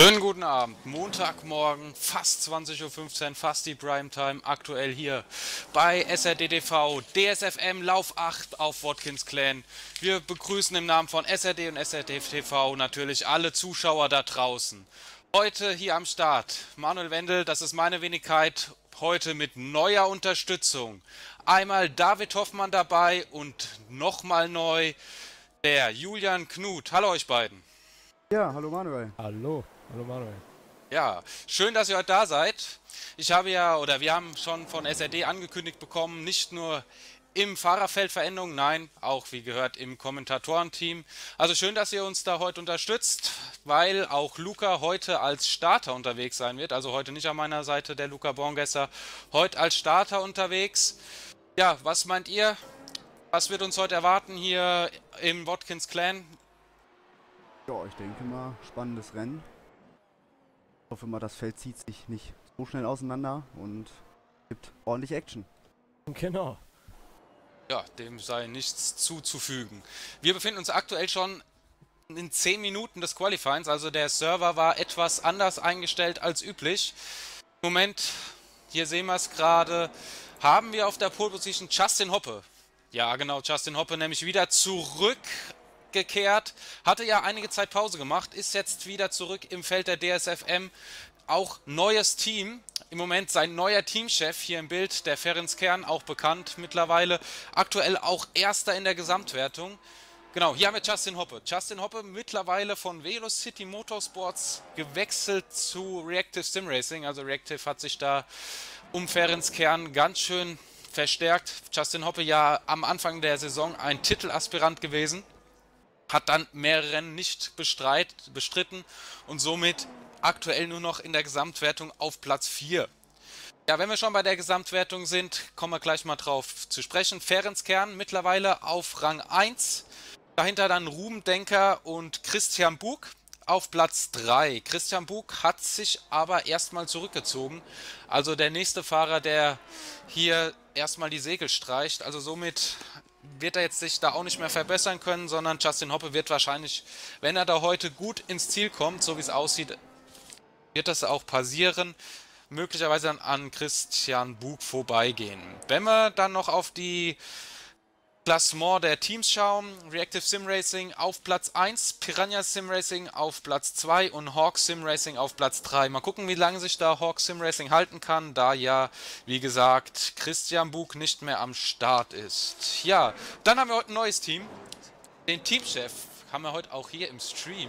Schönen guten Abend, Montagmorgen, fast 20:15 Uhr, fast die Primetime, aktuell hier bei SRD-TV, DSFM Lauf 8 auf Watkins Glen. Wir begrüßen im Namen von SRD und SRD-TV natürlich alle Zuschauer da draußen. Heute hier am Start, Manuel Wendel, das ist meine Wenigkeit, heute mit neuer Unterstützung. Einmal David Hoffmann dabei und nochmal neu der Julian Knut. Hallo euch beiden. Ja, hallo Manuel. Hallo, hallo Manuel. Ja, schön, dass ihr heute da seid. Ich habe ja, oder wir haben schon von SRD angekündigt bekommen, nicht nur im Fahrerfeld Veränderungen, nein, auch wie gehört im Kommentatorenteam. Also schön, dass ihr uns da heute unterstützt, weil auch Luca heute als Starter unterwegs sein wird. Also heute nicht an meiner Seite der Luca Bongesser, heute als Starter unterwegs. Ja, was meint ihr? Was wird uns heute erwarten hier im Watkins Glen? Ja, ich denke mal, spannendes Rennen. Ich hoffe mal, das Feld zieht sich nicht so schnell auseinander und gibt ordentlich Action. Genau. Ja, dem sei nichts zuzufügen. Wir befinden uns aktuell schon in 10 Minuten des Qualifyings, also der Server war etwas anders eingestellt als üblich. Im Moment, hier sehen wir es gerade, haben wir auf der Pole Position Justin Hoppe. Ja, genau, Justin Hoppe nämlich wieder zurückgekehrt. Hatte ja einige Zeit Pause gemacht, ist jetzt wieder zurück im Feld der DSFM. Auch neues Team. Im Moment sein neuer Teamchef hier im Bild, der Ferenc Kern, auch bekannt mittlerweile. Aktuell auch Erster in der Gesamtwertung. Genau, hier haben wir Justin Hoppe. Justin Hoppe mittlerweile von Velocity Motorsports gewechselt zu Reactive Sim Racing. Also Reactive hat sich da um Ferenc Kern ganz schön verstärkt. Justin Hoppe ja am Anfang der Saison ein Titelaspirant gewesen. Hat dann mehrere Rennen nicht bestritten und somit aktuell nur noch in der Gesamtwertung auf Platz 4. Ja, wenn wir schon bei der Gesamtwertung sind, kommen wir gleich mal drauf zu sprechen. Ferenc Kern mittlerweile auf Rang 1. Dahinter dann Ruben Denker und Christian Bug auf Platz 3. Christian Bug hat sich aber erstmal zurückgezogen. Also der nächste Fahrer, der hier erstmal die Segel streicht. Also somit wird er jetzt sich da auch nicht mehr verbessern können, sondern Justin Hoppe wird wahrscheinlich, wenn er da heute gut ins Ziel kommt, so wie es aussieht, wird das auch passieren, möglicherweise dann an Christian Bug vorbeigehen. Wenn wir dann noch auf die Klassement der Teams schauen, Reactive Sim Racing auf Platz 1, Piranha Sim Racing auf Platz 2 und Hawk Sim Racing auf Platz 3. Mal gucken, wie lange sich da Hawk Sim Racing halten kann, da ja, wie gesagt, Christian Bug nicht mehr am Start ist. Ja, dann haben wir heute ein neues Team. Den Teamchef haben wir heute auch hier im Stream.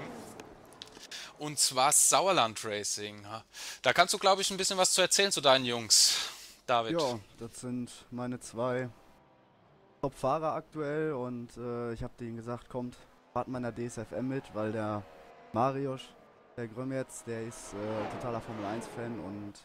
Und zwar Sauerland Racing. Da kannst du, glaube ich, ein bisschen was zu erzählen zu deinen Jungs, David. Ja, das sind meine zwei Top-Fahrer aktuell und ich habe denen gesagt, kommt, fahrt mal in der DSFM mit, weil der Mariusz, der Grömetz, der ist totaler Formel 1-Fan und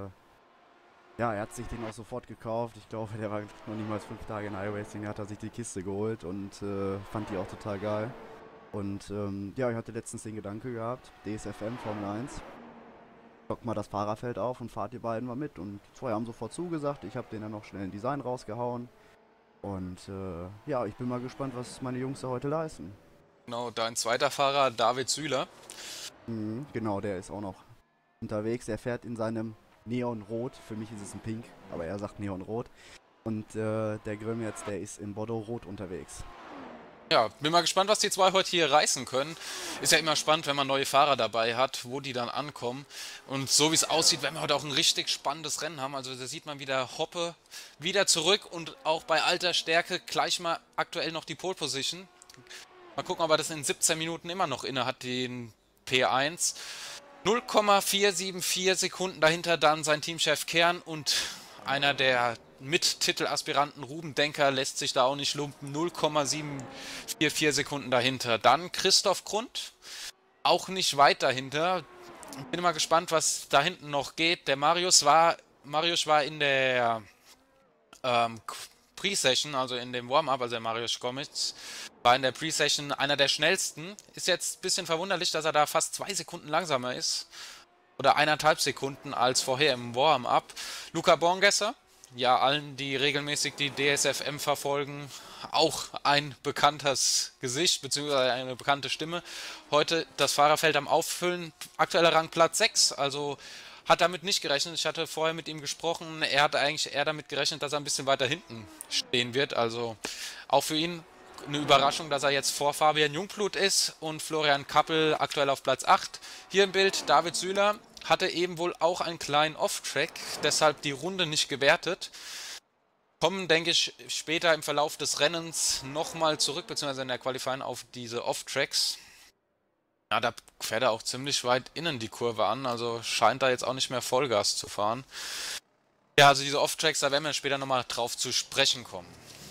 ja, er hat sich den auch sofort gekauft. Ich glaube, der war noch nicht mal 5 Tage in iRacing, hat er sich die Kiste geholt und fand die auch total geil. Und ja, ich hatte letztens den Gedanke gehabt, DSFM Formel 1, stockt mal das Fahrerfeld auf und fahrt ihr beiden mal mit. Und vorher haben sofort zugesagt, ich habe denen dann noch schnell ein Design rausgehauen. Und ja, ich bin mal gespannt, was meine Jungs da heute leisten. Genau, dein zweiter Fahrer, David Süler. Mhm, genau, der ist auch noch unterwegs. Er fährt in seinem Neonrot. Für mich ist es ein Pink, aber er sagt Neonrot. Und der Grimm jetzt, der ist in Bordeaux-Rot unterwegs. Ja, bin mal gespannt, was die zwei heute hier reißen können. Ist ja immer spannend, wenn man neue Fahrer dabei hat, wo die dann ankommen. Und so wie es aussieht, werden wir heute auch ein richtig spannendes Rennen haben. Also da sieht man wieder Hoppe wieder zurück und auch bei alter Stärke gleich mal aktuell noch die Pole Position. Mal gucken, ob er das in 17 Minuten immer noch inne hat, den P1. 0,474 Sekunden dahinter dann sein Teamchef Kern und einer der Mit-Titelaspiranten Ruben Denker lässt sich da auch nicht lumpen. 0,744 Sekunden dahinter. Dann Christoph Grund, auch nicht weit dahinter. Bin mal gespannt, was da hinten noch geht. Der Mariusz war in der Pre-Session, also in dem Warm-Up, also der Mariusz Gomitz, war in der Pre-Session einer der schnellsten. Ist jetzt ein bisschen verwunderlich, dass er da fast 2 Sekunden langsamer ist. Oder 1,5 Sekunden als vorher im Warm-Up. Luca Bongesser ja allen, die regelmäßig die DSFM verfolgen, auch ein bekanntes Gesicht bzw. eine bekannte Stimme. Heute das Fahrerfeld am Auffüllen, aktueller Rang Platz 6, also hat damit nicht gerechnet. Ich hatte vorher mit ihm gesprochen, er hatte eigentlich eher damit gerechnet, dass er ein bisschen weiter hinten stehen wird. Also auch für ihn eine Überraschung, dass er jetzt vor Fabian Jungblut ist und Florian Kappel aktuell auf Platz 8. Hier im Bild David Süler hatte eben wohl auch einen kleinen Off-Track, deshalb die Runde nicht gewertet. Kommen, denke ich, später im Verlauf des Rennens nochmal zurück, beziehungsweise in der Qualifying auf diese Off-Tracks. Ja, da fährt er auch ziemlich weit innen die Kurve an, also scheint da jetzt auch nicht mehr Vollgas zu fahren. Ja, also diese Off-Tracks, da werden wir später nochmal drauf zu sprechen kommen.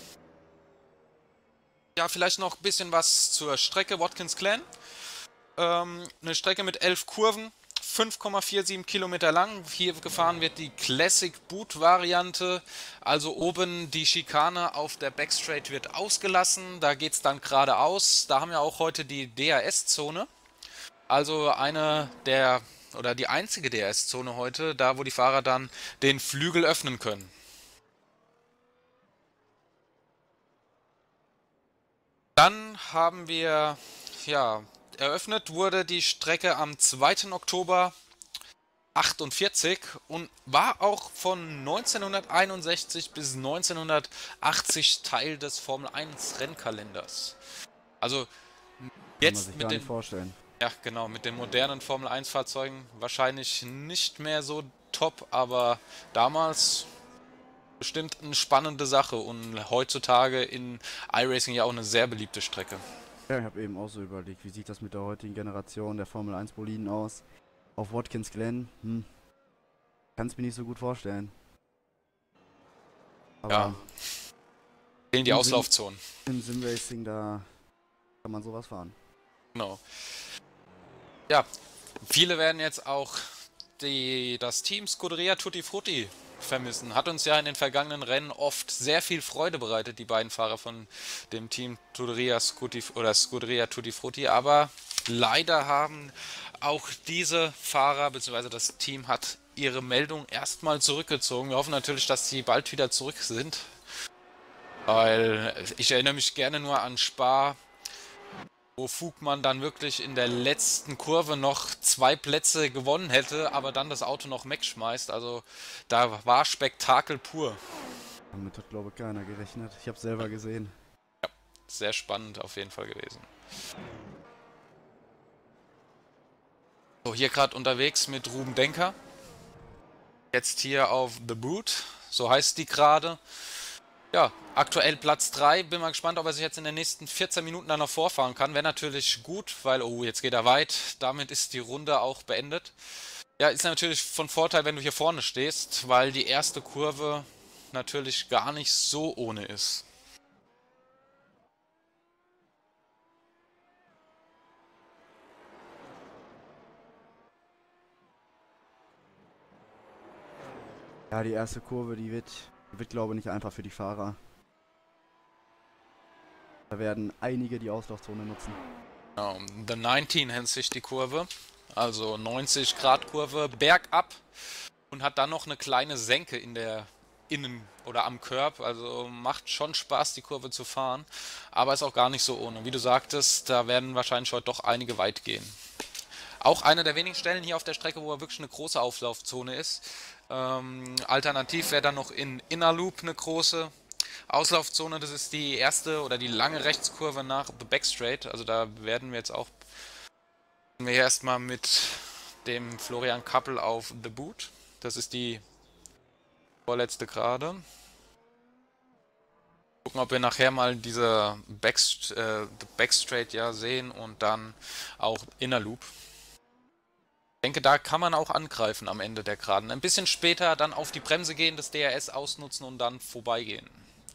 Ja, vielleicht noch ein bisschen was zur Strecke Watkins Glen. Eine Strecke mit 11 Kurven, 5,47 Kilometer lang. Hier gefahren wird die Classic Boot Variante. Also oben die Schikane auf der Backstraight wird ausgelassen. Da geht es dann geradeaus. Da haben wir auch heute die DRS-Zone. Also eine der oder die einzige DRS-Zone heute, da wo die Fahrer dann den Flügel öffnen können. Dann haben wir, ja, eröffnet wurde die Strecke am 2. Oktober 48 und war auch von 1961 bis 1980 Teil des Formel 1 Rennkalenders. Also Kann man jetzt sich mit gar nicht den, vorstellen. ja genau, mit den modernen Formel 1 Fahrzeugen wahrscheinlich nicht mehr so top, aber damals bestimmt eine spannende Sache und heutzutage in iRacing ja auch eine sehr beliebte Strecke. Ja, ich habe eben auch so überlegt, wie sieht das mit der heutigen Generation der Formel 1 Boliden aus? Auf Watkins Glen, kann es mir nicht so gut vorstellen. Aber Ja, fehlen die im Auslaufzonen. im Simracing, da kann man sowas fahren. Genau. Ja, viele werden jetzt auch das Team Scuderia Tutti Frutti vermissen. Hat uns ja in den vergangenen Rennen oft sehr viel Freude bereitet, die beiden Fahrer von dem Team Scuderia Tutti Frutti. Aber leider haben auch diese Fahrer bzw. das Team hat ihre Meldung erstmal zurückgezogen. Wir hoffen natürlich, dass sie bald wieder zurück sind. Weil ich erinnere mich gerne nur an Spa, wo Fugmann dann wirklich in der letzten Kurve noch 2 Plätze gewonnen hätte, aber dann das Auto noch wegschmeißt. Also da war Spektakel pur. Damit hat, glaube ich, keiner gerechnet. Ich habe selber gesehen. Sehr spannend auf jeden Fall gewesen. So, hier gerade unterwegs mit Ruben Denker. Jetzt hier auf The Boot, so heißt die gerade. Ja, aktuell Platz 3. Bin mal gespannt, ob er sich jetzt in den nächsten 14 Minuten dann noch vorfahren kann. Wäre natürlich gut, weil, oh, jetzt geht er weit. Damit ist die Runde auch beendet. Ja, ist natürlich von Vorteil, wenn du hier vorne stehst, weil die erste Kurve natürlich gar nicht so ohne ist. Ja, die erste Kurve, die wird glaube ich, nicht einfach für die Fahrer. Da werden einige die Auslaufzone nutzen. Genau, The 19 nennt sich die Kurve. Also 90 Grad Kurve bergab und hat dann noch eine kleine Senke in der Innen- oder am Curb. Also macht schon Spaß, die Kurve zu fahren. Aber ist auch gar nicht so ohne. Wie du sagtest, da werden wahrscheinlich heute doch einige weit gehen. Auch eine der wenigen Stellen hier auf der Strecke, wo wirklich eine große Auflaufzone ist. Alternativ wäre dann noch in Inner Loop eine große Auslaufzone. Das ist die erste oder die lange Rechtskurve nach The Backstraight. Also da werden wir jetzt auch erstmal mit dem Florian Kappel auf The Boot. Das ist die vorletzte Gerade. Gucken, ob wir nachher mal diese Backstraight ja sehen und dann auch Inner Loop. Ich denke, da kann man auch angreifen am Ende der Geraden. Ein bisschen später dann auf die Bremse gehen, das DRS ausnutzen und dann vorbeigehen.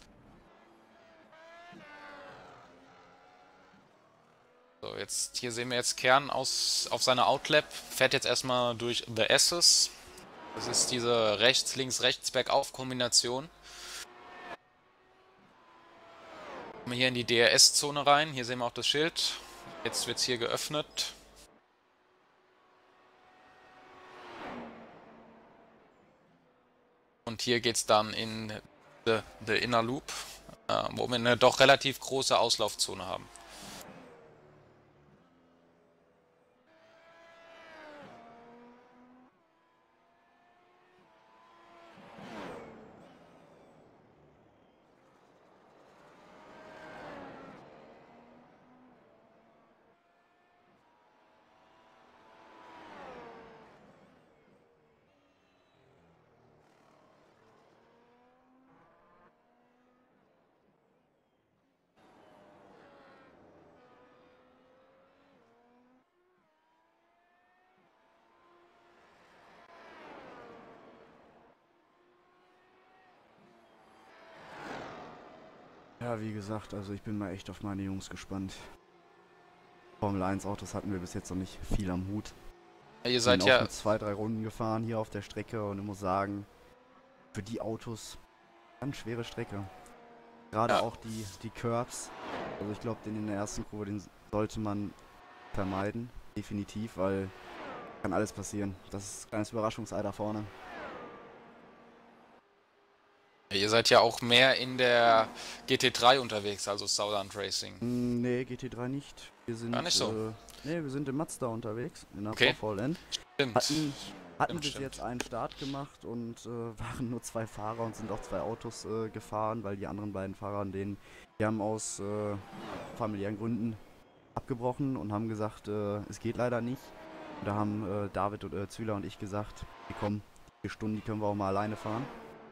So, jetzt hier sehen wir jetzt Kern auf seiner Outlap. Fährt jetzt erstmal durch The S's. Das ist diese rechts-links-rechts Bergauf-Kombination. Kommen wir hier in die DRS-Zone rein. Hier sehen wir auch das Schild. Jetzt wird es hier geöffnet. Und Und hier geht es dann in the Inner Loop, wo wir eine doch relativ große Auslaufzone haben. Ja, wie gesagt, also ich bin mal echt auf meine Jungs gespannt. Formel 1 Autos hatten wir bis jetzt noch nicht viel am Hut. Ihr Ich seid bin ja auch mit 2, 3 Runden gefahren hier auf der Strecke und ich muss sagen, für die Autos ganz schwere Strecke. Gerade Ja. auch die Curbs. Also ich glaube, den in der ersten Kurve, den sollte man vermeiden. Definitiv, weil kann alles passieren. Das ist ein kleines Überraschungsei da vorne. Ihr seid ja auch mehr in der GT3 unterwegs, also Southern Racing. Nee, GT3 nicht. Wir sind, Gar nicht so. Nee, wir sind im Mazda unterwegs, in der Okay. VVLN. Stimmt. Hatten bis Stimmt. jetzt einen Start gemacht und waren nur 2 Fahrer und sind auch 2 Autos gefahren, weil die anderen beiden Fahrer, die haben aus familiären Gründen abgebrochen und haben gesagt, es geht leider nicht. Und da haben David und Züler und ich gesagt, hey, komm, die 4 Stunden, die können wir auch mal alleine fahren.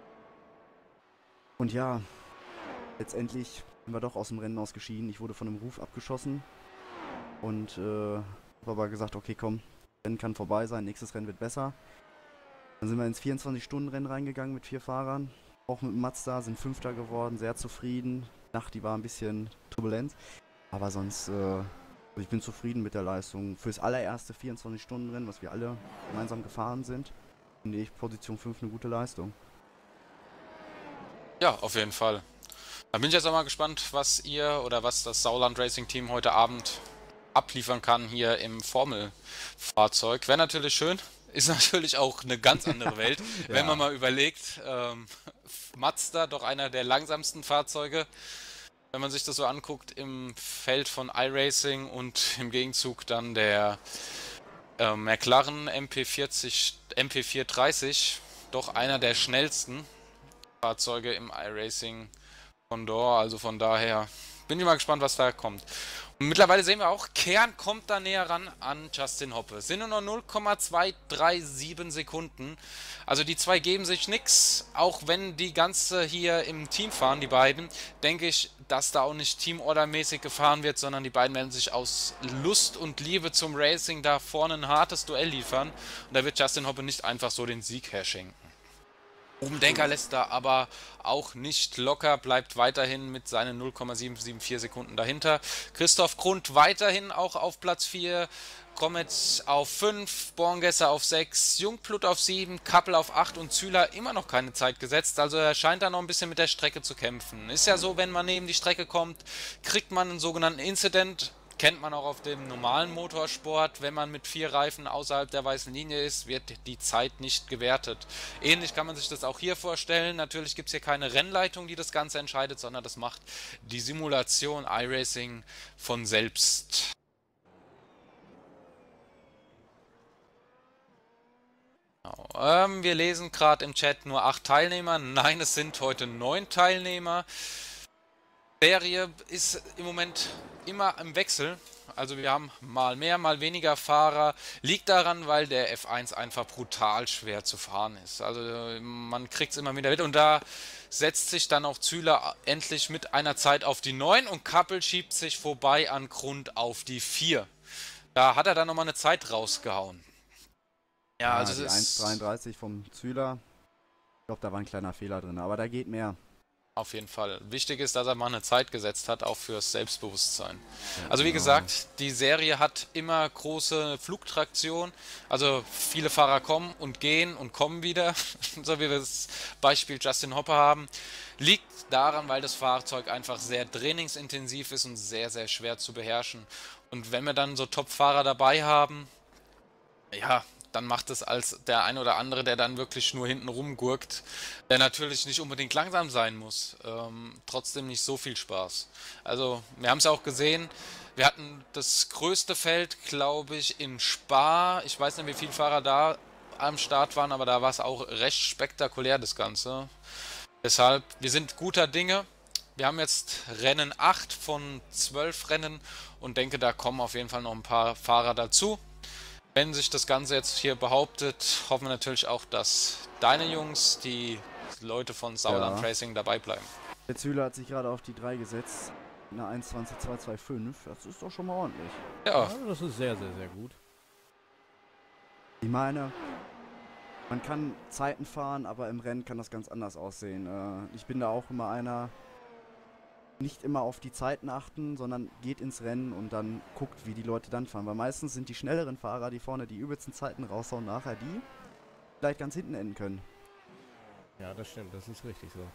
Und ja, letztendlich sind wir doch aus dem Rennen ausgeschieden. Ich wurde von einem Ruf abgeschossen und habe aber gesagt, okay, komm, Rennen kann vorbei sein, nächstes Rennen wird besser. Dann sind wir ins 24-Stunden-Rennen reingegangen mit 4 Fahrern, auch mit dem Mazda, sind Fünfter geworden, sehr zufrieden. Die Nacht, die war ein bisschen turbulent, aber sonst, ich bin zufrieden mit der Leistung. Fürs allererste 24-Stunden-Rennen, was wir alle gemeinsam gefahren sind, finde ich Position 5 eine gute Leistung. Ja, auf jeden Fall. Da bin ich jetzt auch mal gespannt, was ihr oder was das Sauerland Racing Team heute Abend abliefern kann hier im Formelfahrzeug. Wäre natürlich schön, ist natürlich auch eine ganz andere Welt, wenn man mal überlegt, Mazda, doch einer der langsamsten Fahrzeuge, wenn man sich das so anguckt im Feld von iRacing und im Gegenzug dann der McLaren MP430, doch einer der schnellsten Fahrzeuge im iRacing Condor, also von daher bin ich mal gespannt, was da kommt. Und mittlerweile sehen wir auch, Kern kommt da näher ran an Justin Hoppe. Sind nur noch 0,237 Sekunden. Also die zwei geben sich nix, auch wenn die ganze hier im Team fahren, die beiden, denke ich, dass da auch nicht teamordermäßig gefahren wird, sondern die beiden werden sich aus Lust und Liebe zum Racing da vorne ein hartes Duell liefern. Und da wird Justin Hoppe nicht einfach so den Sieg herschenken. Umdenker lässt da aber auch nicht locker, bleibt weiterhin mit seinen 0,774 Sekunden dahinter. Christoph Grund weiterhin auch auf Platz 4, Komet auf 5, Borngesser auf 6, Jungblut auf 7, Kappel auf 8 und Züler immer noch keine Zeit gesetzt. Also er scheint da noch ein bisschen mit der Strecke zu kämpfen. Ist ja so, wenn man neben die Strecke kommt, kriegt man einen sogenannten Incident. Kennt man auch auf dem normalen Motorsport, wenn man mit 4 Reifen außerhalb der weißen Linie ist, wird die Zeit nicht gewertet. Ähnlich kann man sich das auch hier vorstellen. Natürlich gibt es hier keine Rennleitung, die das Ganze entscheidet, sondern das macht die Simulation iRacing von selbst. Wir lesen gerade im Chat nur 8 Teilnehmer. Nein, es sind heute 9 Teilnehmer. Serie ist im Moment immer im Wechsel, also wir haben mal mehr, mal weniger Fahrer, liegt daran, weil der F1 einfach brutal schwer zu fahren ist, also man kriegt es immer wieder mit und da setzt sich dann auch Züler endlich mit einer Zeit auf die 9 und Kappel schiebt sich vorbei an Grund auf die 4. Da hat er dann nochmal eine Zeit rausgehauen. Ja, also die 1,33 vom Züler, ich glaube, da war ein kleiner Fehler drin, aber da geht mehr. Auf jeden Fall. Wichtig ist, dass er mal eine Zeit gesetzt hat, auch fürs Selbstbewusstsein. Also wie gesagt, die Serie hat immer große Flugtraktion. Also viele Fahrer kommen und gehen und kommen wieder, so wie wir das Beispiel Justin Hoppe haben. Liegt daran, weil das Fahrzeug einfach sehr trainingsintensiv ist und sehr, sehr schwer zu beherrschen. Und wenn wir dann so Top-Fahrer dabei haben, ja, dann macht es als der ein oder andere, der dann wirklich nur hinten rumgurkt, der natürlich nicht unbedingt langsam sein muss, trotzdem nicht so viel Spaß. Also, wir haben es auch gesehen, wir hatten das größte Feld, glaube ich, in Spa. Ich weiß nicht, wie viele Fahrer da am Start waren, aber da war es auch recht spektakulär, das Ganze. Deshalb, wir sind guter Dinge. Wir haben jetzt Rennen 8 von 12 Rennen und denke, da kommen auf jeden Fall noch ein paar Fahrer dazu. Wenn sich das Ganze jetzt hier behauptet, hoffen wir natürlich auch, dass deine Jungs, die Leute von Sauerland Racing, dabei bleiben. Der Zühler hat sich gerade auf die 3 gesetzt. Eine 1:20.225. Das ist doch schon mal ordentlich. Ja, Das ist sehr, sehr, sehr gut. Ich meine, man kann Zeiten fahren, aber im Rennen kann das ganz anders aussehen. Ich bin da auch immer einer, nicht immer auf die Zeiten achten, sondern geht ins Rennen und dann guckt, wie die Leute dann fahren. Weil meistens sind die schnelleren Fahrer, die vorne die übelsten Zeiten raushauen, nachher die vielleicht ganz hinten enden können. Ja, das stimmt, das ist richtig so.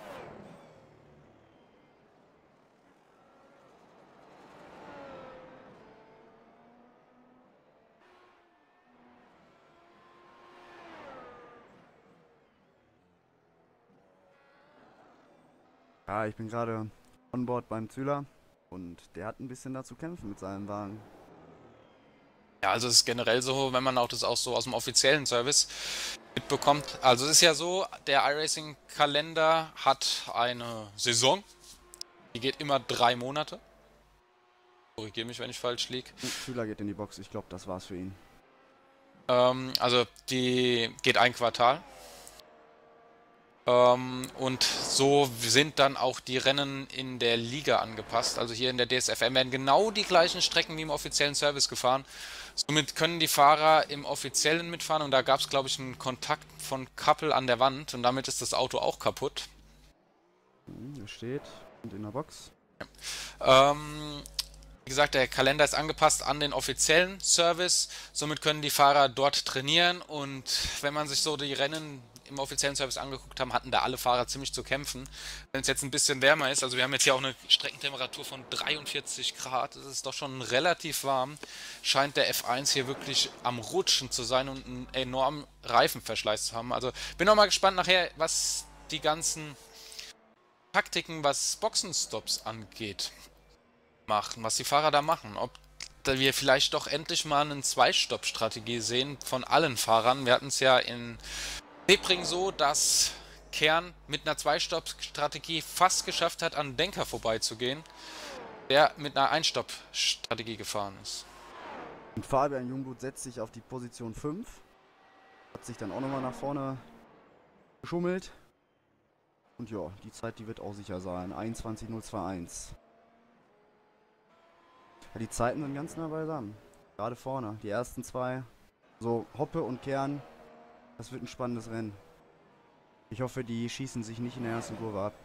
Ja, ich bin gerade on board beim Zühler und der hat ein bisschen da zu kämpfen mit seinem Wagen. ja, also es ist generell so, wenn man auch das auch so aus dem offiziellen Service mitbekommt. Also es ist ja so, der iRacing-Kalender hat eine Saison, die geht immer 3 Monate. Korrigiere mich, wenn ich falsch liege. Zühler geht in die Box, ich glaube, das war's für ihn. Also die geht ein Quartal. Und so sind dann auch die Rennen in der Liga angepasst. Also hier in der DSFM werden genau die gleichen Strecken wie im offiziellen Service gefahren. Somit können die Fahrer im offiziellen mitfahren und da gab es, glaube ich, einen Kontakt von Kappel an der Wand und damit ist das Auto auch kaputt. Er steht und in der Box. Wie gesagt, der Kalender ist angepasst an den offiziellen Service. Somit können die Fahrer dort trainieren und wenn man sich so die Rennen im offiziellen Service angeguckt haben, hatten da alle Fahrer ziemlich zu kämpfen. Wenn es jetzt ein bisschen wärmer ist, also wir haben jetzt hier auch eine Streckentemperatur von 43 Grad, das ist doch schon relativ warm, scheint der F1 hier wirklich am Rutschen zu sein und einen enormen Reifenverschleiß zu haben. Also bin auch mal gespannt nachher, was die ganzen Taktiken, was Boxenstops angeht, machen, was die Fahrer da machen. Ob wir vielleicht doch endlich mal eine Zwei-Stopp-Strategie sehen von allen Fahrern. Wir hatten es ja in Sebring so, dass Kern mit einer Zwei-Stopp-Strategie fast geschafft hat, an Denker vorbeizugehen, der mit einer Ein-Stopp-Strategie gefahren ist. Und Fabian Jungblut setzt sich auf die Position 5. Hat sich dann auch nochmal nach vorne geschummelt. Und ja, die Zeit, die wird auch sicher sein. 21:021. Ja, die Zeiten sind ganz nah beisammen. Gerade vorne. Die ersten zwei. So, Hoppe und Kern. Das wird ein spannendes Rennen. Ich hoffe, die schießen sich nicht in der ersten Kurve ab.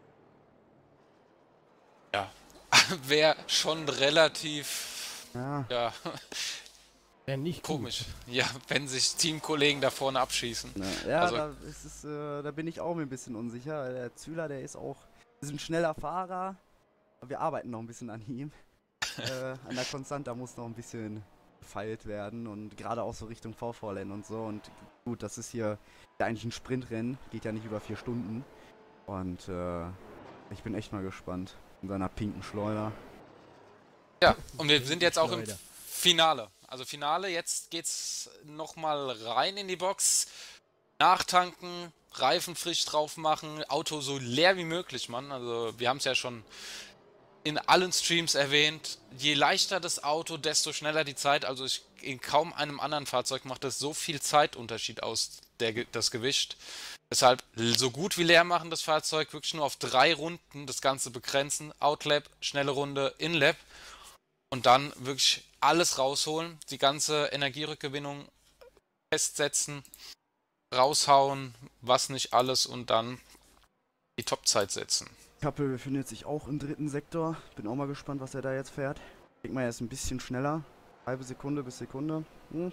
Ja, wäre schon relativ, ja, Wäre nicht komisch. Ja, wenn sich Teamkollegen da vorne abschießen. Ja, Also- da, da bin ich auch mir ein bisschen unsicher. Der Zühler, der ist ein schneller Fahrer. Aber wir arbeiten noch ein bisschen an ihm. An der Konstanta muss noch ein bisschen gefeilt werden und gerade auch so Richtung VV-Rennen und so. Und gut, das ist hier ja eigentlich ein Sprintrennen, geht ja nicht über 4 Stunden. Und ich bin echt mal gespannt. In seiner pinken Schleuder. Ja, und wir sind jetzt auch im Finale. Also Finale, jetzt geht's nochmal rein in die Box. Nachtanken, Reifen frisch drauf machen, Auto so leer wie möglich, Mann. Also wir haben es ja schon in allen Streams erwähnt. Je leichter das Auto, desto schneller die Zeit. Also in kaum einem anderen Fahrzeug macht das so viel Zeitunterschied aus, das Gewicht. Deshalb so gut wie leer machen das Fahrzeug, wirklich nur auf 3 Runden das Ganze begrenzen. Outlap, schnelle Runde, Inlap. Und dann wirklich alles rausholen, die ganze Energierückgewinnung festsetzen, raushauen, was nicht alles und dann die Topzeit setzen. Kappel befindet sich auch im 3. Sektor. Bin auch mal gespannt, was er da jetzt fährt. Ich denke mal, er ist ein bisschen schneller. Halbe Sekunde bis Sekunde.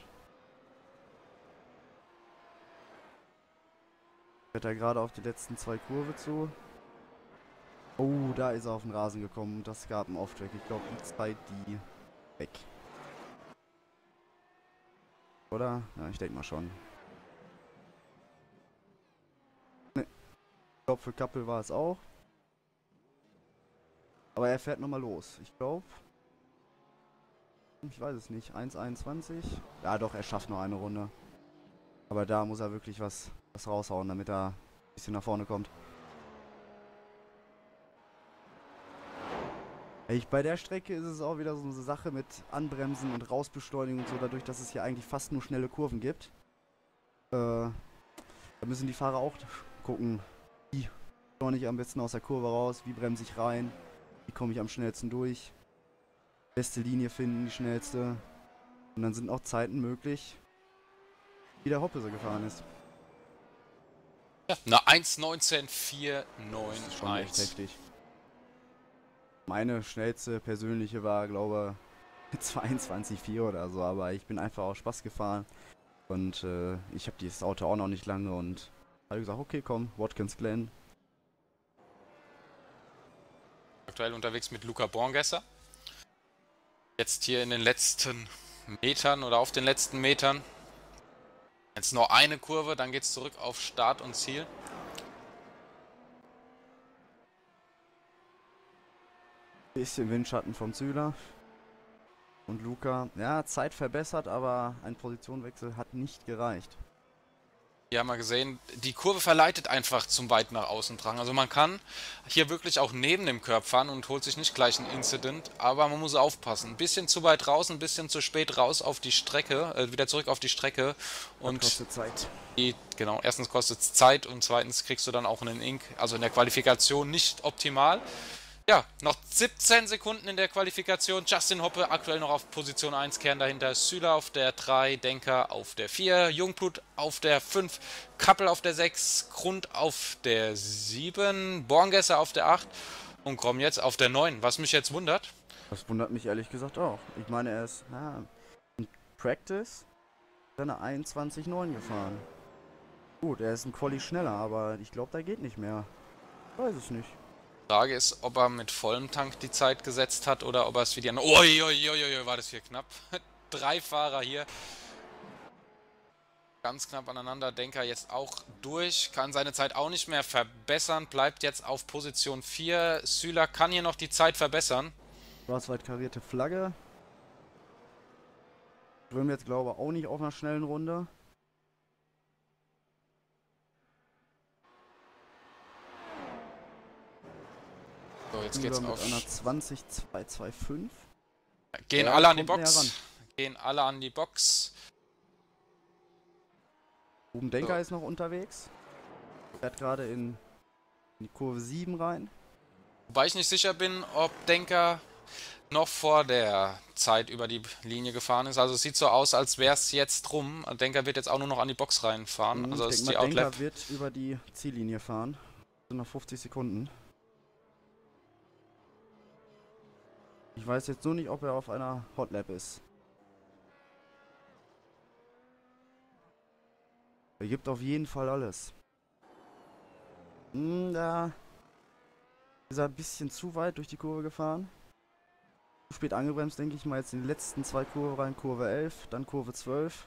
Fährt er gerade auf die letzten 2 Kurve zu. Oh, da ist er auf den Rasen gekommen. Das gab einen Off-Track. Ich glaube, die Zeit, die weg. Oder? Ja, ich denke mal schon. Ne, ich glaube für Kappel war es auch. Aber er fährt nochmal los. Ich glaube. Ich weiß es nicht. 1,21. Ja doch, er schafft noch eine Runde. Aber da muss er wirklich was raushauen, damit er ein bisschen nach vorne kommt. Bei der Strecke ist es auch wieder so eine Sache mit Anbremsen und Rausbeschleunigen und so, dadurch, dass es hier eigentlich fast nur schnelle Kurven gibt. Da müssen die Fahrer auch gucken, wie beschleunige ich am besten aus der Kurve raus, wie bremse ich rein, wie komme ich am schnellsten durch. Beste Linie finden, die schnellste. Und dann sind auch Zeiten möglich, wie der Hoppe so gefahren ist. Ja, eine Das ist schon echt 1,19,491. heftig. Meine schnellste persönliche war, glaube ich, 22,4 oder so, aber ich bin einfach aus Spaß gefahren. Und ich habe dieses Auto auch noch nicht lange und habe gesagt, okay, komm, Watkins Glen. Aktuell unterwegs mit Luca Borngesser. Jetzt hier in den letzten Metern oder auf den letzten Metern. Jetzt noch eine Kurve, dann geht es zurück auf Start und Ziel. Bisschen Windschatten vom Züler. Und Luca, ja, Zeit verbessert, aber ein Positionenwechsel hat nicht gereicht. Hier haben wir gesehen, die Kurve verleitet einfach zum weit nach außen tragen. Also man kann hier wirklich auch neben dem Curb fahren und holt sich nicht gleich ein Incident, aber man muss aufpassen. Ein bisschen zu weit raus, ein bisschen zu spät raus auf die Strecke, wieder zurück auf die Strecke. Und Das kostet Zeit. genau, erstens kostet es Zeit und zweitens kriegst du dann auch einen Ink, also in der Qualifikation nicht optimal. Ja, noch 17 Sekunden in der Qualifikation. Justin Hoppe aktuell noch auf Position 1, Kern dahinter. Süler auf der 3, Denker auf der 4, Jungblut auf der 5, Kappel auf der 6, Grund auf der 7, Borngesser auf der 8 und Grom jetzt auf der 9. Was mich jetzt wundert. Das wundert mich ehrlich gesagt auch. Ich meine, er ist in Practice eine 21,9 gefahren. Gut, er ist ein Quali schneller, aber ich glaube, da geht nicht mehr. Weiß es nicht. Frage ist, ob er mit vollem Tank die Zeit gesetzt hat oder ob er es wie die anderen... Uiuiuiui, war das hier knapp. 3 Fahrer hier. Ganz knapp aneinander. Denker jetzt auch durch. Kann seine Zeit auch nicht mehr verbessern. Bleibt jetzt auf Position 4. Süler kann hier noch die Zeit verbessern. Schwarz-weit karierte Flagge. Drüben jetzt, glaube ich, auch nicht auf einer schnellen Runde. So, jetzt geht's auf. Mit einer 20,225. Gehen Ja, alle an die kommt näher ran. Box. Gehen alle an die Box. Ruben Denker ist noch unterwegs. Fährt gerade in die Kurve 7 rein. Wobei ich nicht sicher bin, ob Denker noch vor der Zeit über die Linie gefahren ist. Also es sieht so aus, als wäre es jetzt rum. Denker wird jetzt auch nur noch an die Box reinfahren. Also Ich ist denke die mal, Outlap. Denker wird über die Ziellinie fahren. Sind noch 50 Sekunden. Ich weiß jetzt nur nicht, ob er auf einer Hotlap ist. Er gibt auf jeden Fall alles. Da ist er ein bisschen zu weit durch die Kurve gefahren. Zu spät angebremst, denke ich mal, jetzt in die letzten 2 Kurven rein. Kurve 11, dann Kurve 12.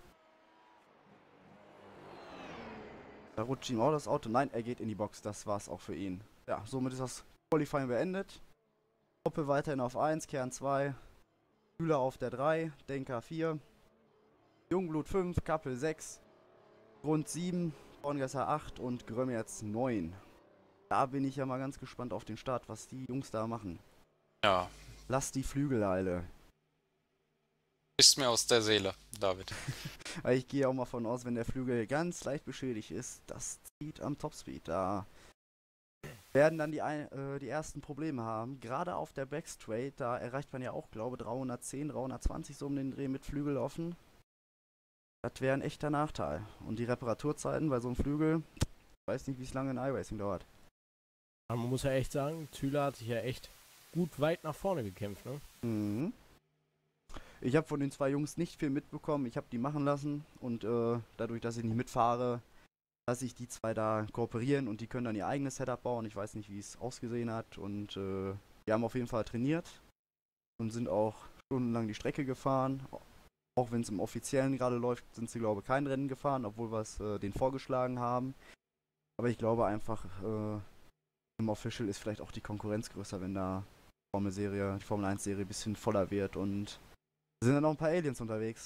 Da rutscht ihm auch das Auto. Nein, er geht in die Box. Das war's auch für ihn. Ja, somit ist das Qualifying beendet. Hoppe weiterhin auf 1, Kern 2. Schüler auf der 3, Denker 4. Jungblut 5, Kappel 6. Grund 7, Borngesser 8 und Grömerz 9. Da bin ich ja mal ganz gespannt auf den Start, was die Jungs da machen. Ja, Lass die Flügel heile. ist mir aus der Seele, David. Weil ich gehe auch mal von aus, wenn der Flügel ganz leicht beschädigt ist, das zieht am Topspeed. Da werden dann die ersten Probleme haben. Gerade auf der Backstraight, da erreicht man ja auch, glaube ich, 310, 320 so um den Dreh mit Flügel offen. Das wäre ein echter Nachteil. Und die Reparaturzeiten bei so einem Flügel, ich weiß nicht, wie es lange in iRacing dauert. Aber man muss ja echt sagen, Züler hat sich ja echt gut weit nach vorne gekämpft, ne? Mhm. Ich habe von den 2 Jungs nicht viel mitbekommen. Ich habe die machen lassen und dadurch, dass ich nicht mitfahre, lasse ich die 2 da kooperieren und die können dann ihr eigenes Setup bauen. Ich weiß nicht, wie es ausgesehen hat und die haben auf jeden Fall trainiert und sind auch stundenlang die Strecke gefahren. Auch wenn es im Offiziellen gerade läuft, sind sie, glaube ich, kein Rennen gefahren, obwohl wir es denen vorgeschlagen haben. Aber ich glaube einfach, im Official ist vielleicht auch die Konkurrenz größer, wenn da die Formel 1 Serie ein bisschen voller wird und da sind dann noch ein paar Aliens unterwegs.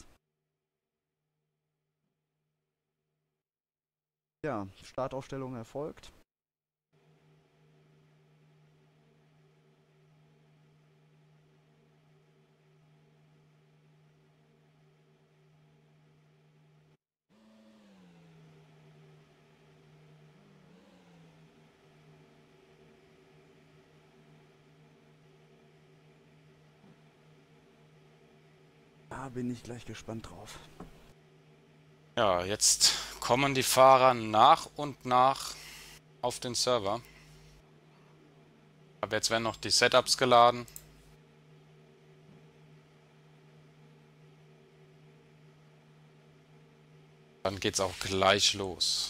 Ja, Startaufstellung erfolgt. Da bin ich gleich gespannt drauf. Ja, jetzt kommen die Fahrer nach und nach auf den Server. Aber jetzt werden noch die Setups geladen. Dann geht's auch gleich los.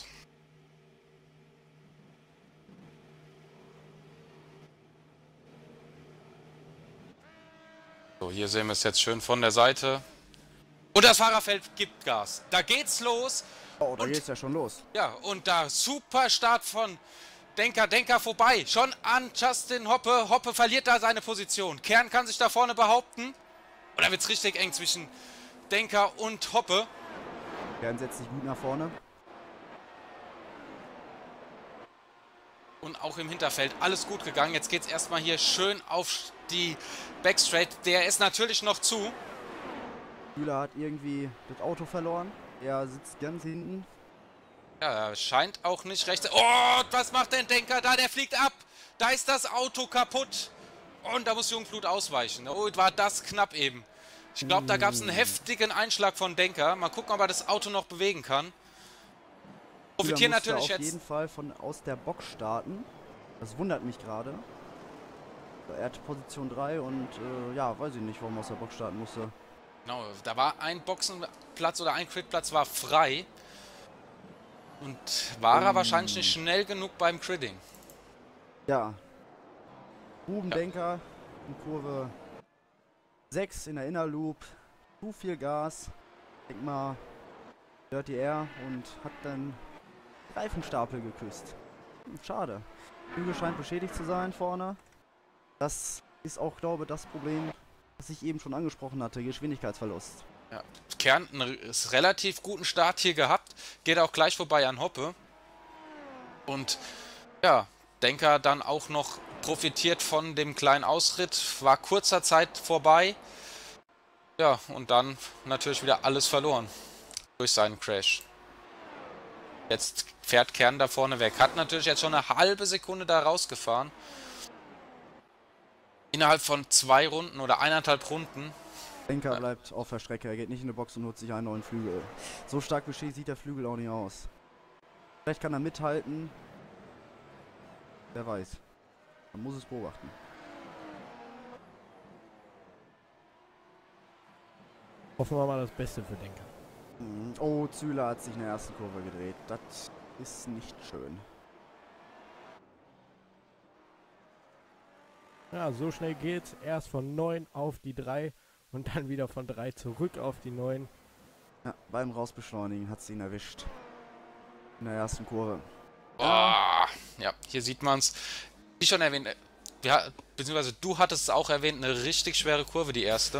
So, hier sehen wir es jetzt schön von der Seite. Und das Fahrerfeld gibt Gas. Da geht's los. Oh, da geht's ja schon los. Ja, und da super Start von Denker vorbei. Schon an Justin Hoppe. Hoppe verliert da seine Position. Kern kann sich da vorne behaupten. Und da wird's richtig eng zwischen Denker und Hoppe. Kern setzt sich gut nach vorne. Und auch im Hinterfeld alles gut gegangen. Jetzt geht's erstmal hier schön auf die Backstraight. Der ist natürlich noch zu. Kühler hat irgendwie das Auto verloren. Er sitzt ganz hinten. Ja, scheint auch nicht recht. Oh, was macht denn Denker da? Der fliegt ab. Da ist das Auto kaputt. Und da muss Jungflut ausweichen. Oh, war das knapp eben. Ich glaube, da gab es einen heftigen Einschlag von Denker. Mal gucken, ob er das Auto noch bewegen kann. Profitieren Kühler musste natürlich auf jetzt. jeden Fall aus der Box starten. Das wundert mich gerade. Er hat Position 3 und ja, weiß ich nicht, warum er aus der Box starten musste. Genau, da war ein Boxenplatz oder ein Crit-Platz war frei. Und war er wahrscheinlich nicht schnell genug beim Critting. Ja. Rubendenker in Kurve 6 in der Innerloop. Zu viel Gas. Denk mal, Dirty Air und hat dann Reifenstapel geküsst. Schade. Flügel scheint beschädigt zu sein vorne. Das ist auch, glaube ich, das Problem, was ich eben schon angesprochen hatte, Geschwindigkeitsverlust. Ja, Kern einen relativ guten Start hier gehabt. Geht auch gleich vorbei an Hoppe. Und ja, Denker dann auch noch profitiert von dem kleinen Ausritt. War kurzer Zeit vorbei. Ja, und dann natürlich wieder alles verloren. Durch seinen Crash. Jetzt fährt Kern da vorne weg. Hat natürlich jetzt schon eine halbe Sekunde da rausgefahren. Innerhalb von 2 Runden oder 1,5 Runden. Denker bleibt auf der Strecke, er geht nicht in die Box und holt sich einen neuen Flügel. So stark beschädigt sieht der Flügel auch nicht aus. Vielleicht kann er mithalten. Wer weiß. Man muss es beobachten. Hoffen wir mal das Beste für Denker. Oh, Zühler hat sich in der ersten Kurve gedreht. Das ist nicht schön. Ja, so schnell geht's. Erst von 9 auf die 3 und dann wieder von 3 zurück auf die 9. Ja, beim Rausbeschleunigen hat es ihn erwischt. In der ersten Kurve. Ja, hier sieht man es. Wie schon erwähnt, beziehungsweise du hattest es auch erwähnt, eine richtig schwere Kurve, die erste.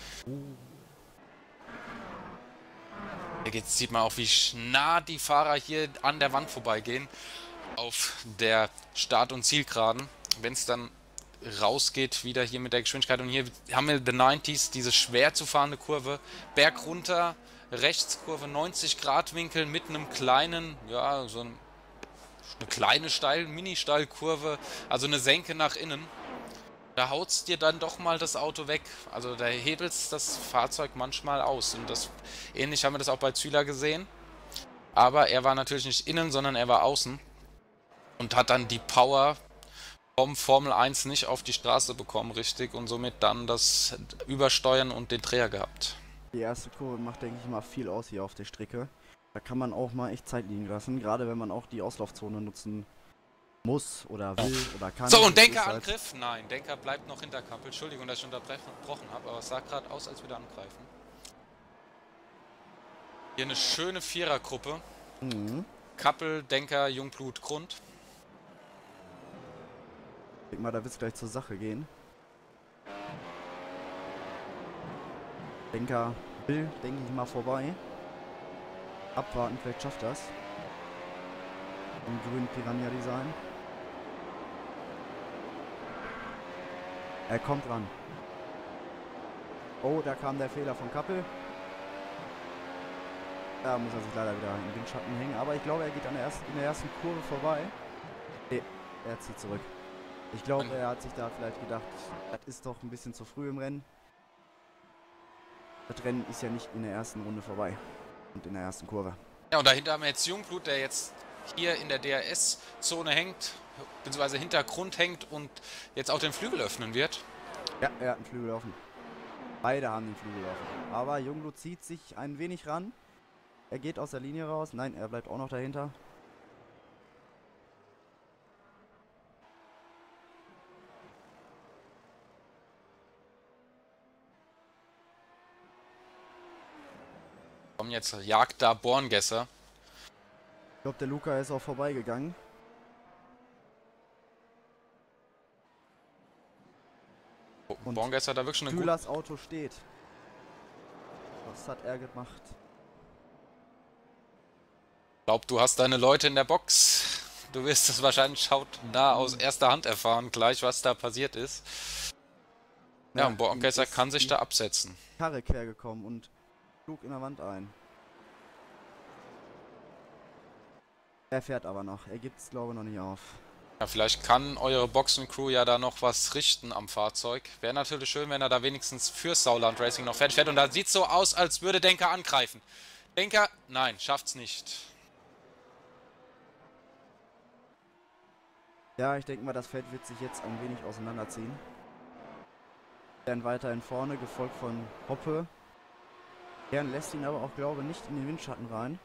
Jetzt sieht man auch, wie nah die Fahrer hier an der Wand vorbeigehen. Auf der Start- und Zielgeraden. Wenn es dann rausgeht, wieder hier mit der Geschwindigkeit. Und hier haben wir The 90s, diese schwer zu fahrende Kurve. Berg runter, Rechtskurve, 90 Grad Winkel mit einem kleinen, ja, so eine kleine Mini-Steilkurve, also eine Senke nach innen. Da haut's dir dann doch mal das Auto weg. Also da hebelst das Fahrzeug manchmal aus. Und das ähnlich haben wir das auch bei Zühler gesehen. Aber er war natürlich nicht innen, sondern er war außen. Und hat dann die Power vom Formel 1 nicht auf die Straße bekommen, richtig. Und somit dann das Übersteuern und den Dreher gehabt. Die erste Kurve macht, denke ich mal, viel aus hier auf der Strecke. Da kann man auch mal echt Zeit liegen lassen. Gerade wenn man auch die Auslaufzone nutzen muss oder will oder kann. So, und Denker-Angriff? Nein, Denker bleibt noch hinter Kappel. Entschuldigung, dass ich unterbrochen habe, aber es sah gerade aus, als würde er angreifen. Hier eine schöne Vierergruppe. Mhm. Kappel, Denker, Jungblut, Grund. Ich denke mal, da wird es gleich zur Sache gehen. Denker will, denke ich mal, vorbei. Abwarten, vielleicht schafft das. Im grünen Piranha-Design. Er kommt ran. Oh, da kam der Fehler von Kappel. Da muss er sich leider wieder im Windschatten hängen. Aber ich glaube, er geht in der ersten Kurve vorbei. Nee, er zieht zurück. Ich glaube, er hat sich da vielleicht gedacht, das ist doch ein bisschen zu früh im Rennen. Das Rennen ist ja nicht in der ersten Runde vorbei. Und in der ersten Kurve. Ja, und dahinter haben wir jetzt Jungblut, der jetzt hier in der DRS-Zone hängt, beziehungsweise hinter Grund hängt und jetzt auch den Flügel öffnen wird. Ja, er hat den Flügel offen. Beide haben den Flügel offen. Aber Jungblut zieht sich ein wenig ran. Er geht aus der Linie raus. Nein, er bleibt auch noch dahinter. Kommen jetzt jagt da Borngesser. Ich glaube, der Luca ist auch vorbeigegangen. Und Borngesser da wirklich schon eine gute... Kühlers Auto steht. Was hat er gemacht? Ich glaube, du hast deine Leute in der Box. Du wirst es wahrscheinlich hautnah aus erster Hand erfahren, gleich was da passiert ist. Ja, und Borngesser kann sich da absetzen. Karre quer gekommen und schlug in der Wand ein. Er fährt aber noch. Er gibt es, glaube ich, noch nicht auf. Ja, vielleicht kann eure Boxencrew ja da noch was richten am Fahrzeug. Wäre natürlich schön, wenn er da wenigstens für Sauerland Racing noch fertig fährt. Und da sieht es so aus, als würde Denker angreifen. Denker, nein, schafft's nicht. Ja, ich denke mal, das Feld wird sich jetzt ein wenig auseinanderziehen. Dann weiterhin vorne, gefolgt von Hoppe. Gern lässt ihn aber auch, glaube ich, nicht in den Windschatten rein.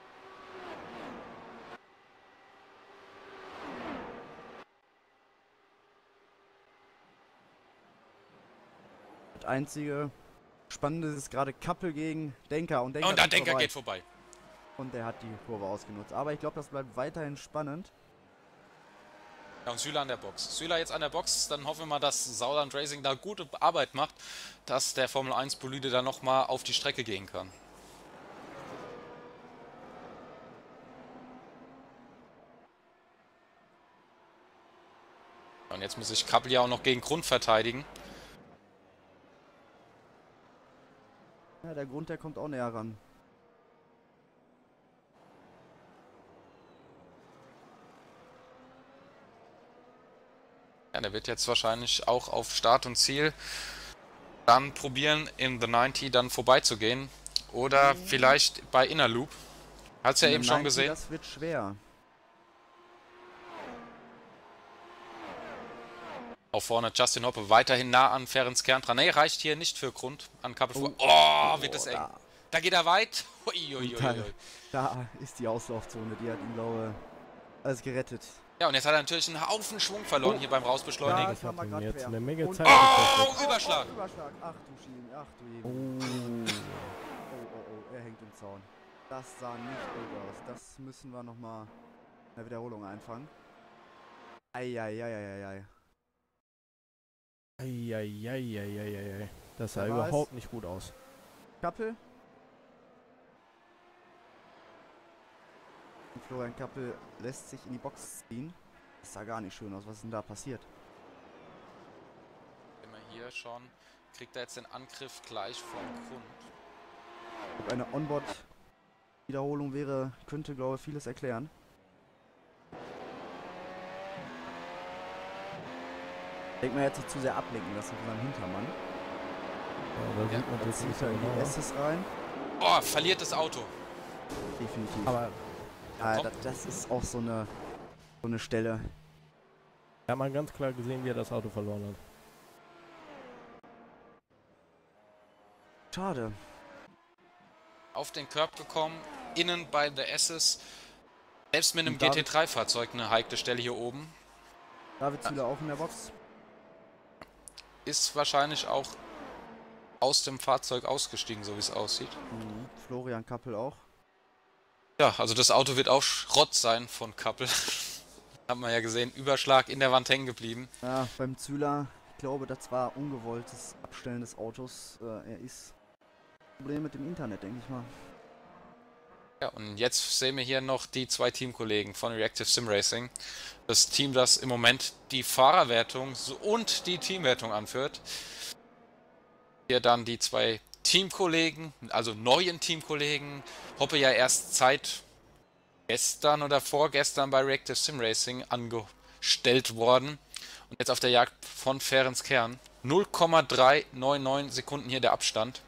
Das einzige Spannende ist gerade Kappel gegen Denker. Und Und dann Denker geht vorbei. Und er hat die Kurve ausgenutzt. Aber ich glaube, das bleibt weiterhin spannend. Ja, und Syla an der Box. Syla jetzt an der Box, dann hoffen wir mal, dass Sauerland Racing da gute Arbeit macht, dass der Formel 1 Bolide da nochmal auf die Strecke gehen kann. Und jetzt muss sich Kappel ja auch noch gegen Grund verteidigen. Ja, der Grund, der kommt auch näher ran. Ja, der wird jetzt wahrscheinlich auch auf Start und Ziel dann probieren, in The 90 dann vorbeizugehen. Oder vielleicht bei Inner Loop. Hat's ja eben schon gesehen. Das wird schwer. Auch vorne Justin Hoppe weiterhin nah an Ferenc Kern dran. Nee, reicht hier nicht für Grund an Kappel. Oh, wird das eng. Da geht er weit. Da ist die Auslaufzone, die hat ihn, glaube ich, alles gerettet. Ja, und jetzt hat er natürlich einen Haufen Schwung verloren hier beim Rausbeschleunigen. Ja, Das hat ihm jetzt quer. eine Menge Und- Zeit Oh, gekostet. Überschlag. Überschlag. Ach du Schienen, ach du je. Oh, er hängt im Zaun. Das sah nicht gut aus. Das müssen wir nochmal in der Wiederholung einfangen. Eieieiei. Eieieiei. Das sah Da war überhaupt nicht gut aus. Kappel. Und Florian Kappel lässt sich in die Box ziehen. Das sah gar nicht schön aus. Was ist denn da passiert? Immer hier schon. Kriegt er jetzt den Angriff gleich vom Grund. Ob eine Onboard-Wiederholung wäre, könnte, glaube ich, vieles erklären. Ich denke mal, er hat sich zu sehr ablenken lassen von seinem Hintermann. Ja, da sieht man Jetzt das nicht zieht so er in die genau. Esses rein. Oh, verliert das Auto. Definitiv. Aber ja, das ist auch so eine Stelle. da hat man ganz klar gesehen, wie er das Auto verloren hat. Schade. Auf den Curb gekommen. Innen bei The Esses. Selbst mit einem Und David- GT3-Fahrzeug eine heikle Stelle hier oben. David Züler auch in der Box. Ist wahrscheinlich auch aus dem Fahrzeug ausgestiegen, so wie es aussieht. Florian Kappel auch. Ja, also das Auto wird auch Schrott sein von Kappel. Haben wir ja gesehen, Überschlag in der Wand hängen geblieben. Ja, beim Zühler, ich glaube, das war ungewolltes Abstellen des Autos. Er ist Problem mit dem Internet, denke ich mal. Ja, und jetzt sehen wir hier noch die zwei Teamkollegen von Reactive Sim Racing. Das Team, das im Moment die Fahrerwertung und die Teamwertung anführt. Hier dann die zwei Teamkollegen, also neuen Teamkollegen. Hoppe ja erst seit gestern oder vorgestern bei Reactive Sim Racing angestellt worden. Und jetzt auf der Jagd von Ferenc Kern. 0,399 Sekunden hier der Abstand.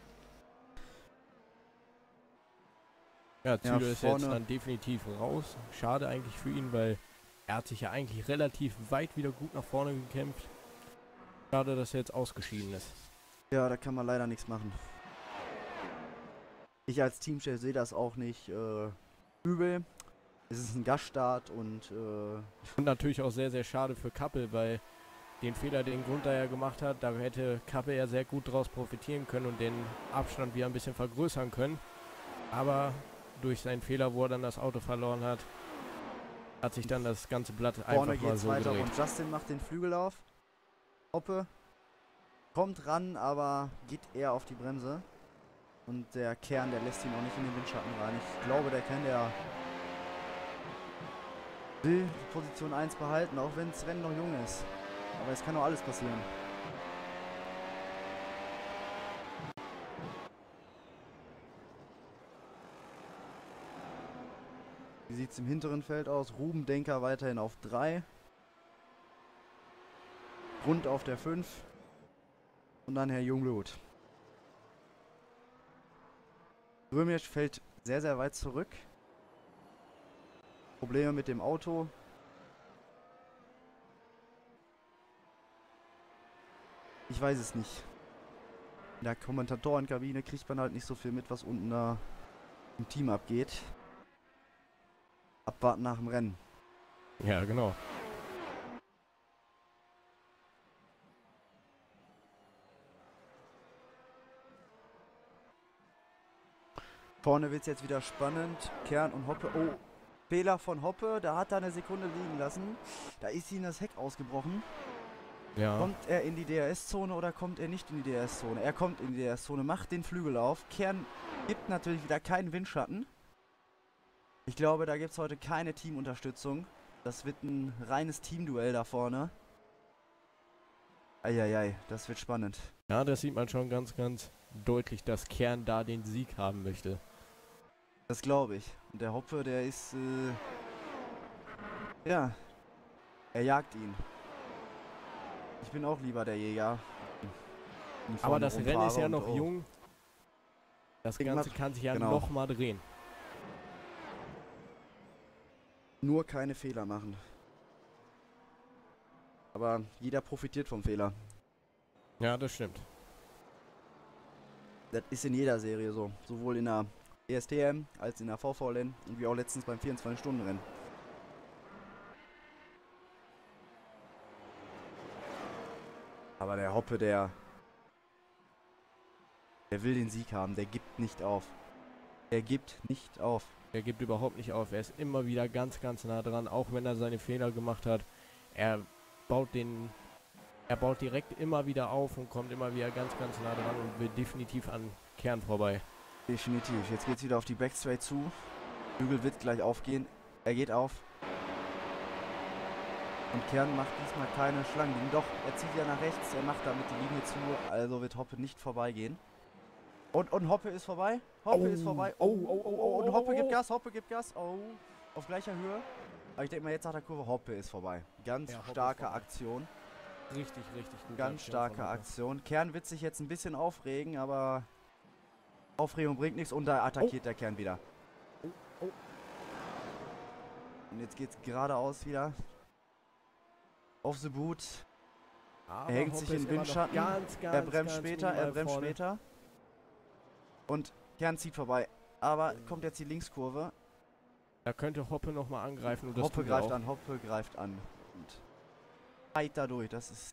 Ja, Zühler ist jetzt vorne. dann definitiv raus. Schade eigentlich für ihn, weil er hat sich ja eigentlich relativ weit wieder gut nach vorne gekämpft. Schade, dass er jetzt ausgeschieden ist. Ja, da kann man leider nichts machen. Ich als Teamchef sehe das auch nicht übel. Es ist ein Gaststart und Und natürlich auch sehr, sehr schade für Kappel, weil den Fehler, den Gunther ja gemacht hat, da hätte Kappel ja sehr gut draus profitieren können und den Abstand wieder ein bisschen vergrößern können. Aber durch seinen Fehler, wo er dann das Auto verloren hat, hat sich dann das ganze Blatt vorne einfach mal geht's so weiter gedreht. und Justin macht den Flügel auf. Hoppe kommt ran, aber geht eher auf die Bremse. Und der Kern, der lässt ihn auch nicht in den Windschatten rein. Ich glaube, der Kern, der will die Position 1 behalten, auch wenn das Rennen noch jung ist. Aber es kann noch alles passieren. Wie sieht es im hinteren Feld aus? Ruben Denker weiterhin auf 3. Grund auf der 5. Und dann Herr Jungblut. Römisch fällt sehr, sehr weit zurück. Probleme mit dem Auto. Ich weiß es nicht. In der Kommentatorenkabine kriegt man halt nicht so viel mit, was unten da im Team abgeht. Abwarten nach dem Rennen. Ja, genau. Vorne wird es jetzt wieder spannend. Kern und Hoppe. Oh, Fehler von Hoppe. Da hat er eine Sekunde liegen lassen. Da ist ihm das Heck ausgebrochen. Ja. Kommt er in die DRS-Zone oder kommt er nicht in die DRS-Zone? Er kommt in die DRS-Zone, macht den Flügel auf. Kern gibt natürlich wieder keinen Windschatten. Ich glaube, da gibt es heute keine Teamunterstützung. Das wird ein reines Teamduell da vorne. Eieiei, das wird spannend. Ja, das sieht man schon ganz, ganz deutlich, dass Kern da den Sieg haben möchte. Das glaube ich. Und der Hoppe, der ist, ja, er jagt ihn. Ich bin auch lieber der Jäger. Aber das Rennen ist ja noch oh. jung. Das Ding Ganze macht- kann sich ja genau. noch mal drehen. Nur keine Fehler machen. Aber jeder profitiert vom Fehler. Ja, das stimmt. Das ist in jeder Serie so. Sowohl in der ESTM als in der VVLN und wie auch letztens beim 24-Stunden-Rennen. Aber der Hoppe, der will den Sieg haben. Der gibt nicht auf. Der gibt nicht auf. Er gibt überhaupt nicht auf. Er ist immer wieder ganz, ganz nah dran, auch wenn er seine Fehler gemacht hat. Er baut direkt immer wieder auf und kommt immer wieder ganz, ganz nah dran und will definitiv an Kern vorbei. Definitiv. Jetzt geht's wieder auf die Backstraight zu. Hügel wird gleich aufgehen. Er geht auf. Und Kern macht diesmal keine Schlangenlinie. Doch, er zieht ja nach rechts. Er macht damit die Linie zu. Also wird Hoppe nicht vorbeigehen. Und Hoppe ist vorbei. Hoppe ist vorbei. Oh. Und Hoppe gibt Gas. Hoppe gibt Gas. Oh. Auf gleicher Höhe. Aber ich denke mal, jetzt nach der Kurve, Hoppe ist vorbei. Ganz Ja, Hoppe ist starke vorbei. Aktion. Richtig, richtig gut. Ganz starke Aktion. Kern wird sich jetzt ein bisschen aufregen, aber Aufregung bringt nichts und da attackiert der Kern wieder. Oh. Und jetzt geht's geradeaus wieder. Auf the boot. Aber Er hängt Hoppe sich in ist den immer noch Windschatten. Ganz, ganz, Er bremst ganz später, er minimal bremst vorne. später. Und Kern zieht vorbei. Aber kommt jetzt die Linkskurve. Da könnte Hoppe nochmal angreifen und das Hoppe tut er greift auch. an, Hoppe greift an. Und weit dadurch, das ist...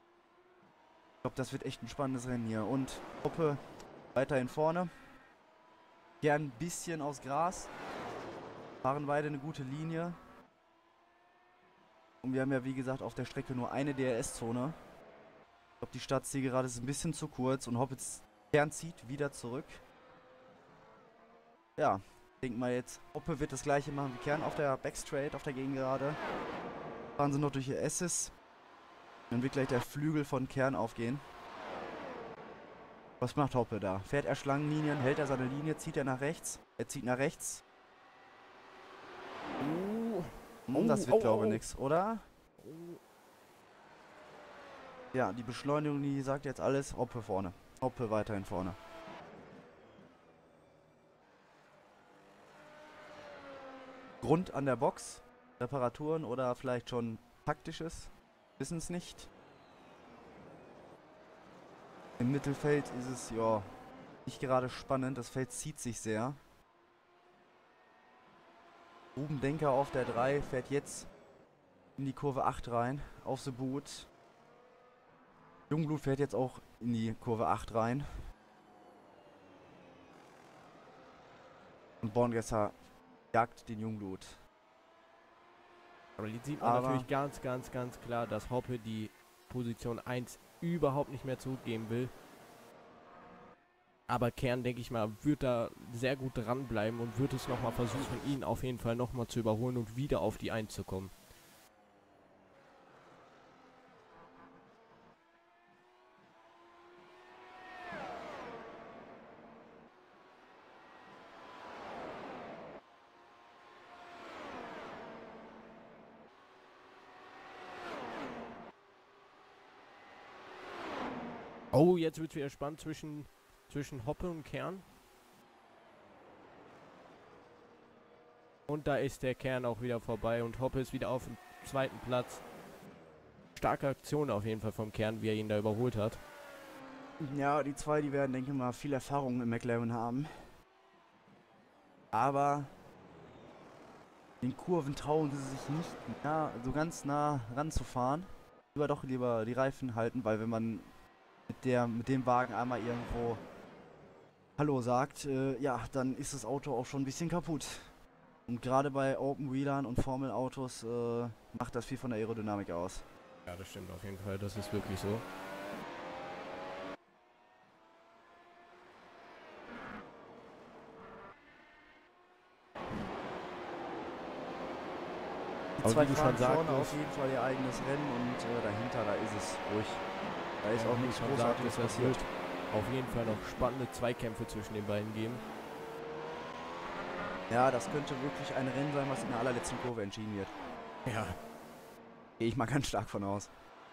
Ich glaube, das wird echt ein spannendes Rennen hier. Und Hoppe weiterhin vorne. gern ein bisschen aufs Gras. Fahren beide eine gute Linie. Und wir haben ja wie gesagt auf der Strecke nur eine DRS-Zone. Ich glaube, die Startzielgerade ist ein bisschen zu kurz und Hoppitz Kern zieht wieder zurück. Ja, ich denke mal jetzt, Hoppe wird das gleiche machen wie Kern auf der Backstraight, auf der Gegengerade. Fahren sie noch durch ihr Asses. Dann wird gleich der Flügel von Kern aufgehen. Was macht Hoppe da? Fährt er Schlangenlinien, hält er seine Linie, zieht er nach rechts? Er zieht nach rechts. Das wird glaube ich nichts, oder? Ja, die Beschleunigung, die sagt jetzt alles. Hoppe vorne. Hoppe weiterhin vorne. Grund an der Box. Reparaturen oder vielleicht schon taktisches. Wissen es nicht. Im Mittelfeld ist es, ja, nicht gerade spannend. Das Feld zieht sich sehr. Ruben Denker auf der 3 fährt jetzt in die Kurve 8 rein. Auf the Boot. Jungblut fährt jetzt auch in die Kurve 8 rein. Und Borngesser jagt den Jungblut. Aber jetzt sieht man natürlich ganz klar, dass Hoppe die Position 1 überhaupt nicht mehr zurückgeben will. Aber Kern, denke ich mal, wird da sehr gut dranbleiben und wird es nochmal versuchen, ihn auf jeden Fall nochmal zu überholen und wieder auf die 1 zu kommen. Oh, jetzt wird es wieder spannend zwischen Hoppe und Kern. Und da ist der Kern auch wieder vorbei und Hoppe ist wieder auf dem 2. Platz. Starke Aktion auf jeden Fall vom Kern, wie er ihn da überholt hat. Ja, die zwei, die werden, denke ich mal, viel Erfahrung im McLaren haben. Aber in Kurven trauen sie sich nicht so ganz nah ranzufahren. Lieber die Reifen halten, weil wenn man mit dem Wagen einmal irgendwo Hallo sagt, ja, dann ist das Auto auch schon ein bisschen kaputt. Und gerade bei Open-Wheelern und Formel-Autos macht das viel von der Aerodynamik aus. Ja, das stimmt auf jeden Fall, das ist wirklich so. Die zwei fahren vorne auf jeden Fall ihr eigenes Rennen und dahinter, da ist es ruhig. Da ist auch nichts Großartiges passiert. Auf jeden Fall noch spannende Zweikämpfe zwischen den beiden geben. Ja, das könnte wirklich ein Rennen sein, was in der allerletzten Kurve entschieden wird. Ja. Gehe ich mal ganz stark von aus.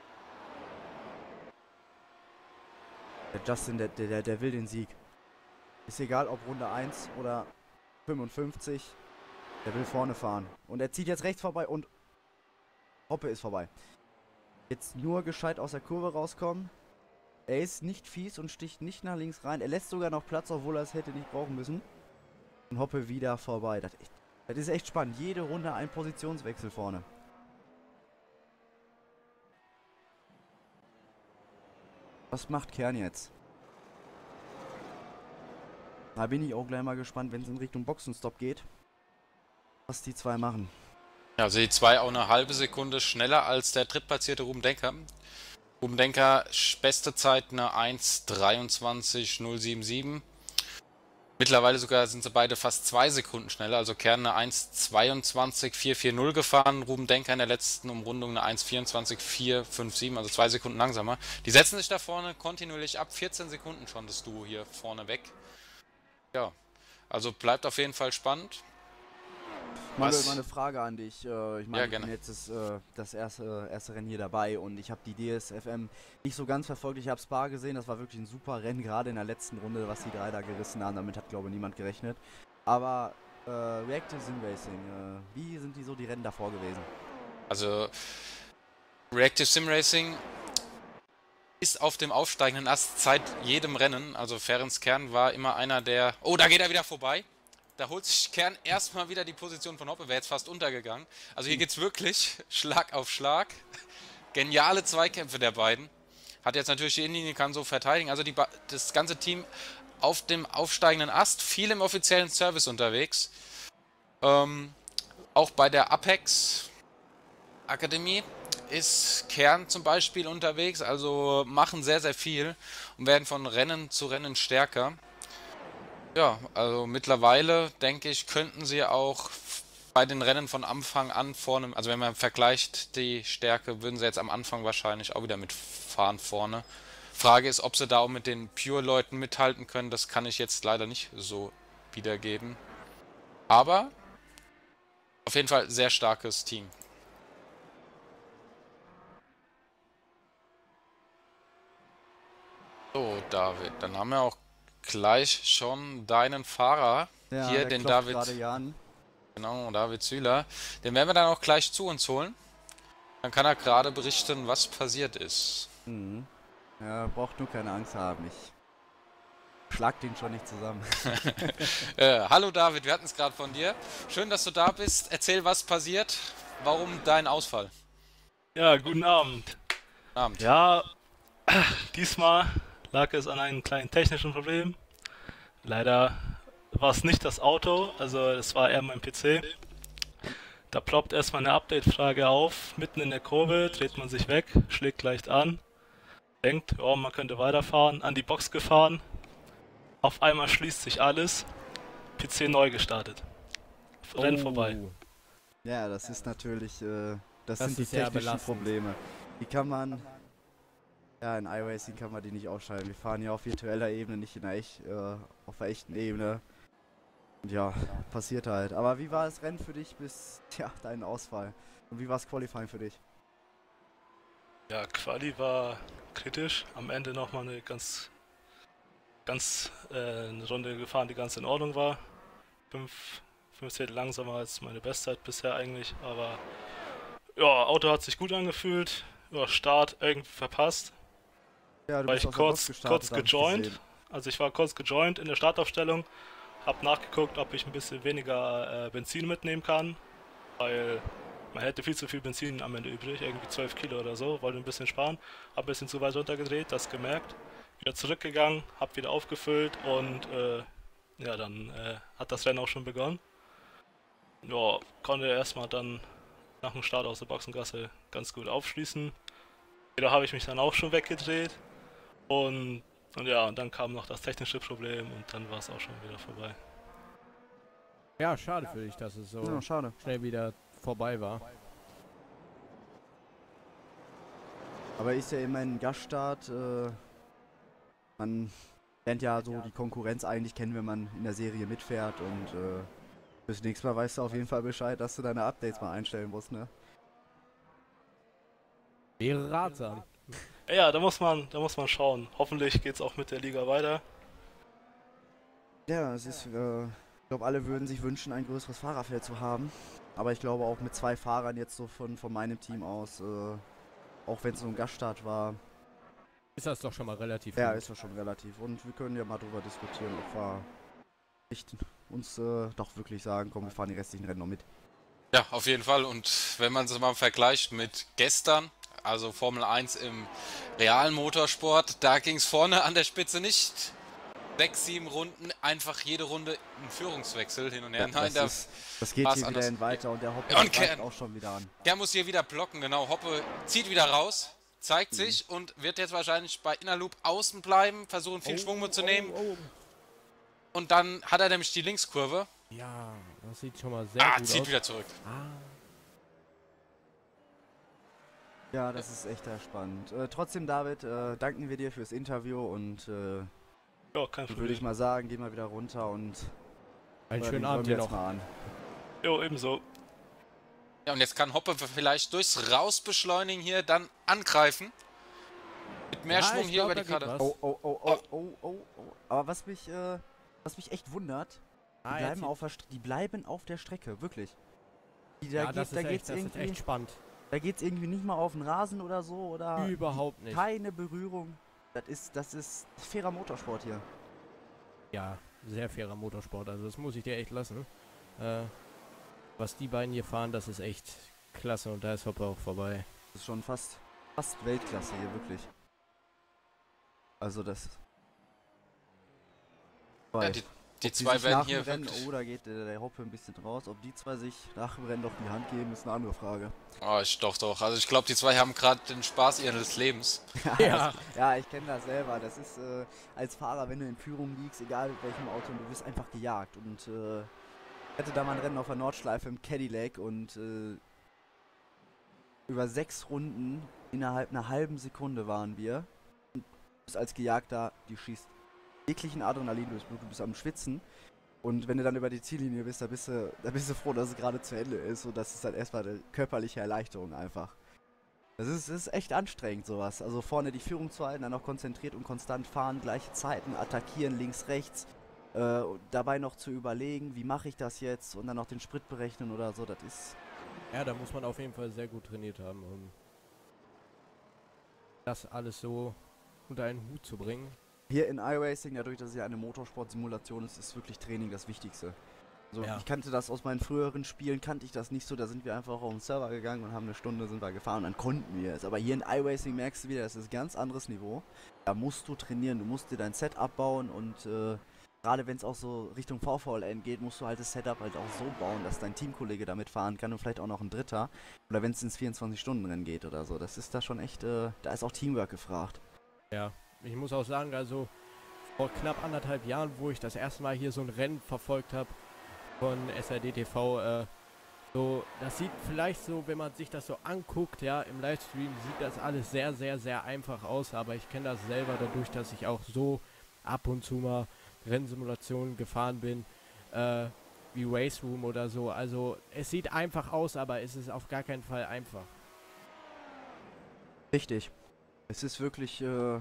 Der Justin, der will den Sieg. Ist egal, ob Runde 1 oder 55. Der will vorne fahren. Und er zieht jetzt rechts vorbei und Hoppe ist vorbei. Jetzt nur gescheit aus der Kurve rauskommen. Er ist nicht fies und sticht nicht nach links rein. Er lässt sogar noch Platz, obwohl er es hätte nicht brauchen müssen. Und Hoppe wieder vorbei. Das ist echt spannend. Jede Runde ein Positionswechsel vorne. Was macht Kern jetzt? Da bin ich auch gleich mal gespannt, wenn es in Richtung Boxenstopp geht. Was die zwei machen. Ja, also die zwei auch eine halbe Sekunde schneller als der drittplatzierte Ruben Denker. Ruben Denker, beste Zeit eine 1:23:077. Mittlerweile sogar sind sie beide fast 2 Sekunden schneller. Also Kern eine 1:22:440 gefahren. Ruben Denker in der letzten Umrundung eine 1:24:457, also 2 Sekunden langsamer. Die setzen sich da vorne kontinuierlich ab. 14 Sekunden schon das Duo hier vorne weg. Ja, also bleibt auf jeden Fall spannend. Manuel, mal eine Frage an dich. Ich meine, Ja, ich bin jetzt das erste Rennen hier dabei und ich habe die DSFM nicht so ganz verfolgt. Ich habe Spa gesehen, das war wirklich ein super Rennen, gerade in der letzten Runde, was die drei da gerissen haben. Damit hat, glaube ich, niemand gerechnet. Aber Reactive Sim Racing, wie sind die Rennen davor gewesen? Also Reactive Sim Racing ist auf dem aufsteigenden Ast seit jedem Rennen. Also Ferenc Kern war immer einer der... Oh, da geht er wieder vorbei. Da holt sich Kern erstmal wieder die Position von Hoppe, wäre jetzt fast untergegangen. Also hier geht's wirklich Schlag auf Schlag. Geniale Zweikämpfe der beiden. Hat jetzt natürlich die Innenlinie, kann so verteidigen. Also das ganze Team auf dem aufsteigenden Ast, viel im offiziellen Service unterwegs. Auch bei der Apex Akademie ist Kern zum Beispiel unterwegs, also machen sehr, sehr viel und werden von Rennen zu Rennen stärker. Ja, also mittlerweile, denke ich, könnten sie auch bei den Rennen von Anfang an vorne, also wenn man vergleicht die Stärke, würden sie jetzt am Anfang wahrscheinlich auch wieder mitfahren vorne. Frage ist, ob sie da auch mit den Pure-Leuten mithalten können, das kann ich jetzt leider nicht so wiedergeben. Aber auf jeden Fall sehr starkes Team. So, David, dann haben wir auch gleich schon deinen Fahrer Ja, hier, der den klopft David, gerade hier an. genau, David Zühler. Den werden wir dann auch gleich zu uns holen. Dann kann er gerade berichten, was passiert ist. Mhm. Ja, braucht nur keine Angst haben. Ich schlag den schon nicht zusammen. Hallo David, wir hatten es gerade von dir. Schön, dass du da bist. Erzähl, was passiert. Warum dein Ausfall? Ja, guten Abend. Guten Abend. Ja, diesmal lag es an einem kleinen technischen Problem. Leider war es nicht das Auto, also es war eher mein PC. Da ploppt erstmal eine Update-Frage auf, mitten in der Kurve, dreht man sich weg, schlägt leicht an, denkt, oh, man könnte weiterfahren, an die Box gefahren. Auf einmal schließt sich alles, PC neu gestartet. Rennen vorbei. Ja, das ist natürlich, das Das sind die ist sehr technischen belastend. Probleme. Die kann man, ja, in iRacing kann man die nicht ausschalten. Wir fahren ja auf virtueller Ebene, nicht in der auf der echten Ebene. Und ja, passiert halt. Aber wie war das Rennen für dich bis, ja, deinen Ausfall? Und wie war das Qualifying für dich? Ja, Quali war kritisch. Am Ende nochmal eine eine Runde gefahren, die ganz in Ordnung war. Fünf Zehntel langsamer als meine Bestzeit bisher eigentlich, aber ja, Auto hat sich gut angefühlt. Ja, Start irgendwie verpasst. Ja, du War bist ich aus der Box kurz gestartet, hab ich gejoint. gesehen. Also ich war kurz gejoint in der Startaufstellung. Hab nachgeguckt, ob ich ein bisschen weniger Benzin mitnehmen kann, weil man hätte viel zu viel Benzin am Ende übrig, irgendwie 12 Kilo oder so, wollte ein bisschen sparen, hab ein bisschen zu weit runtergedreht, das gemerkt, wieder zurückgegangen, hab wieder aufgefüllt und ja, dann hat das Rennen auch schon begonnen. Ja, konnte erstmal dann nach dem Start aus der Boxengasse ganz gut aufschließen. Wieder habe ich mich dann auch schon weggedreht und ja, und dann kam noch das technische Problem und dann war es auch schon wieder vorbei. Ja, schade für dich, dass es so Ja, schade. schnell wieder vorbei war. Aber ist ja immer ein Gaststart, man lernt ja so die Konkurrenz eigentlich kennen, wenn man in der Serie mitfährt und bis nächstes Mal weißt du auf jeden Fall Bescheid, dass du deine Updates mal einstellen musst, ne? Wäre ratsam. Ja, da muss man schauen. Hoffentlich geht's auch mit der Liga weiter. Ja, es ist, ich glaube, alle würden sich wünschen, ein größeres Fahrerfeld zu haben. Aber ich glaube auch mit 2 Fahrern jetzt so von meinem Team aus, auch wenn es so ein Gaststart war, Ist das doch schon mal relativ ja, gut. ist das schon relativ. Und wir können ja mal drüber diskutieren, ob wir nicht uns doch wirklich sagen, komm, wir fahren die restlichen Rennen noch mit. Ja, auf jeden Fall. Und wenn man es mal vergleicht mit gestern, also Formel 1 im realen Motorsport, da ging es vorne an der Spitze nicht 6, 7 Runden, einfach jede Runde ein Führungswechsel hin und her. Nein, das geht war's hier wieder anders. in weiter und der Hoppe Ja, und greift Kern. auch schon wieder an. der muss hier wieder blocken, genau. Hoppe zieht wieder raus, zeigt sich und wird jetzt wahrscheinlich bei Innerloop außen bleiben, versuchen viel Schwung mitzunehmen. Und dann hat er nämlich die Linkskurve. Ja, das sieht schon mal sehr gut Zieht aus. wieder zurück. Ja, das ist echt spannend. Trotzdem, David, danken wir dir fürs Interview und Ja, kein würde ich Problem. mal sagen, geh mal wieder runter und Einen den schönen hören Abend wir dir jetzt noch. mal an. Jo, ebenso. Ja, und jetzt kann Hoppe vielleicht durchs Rausbeschleunigen hier dann angreifen. Mit mehr Ja, Schwung ich hier glaub, über die da geht Karte. was. Oh. Aber was mich echt wundert, die bleiben auf der Strecke, wirklich. Ja, das ist echt spannend. Da geht's irgendwie nicht mal auf den Rasen oder so oder Überhaupt nicht. keine Berührung. Das ist fairer Motorsport hier. Ja, sehr fairer Motorsport, also das muss ich dir echt lassen. Was die beiden hier fahren, das ist echt klasse und da ist Hoppe auch vorbei. Das ist schon fast Weltklasse hier, wirklich. Also das. Ja, Ob die die zwei sich werden nach hier dem Rennen, wirklich. oh, da geht der Hoppe ein bisschen raus. Ob die zwei sich nach dem Rennen doch die Hand geben, ist eine andere Frage. Oh, doch. Also ich glaube, die zwei haben gerade den Spaß ihres Lebens. Ja. Ja, ich kenne das selber. Das ist als Fahrer, wenn du in Führung liegst, egal mit welchem Auto, du wirst einfach gejagt. Und ich hatte da mal ein Rennen auf der Nordschleife im Cadillac und über 6 Runden innerhalb einer halben Sekunde waren wir. Und du bist als Gejagter, die schießt jeglichen Adrenalin durchs Blut, du bist am Schwitzen. Und wenn du dann über die Ziellinie bist, da bist du froh, dass es gerade zu Ende ist. Und das ist dann erstmal eine körperliche Erleichterung einfach. Das ist echt anstrengend, sowas. Also vorne die Führung zu halten, dann auch konzentriert und konstant fahren, gleiche Zeiten, attackieren, links, rechts. Und dabei noch zu überlegen, wie mache ich das jetzt und dann noch den Sprit berechnen oder so, das ist... Ja, da muss man auf jeden Fall sehr gut trainiert haben, um das alles so unter einen Hut zu bringen. Hier in iRacing, dadurch, dass es ja eine Motorsport-Simulation ist, ist wirklich Training das Wichtigste. Also Ja. ich kannte das aus meinen früheren Spielen, kannte ich das nicht so, da sind wir einfach auf den Server gegangen und haben eine Stunde sind wir gefahren und dann konnten wir es. Aber hier in iRacing merkst du wieder, das ist ein ganz anderes Niveau. Da musst du trainieren, du musst dir dein Setup bauen und gerade wenn es auch so Richtung VVLN geht, musst du halt das Setup halt auch so bauen, dass dein Teamkollege damit fahren kann und vielleicht auch noch ein Dritter. Oder wenn es ins 24-Stunden-Rennen geht oder so. Das ist da schon echt, da ist auch Teamwork gefragt. Ja, ich muss auch sagen, also vor knapp 1,5 Jahren, wo ich das erste Mal hier so ein Rennen verfolgt habe von SRD TV, so, das sieht vielleicht so, wenn man sich das so anguckt, ja, im Livestream sieht das alles sehr, sehr, sehr einfach aus, aber ich kenne das selber dadurch, dass ich auch so ab und zu mal Rennsimulationen gefahren bin, wie Race Room oder so. Also es sieht einfach aus, aber es ist auf gar keinen Fall einfach. Richtig. Es ist wirklich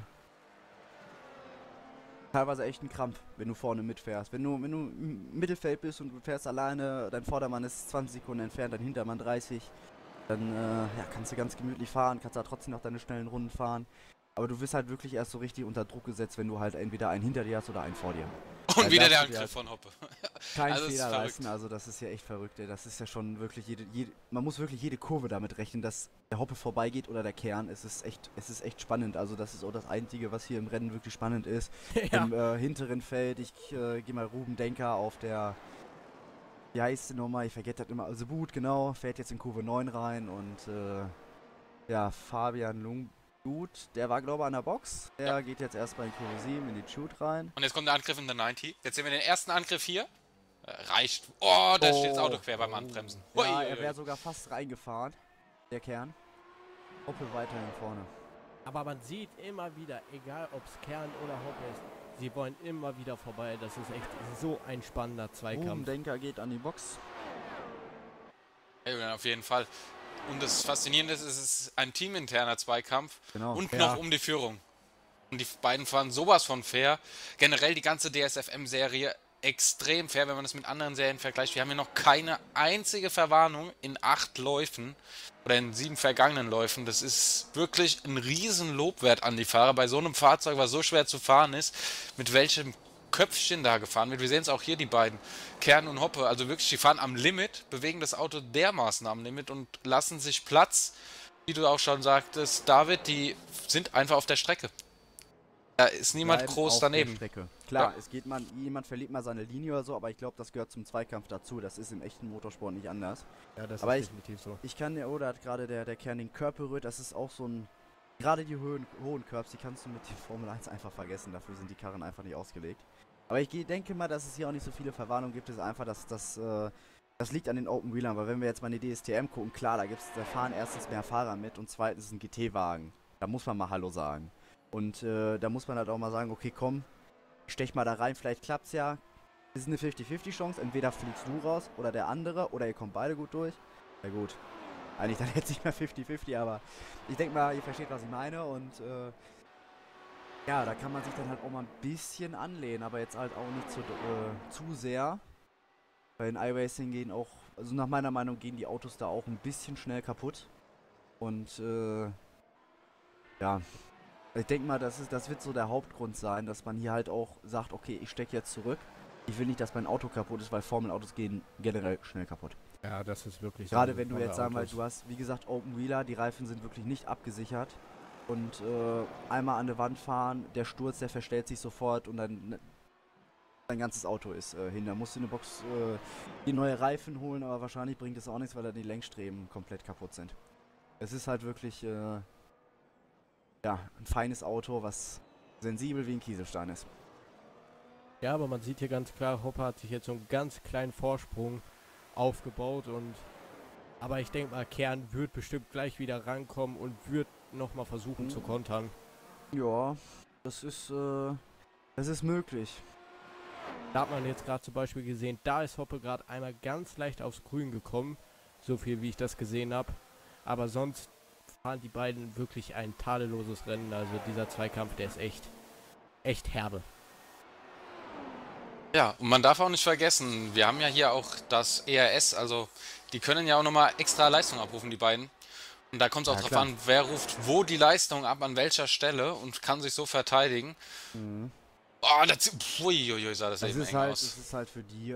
teilweise echt ein Krampf, wenn du vorne mitfährst. Wenn du im Mittelfeld bist und du fährst alleine, dein Vordermann ist 20 Sekunden entfernt, dein Hintermann 30, dann ja, kannst du ganz gemütlich fahren, kannst da trotzdem noch deine schnellen Runden fahren. Aber du wirst halt wirklich erst so richtig unter Druck gesetzt, wenn du halt entweder einen hinter dir hast oder einen vor dir. Und Weil wieder da der hast du dir Angriff von Hoppe. keinen Also, das ist Fehler verrückt. leisten, also das ist ja echt verrückt, ey. Das ist ja schon wirklich man muss wirklich jede Kurve damit rechnen, dass der Hoppe vorbeigeht oder der Kern. Es ist echt spannend, also das ist auch das Einzige, was hier im Rennen wirklich spannend ist. Ja. Im hinteren Feld, ich gehe mal Ruben Denker auf der, wie heißt die nochmal, ich vergesse das immer, also Boot, genau, fährt jetzt in Kurve 9 rein und ja, Fabian Lungblut, der war glaube ich an der Box, der geht jetzt erstmal in Kurve 7 in die Shoot rein. Und jetzt kommt der Angriff in der 90. Jetzt sehen wir den ersten Angriff hier. Reicht. Oh, da steht das Auto quer beim Anbremsen. Ja, Ui, er ui, wäre ui. sogar fast reingefahren, der Kern. Hoppe weiterhin vorne. Aber man sieht immer wieder, egal ob es Kern oder Hoppe ist, sie wollen immer wieder vorbei. Das ist echt so ein spannender Ruben Zweikampf. Denker geht an die Box. Ja, auf jeden Fall. Und das Faszinierende ist, es ist ein teaminterner Zweikampf Genau. und Ja. noch um die Führung. Und die beiden fahren sowas von fair. Generell die ganze DSFM-Serie extrem fair, wenn man das mit anderen Serien vergleicht. Wir haben hier noch keine einzige Verwarnung in 8 Läufen oder in 7 vergangenen Läufen. Das ist wirklich ein riesen Lobwert an die Fahrer bei so einem Fahrzeug, was so schwer zu fahren ist, mit welchem Köpfchen da gefahren wird. Wir sehen es auch hier, die beiden, Kern und Hoppe. Also wirklich, die fahren am Limit, bewegen das Auto dermaßen am Limit und lassen sich Platz, wie du auch schon sagtest, David, die sind einfach auf der Strecke. Da ist niemand Bleiben groß auf daneben. der Strecke. Klar, Ja. es geht jemand verliert mal seine Linie oder so, aber ich glaube, das gehört zum Zweikampf dazu. Das ist im echten Motorsport nicht anders. Ja, das Aber ist definitiv so. Ich kann ja, oder hat gerade der Kern den Curb berührt, das ist auch so ein, gerade die hohen Curbs, die kannst du mit der Formel 1 einfach vergessen, dafür sind die Karren einfach nicht ausgelegt. Aber ich denke mal, dass es hier auch nicht so viele Verwarnungen gibt, es ist einfach, dass das liegt an den Open Wheelern, weil wenn wir jetzt mal in die DSTM gucken, klar, da fahren erstens mehr Fahrer mit und zweitens ein GT-Wagen. Da muss man mal Hallo sagen. Und da muss man halt auch mal sagen, okay, komm, stech mal da rein, vielleicht klappt's ja. Es ist eine 50-50 Chance, entweder fliegst du raus oder der andere oder ihr kommt beide gut durch. Ja gut, eigentlich dann jetzt nicht mehr 50-50, aber ich denke mal, ihr versteht, was ich meine und ja, da kann man sich dann halt auch mal ein bisschen anlehnen, aber jetzt halt auch nicht zu sehr. Weil in iRacing gehen auch, also nach meiner Meinung gehen die Autos da auch ein bisschen schnell kaputt. Und ja, ich denke mal, das wird so der Hauptgrund sein, dass man hier halt auch sagt, okay, ich stecke jetzt zurück. Ich will nicht, dass mein Auto kaputt ist, weil Formelautos gehen generell schnell kaputt. Ja, das ist wirklich so. Gerade wenn du jetzt sagen, weil du hast, wie gesagt, Open Wheeler, die Reifen sind wirklich nicht abgesichert. Und einmal an der Wand fahren, der Sturz, der verstellt sich sofort und dann sein ganzes Auto ist hin. Da musst du in der Box die neue Reifen holen, aber wahrscheinlich bringt es auch nichts, weil da die Lenkstreben komplett kaputt sind. Es ist halt wirklich ja, ein feines Auto, was sensibel wie ein Kieselstein ist. Ja, aber man sieht hier ganz klar, Hoppe hat sich jetzt so einen ganz kleinen Vorsprung aufgebaut aber ich denke mal, Kern wird bestimmt gleich wieder rankommen und wird nochmal versuchen zu kontern. Ja, das ist möglich. Da hat man jetzt gerade zum Beispiel gesehen, da ist Hoppe gerade einmal ganz leicht aufs Grün gekommen, so viel wie ich das gesehen habe. Aber sonst fahren die beiden wirklich ein tadelloses Rennen, also dieser Zweikampf, der ist echt herbe. Ja, und man darf auch nicht vergessen, wir haben ja hier auch das ERS, also die können ja auch nochmal extra Leistung abrufen, die beiden. Und da kommt es auch drauf an, wer ruft wo die Leistung ab, an welcher Stelle und kann sich so verteidigen. Oh, uiuiui, sah das eben eng aus. Das ist halt für die,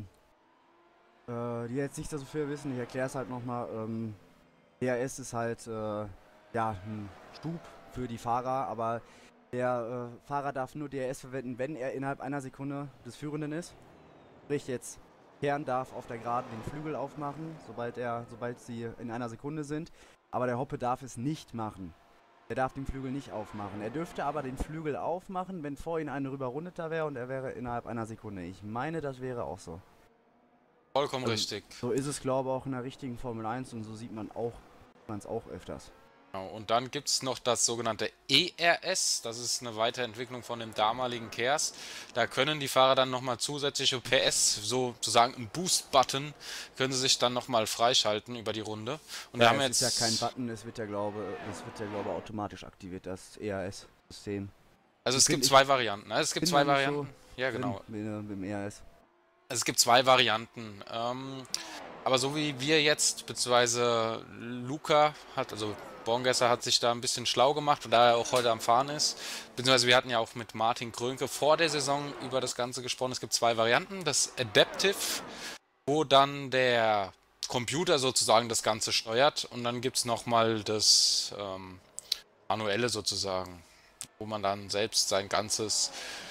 die jetzt nicht so viel wissen, ich erkläre es halt nochmal, ERS ist halt, ja, ein Stub für die Fahrer, aber der Fahrer darf nur DRS verwenden, wenn er innerhalb einer Sekunde des Führenden ist. Sprich jetzt, Kern darf auf der Geraden den Flügel aufmachen, sobald sie in einer Sekunde sind. Aber der Hoppe darf es nicht machen. Er darf den Flügel nicht aufmachen. Er dürfte aber den Flügel aufmachen, wenn vor ihm ein Rüberrundeter wäre und er wäre innerhalb einer Sekunde. Ich meine, das wäre auch so. Vollkommen richtig. So ist es, glaube ich, auch in der richtigen Formel 1 und so sieht man es auch öfters. Genau, und dann gibt es noch das sogenannte ERS, das ist eine Weiterentwicklung von dem damaligen KERS. Da können die Fahrer dann nochmal zusätzliche PS, sozusagen ein Boost-Button, können sie sich dann nochmal freischalten über die Runde. Und ja, da haben wir jetzt ist ja kein Button, es wird ja glaube ich automatisch aktiviert, das ERS-System. Also es gibt zwei Varianten. Es gibt zwei Varianten. So ja, genau. Mit dem ERS. Also es gibt zwei Varianten. Aber so wie wir jetzt, beziehungsweise Luca also Borngesser hat sich da ein bisschen schlau gemacht, da er auch heute am Fahren ist. Beziehungsweise wir hatten ja auch mit Martin Krönke vor der Saison über das Ganze gesprochen. Es gibt zwei Varianten. Das Adaptive, wo dann der Computer sozusagen das Ganze steuert. Und dann gibt es nochmal das Manuelle sozusagen, wo man dann selbst sein ganzes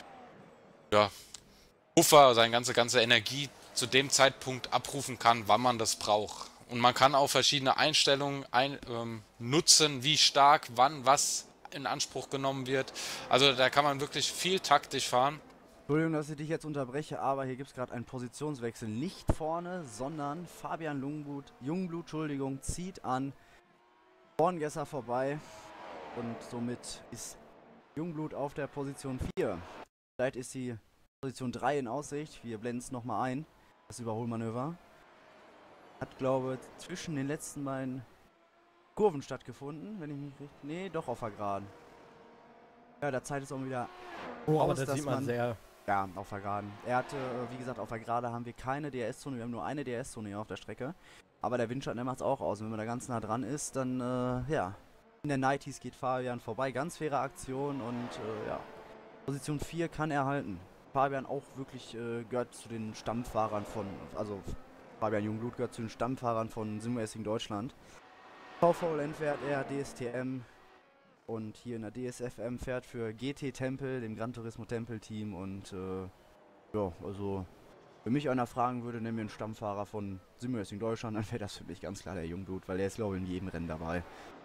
Puffer, seine ganze Energie zu dem Zeitpunkt abrufen kann, wann man das braucht. Und man kann auch verschiedene Einstellungen nutzen, wie stark, wann, was in Anspruch genommen wird. Also da kann man wirklich viel taktisch fahren. Entschuldigung, dass ich dich jetzt unterbreche, aber hier gibt es gerade einen Positionswechsel. Nicht vorne, sondern Fabian Jungblut, zieht an Borngesser vorbei. Und somit ist Jungblut auf der Position 4. Vielleicht ist die Position 3 in Aussicht. Wir blenden es nochmal ein. Das Überholmanöver. Hat, glaube ich, zwischen den letzten beiden Kurven stattgefunden, wenn ich mich richtig... Nee, doch auf der Geraden. Ja, der Zeit ist auch wieder aber das sieht man sehr... Ja, auf der Geraden. Er hatte, wie gesagt, auf der Gerade haben wir keine DRS-Zone, wir haben nur eine DRS-Zone hier auf der Strecke. Aber der Windschatten, der macht es auch aus. Und wenn man da ganz nah dran ist, dann, ja. In der 90s geht Fabian vorbei. Ganz faire Aktion und, ja. Position 4 kann er halten. Fabian auch wirklich gehört zu den Stammfahrern von... Also, Fabian Jungblut gehört zu den Stammfahrern von SimRacing Deutschland. VVLN fährt er, DSTM und hier in der DSFM fährt für GT Tempel, dem Gran Turismo Tempel Team und ja, also wenn mich einer fragen würde, nenn mir einen Stammfahrer von SimRacing Deutschland, dann wäre das für mich ganz klar der Jungblut, weil der ist glaube ich in jedem Rennen dabei.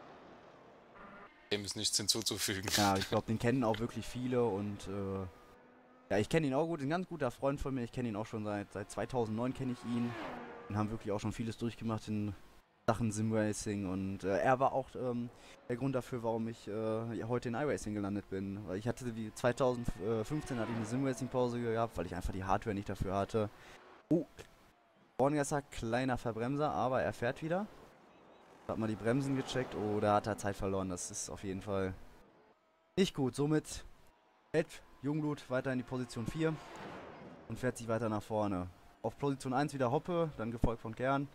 Dem ist nichts hinzuzufügen. Ja, ich glaube, den kennen auch wirklich viele und ja, ich kenne ihn auch gut, ein ganz guter Freund von mir, ich kenne ihn auch schon seit 2009 kenne ich ihn und haben wirklich auch schon vieles durchgemacht in Sachen Simracing und er war auch der Grund dafür, warum ich heute in iRacing gelandet bin, weil ich hatte 2015 hatte ich eine Simracing-Pause gehabt, weil ich einfach die Hardware nicht dafür hatte. Borngesser, kleiner Verbremser, aber er fährt wieder. Hat mal die Bremsen gecheckt, oh, da hat er Zeit verloren, das ist auf jeden Fall nicht gut, somit hält Jungblut weiter in die Position 4 und fährt sich weiter nach vorne. Auf Position 1 wieder Hoppe, dann gefolgt von Kern.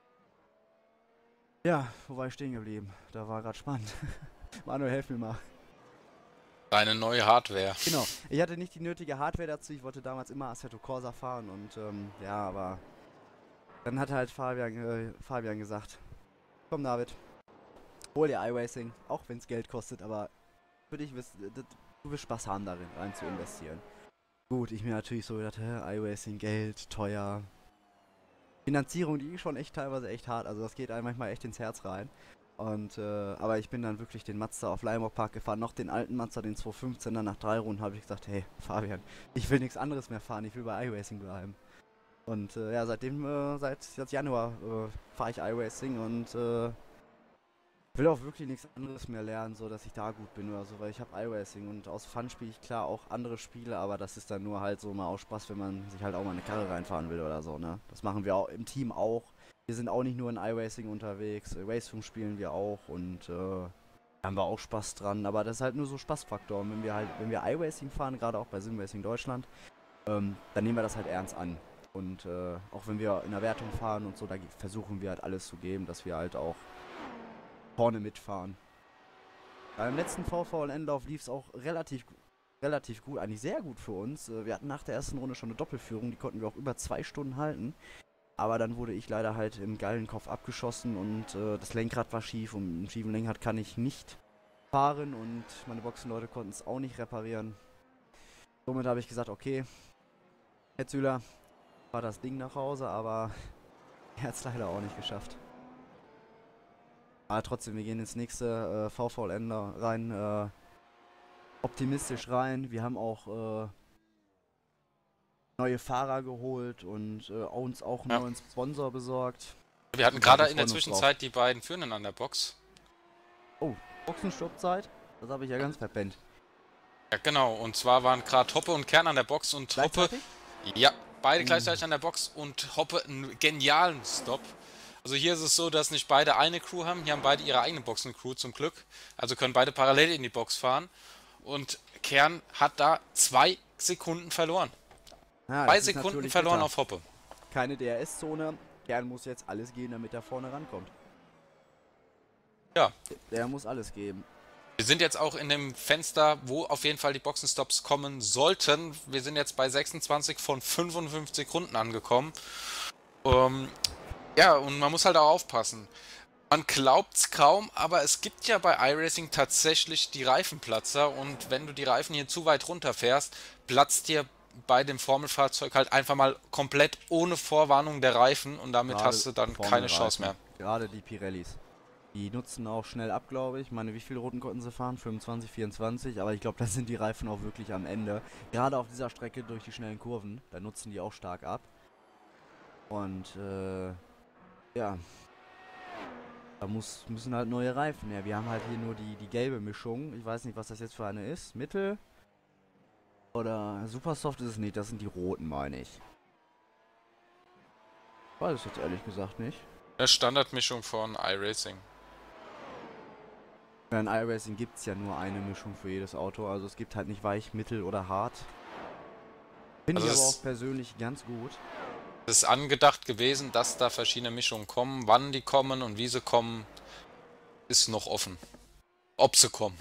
Ja, wo war ich stehen geblieben? Da war gerade spannend. Manuel, helf mir mal. Deine neue Hardware. Genau, ich hatte nicht die nötige Hardware dazu, ich wollte damals immer Assetto Corsa fahren und ja, aber dann hat halt Fabian gesagt, komm David, hol dir iRacing, auch wenn es Geld kostet, aber für dich du wirst Spaß haben darin, rein zu investieren. Gut, ich mir natürlich so gedacht, hä, iRacing, Geld, teuer. Finanzierung, die ist schon echt teilweise echt hart, also das geht einem manchmal echt ins Herz rein. Und, aber ich bin dann wirklich den Mazda auf Leimhoff Park gefahren, noch den alten Mazda, den 215er, nach 3 Runden habe ich gesagt, hey, Fabian, ich will nichts anderes mehr fahren, ich will bei iRacing bleiben. Und, ja, seitdem, seit Januar, fahre ich iRacing und, will auch wirklich nichts anderes mehr lernen, so dass ich da gut bin oder so, weil ich habe iRacing und aus Fun spiele ich klar auch andere Spiele, aber das ist dann nur halt so mal aus Spaß, wenn man sich halt auch mal eine Karre reinfahren will oder so, ne? Das machen wir auch im Team auch. Wir sind auch nicht nur in iRacing unterwegs, Racing spielen wir auch und haben wir auch Spaß dran, aber das ist halt nur so Spaßfaktor. Und wenn wir iRacing fahren, gerade auch bei SimRacing Deutschland, dann nehmen wir das halt ernst an. Und auch wenn wir in der Wertung fahren und so, da versuchen wir halt alles zu geben, dass wir halt auch vorne mitfahren. Beim letzten VVLN-Lauf lief es auch relativ gut, eigentlich sehr gut für uns. Wir hatten nach der ersten Runde schon eine Doppelführung, die konnten wir auch über 2 Stunden halten. Aber dann wurde ich leider halt im Gallenkopf abgeschossen und das Lenkrad war schief und im schiefen Lenkrad kann ich nicht fahren und meine Boxenleute konnten es auch nicht reparieren. Somit habe ich gesagt, okay, Herr Zühler, war das Ding nach Hause, aber er hat es leider auch nicht geschafft. Aber trotzdem, wir gehen ins nächste VVLN rein, optimistisch rein. Wir haben auch neue Fahrer geholt und uns auch einen neuen Sponsor besorgt. Wir hatten gerade in der Zwischenzeit die beiden Führenden an der Box. Oh, Boxenstoppzeit? Das habe ich ja ganz verpennt. Ja, genau. Und zwar waren gerade Hoppe und Kern an der Box und Hoppe... Ja, beide gleichzeitig an der Box und Hoppe einen genialen Stop. Also hier ist es so, dass nicht beide eine Crew haben. Hier haben beide ihre eigene Boxencrew zum Glück. Also können beide parallel in die Box fahren. Und Kern hat da 2 Sekunden verloren. Ja, 2 Sekunden verloren auf Hoppe. Keine DRS-Zone. Kern muss jetzt alles geben, damit er vorne rankommt. Ja. Der muss alles geben. Wir sind jetzt auch in dem Fenster, wo auf jeden Fall die Boxenstops kommen sollten. Wir sind jetzt bei 26 von 55 Runden angekommen. Ja, und man muss halt auch aufpassen. Man glaubt's kaum, aber es gibt ja bei iRacing tatsächlich die Reifenplatzer und wenn du die Reifen hier zu weit runterfährst, platzt dir bei dem Formelfahrzeug halt einfach mal komplett ohne Vorwarnung der Reifen und damit hast du dann keine Chance mehr. Gerade die Pirellis. Die nutzen auch schnell ab, glaube ich. Ich meine, wie viele Runden konnten sie fahren? 25, 24. Aber ich glaube, da sind die Reifen auch wirklich am Ende. Gerade auf dieser Strecke durch die schnellen Kurven. Da nutzen die auch stark ab. Und, ja. Da müssen halt neue Reifen her. Wir haben halt hier nur die gelbe Mischung. Ich weiß nicht, was das jetzt für eine ist. Mittel? Oder Supersoft ist es nicht. Das sind die roten, meine ich. Ich weiß es jetzt ehrlich gesagt nicht. Eine Standardmischung von iRacing. In iRacing gibt es ja nur eine Mischung für jedes Auto. Also es gibt halt nicht weich, mittel oder hart. Finde ich aber auch persönlich ganz gut. Es ist angedacht gewesen, dass da verschiedene Mischungen kommen. Wann die kommen und wie sie kommen, ist noch offen. Ob sie kommen.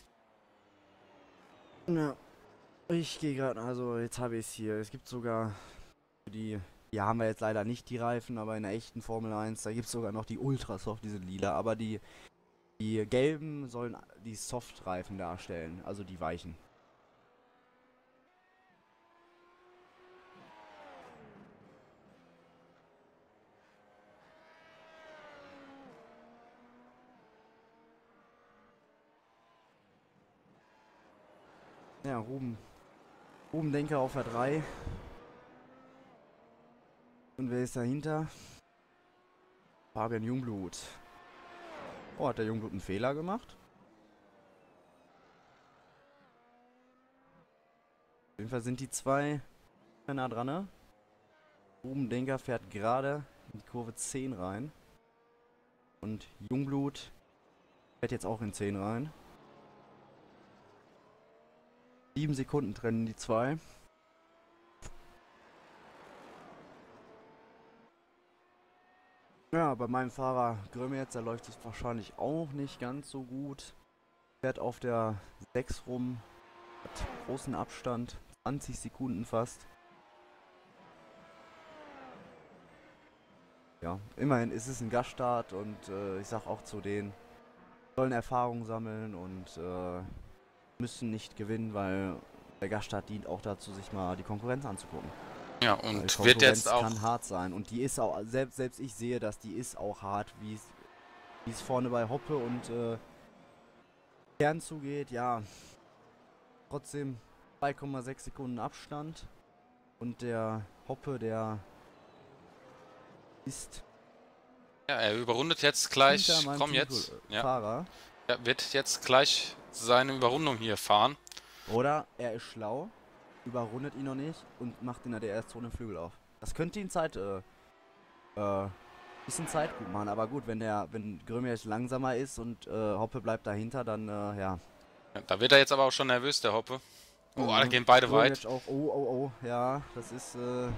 Ja. Ich gehe gerade, also jetzt habe ich es hier. Es gibt sogar die, hier haben wir jetzt leider nicht die Reifen, aber in der echten Formel 1, da gibt es sogar noch die Ultrasoft, diese lila. Aber die gelben sollen die Soft-Reifen darstellen, also die weichen. Ja, Ruben Denker auf der 3. Und wer ist dahinter? Fabian Jungblut. Oh, hat der Jungblut einen Fehler gemacht? Auf jeden Fall sind die zwei nah dran, ne? Ruben Denker fährt gerade in die Kurve 10 rein. Und Jungblut fährt jetzt auch in 10 rein. 7 Sekunden trennen die zwei. Ja, bei meinem Fahrer Grömetz, da läuft es wahrscheinlich auch nicht ganz so gut. Fährt auf der 6 rum, hat großen Abstand, 20 Sekunden fast. Ja, immerhin ist es ein Gaststart und ich sag auch zu denen, sollen Erfahrung sammeln und müssen nicht gewinnen, weil der Gaststart dient auch dazu, sich mal die Konkurrenz anzugucken. Ja, Weil und wird jetzt Konkurrenz auch. kann hart sein und die ist auch, selbst ich sehe das, die ist auch hart, wie es vorne bei Hoppe und Kern zugeht, ja. Trotzdem 2,6 Sekunden Abstand und der Hoppe, der ist Ja, er überrundet jetzt gleich. hinter meinem Komm jetzt. Ja, Fahrer. er wird jetzt gleich seine Überrundung hier fahren. Oder er ist schlau, überrundet ihn noch nicht und macht in der DRS-Zone den Flügel auf. Das könnte ihn bisschen Zeit gut machen, aber gut, wenn Grömiec langsamer ist und Hoppe bleibt dahinter, dann ja. Ja, da wird er jetzt aber auch schon nervös, der Hoppe. Oh, da gehen beide weit. Auch, oh, ja, das ist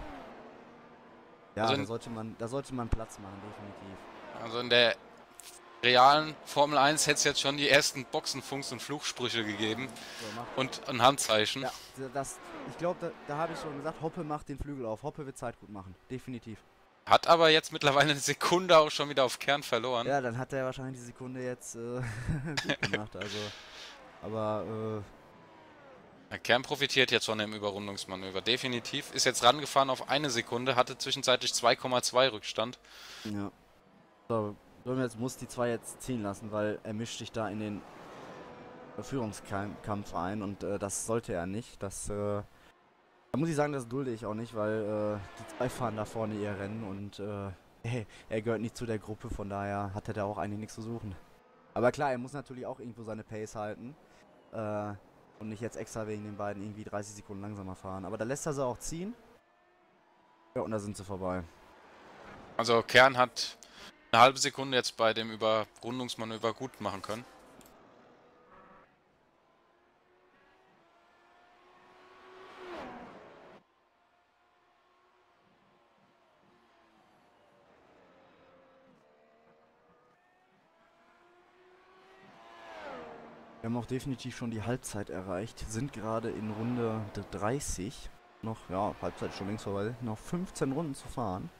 ja, Also da sollte man Platz machen, definitiv. Also in der realen Formel 1 hätte es jetzt schon die ersten Boxenfunks und Fluchsprüche gegeben So, mach. und ein Handzeichen. Ja, ich glaube, da habe ich schon gesagt, Hoppe macht den Flügel auf. Hoppe wird Zeit gut machen, definitiv. Hat aber jetzt mittlerweile eine Sekunde auch schon wieder auf Kern verloren. Ja, dann hat er wahrscheinlich die Sekunde jetzt gut gemacht, also. Aber Der Kern profitiert jetzt von dem Überrundungsmanöver. Definitiv. Ist jetzt rangefahren auf eine Sekunde, hatte zwischenzeitlich 2,2 Rückstand. ja. So, jetzt muss die 2 jetzt ziehen lassen, weil er mischt sich da in den Führungskampf ein und das sollte er nicht. Da muss ich sagen, das dulde ich auch nicht, weil die 2 fahren da vorne ihr Rennen und er gehört nicht zu der Gruppe, von daher hat er da auch eigentlich nichts zu suchen. Aber klar, er muss natürlich auch irgendwo seine Pace halten und nicht jetzt extra wegen den beiden irgendwie 30 Sekunden langsamer fahren. Aber da lässt er sie auch ziehen. Ja, und da sind sie vorbei. Also Kern hat eine halbe Sekunde jetzt bei dem Überrundungsmanöver gut machen können. Wir haben auch definitiv schon die Halbzeit erreicht, sind gerade in Runde 30. Noch, ja, Halbzeit ist schon längst vorbei. Noch 15 Runden zu fahren.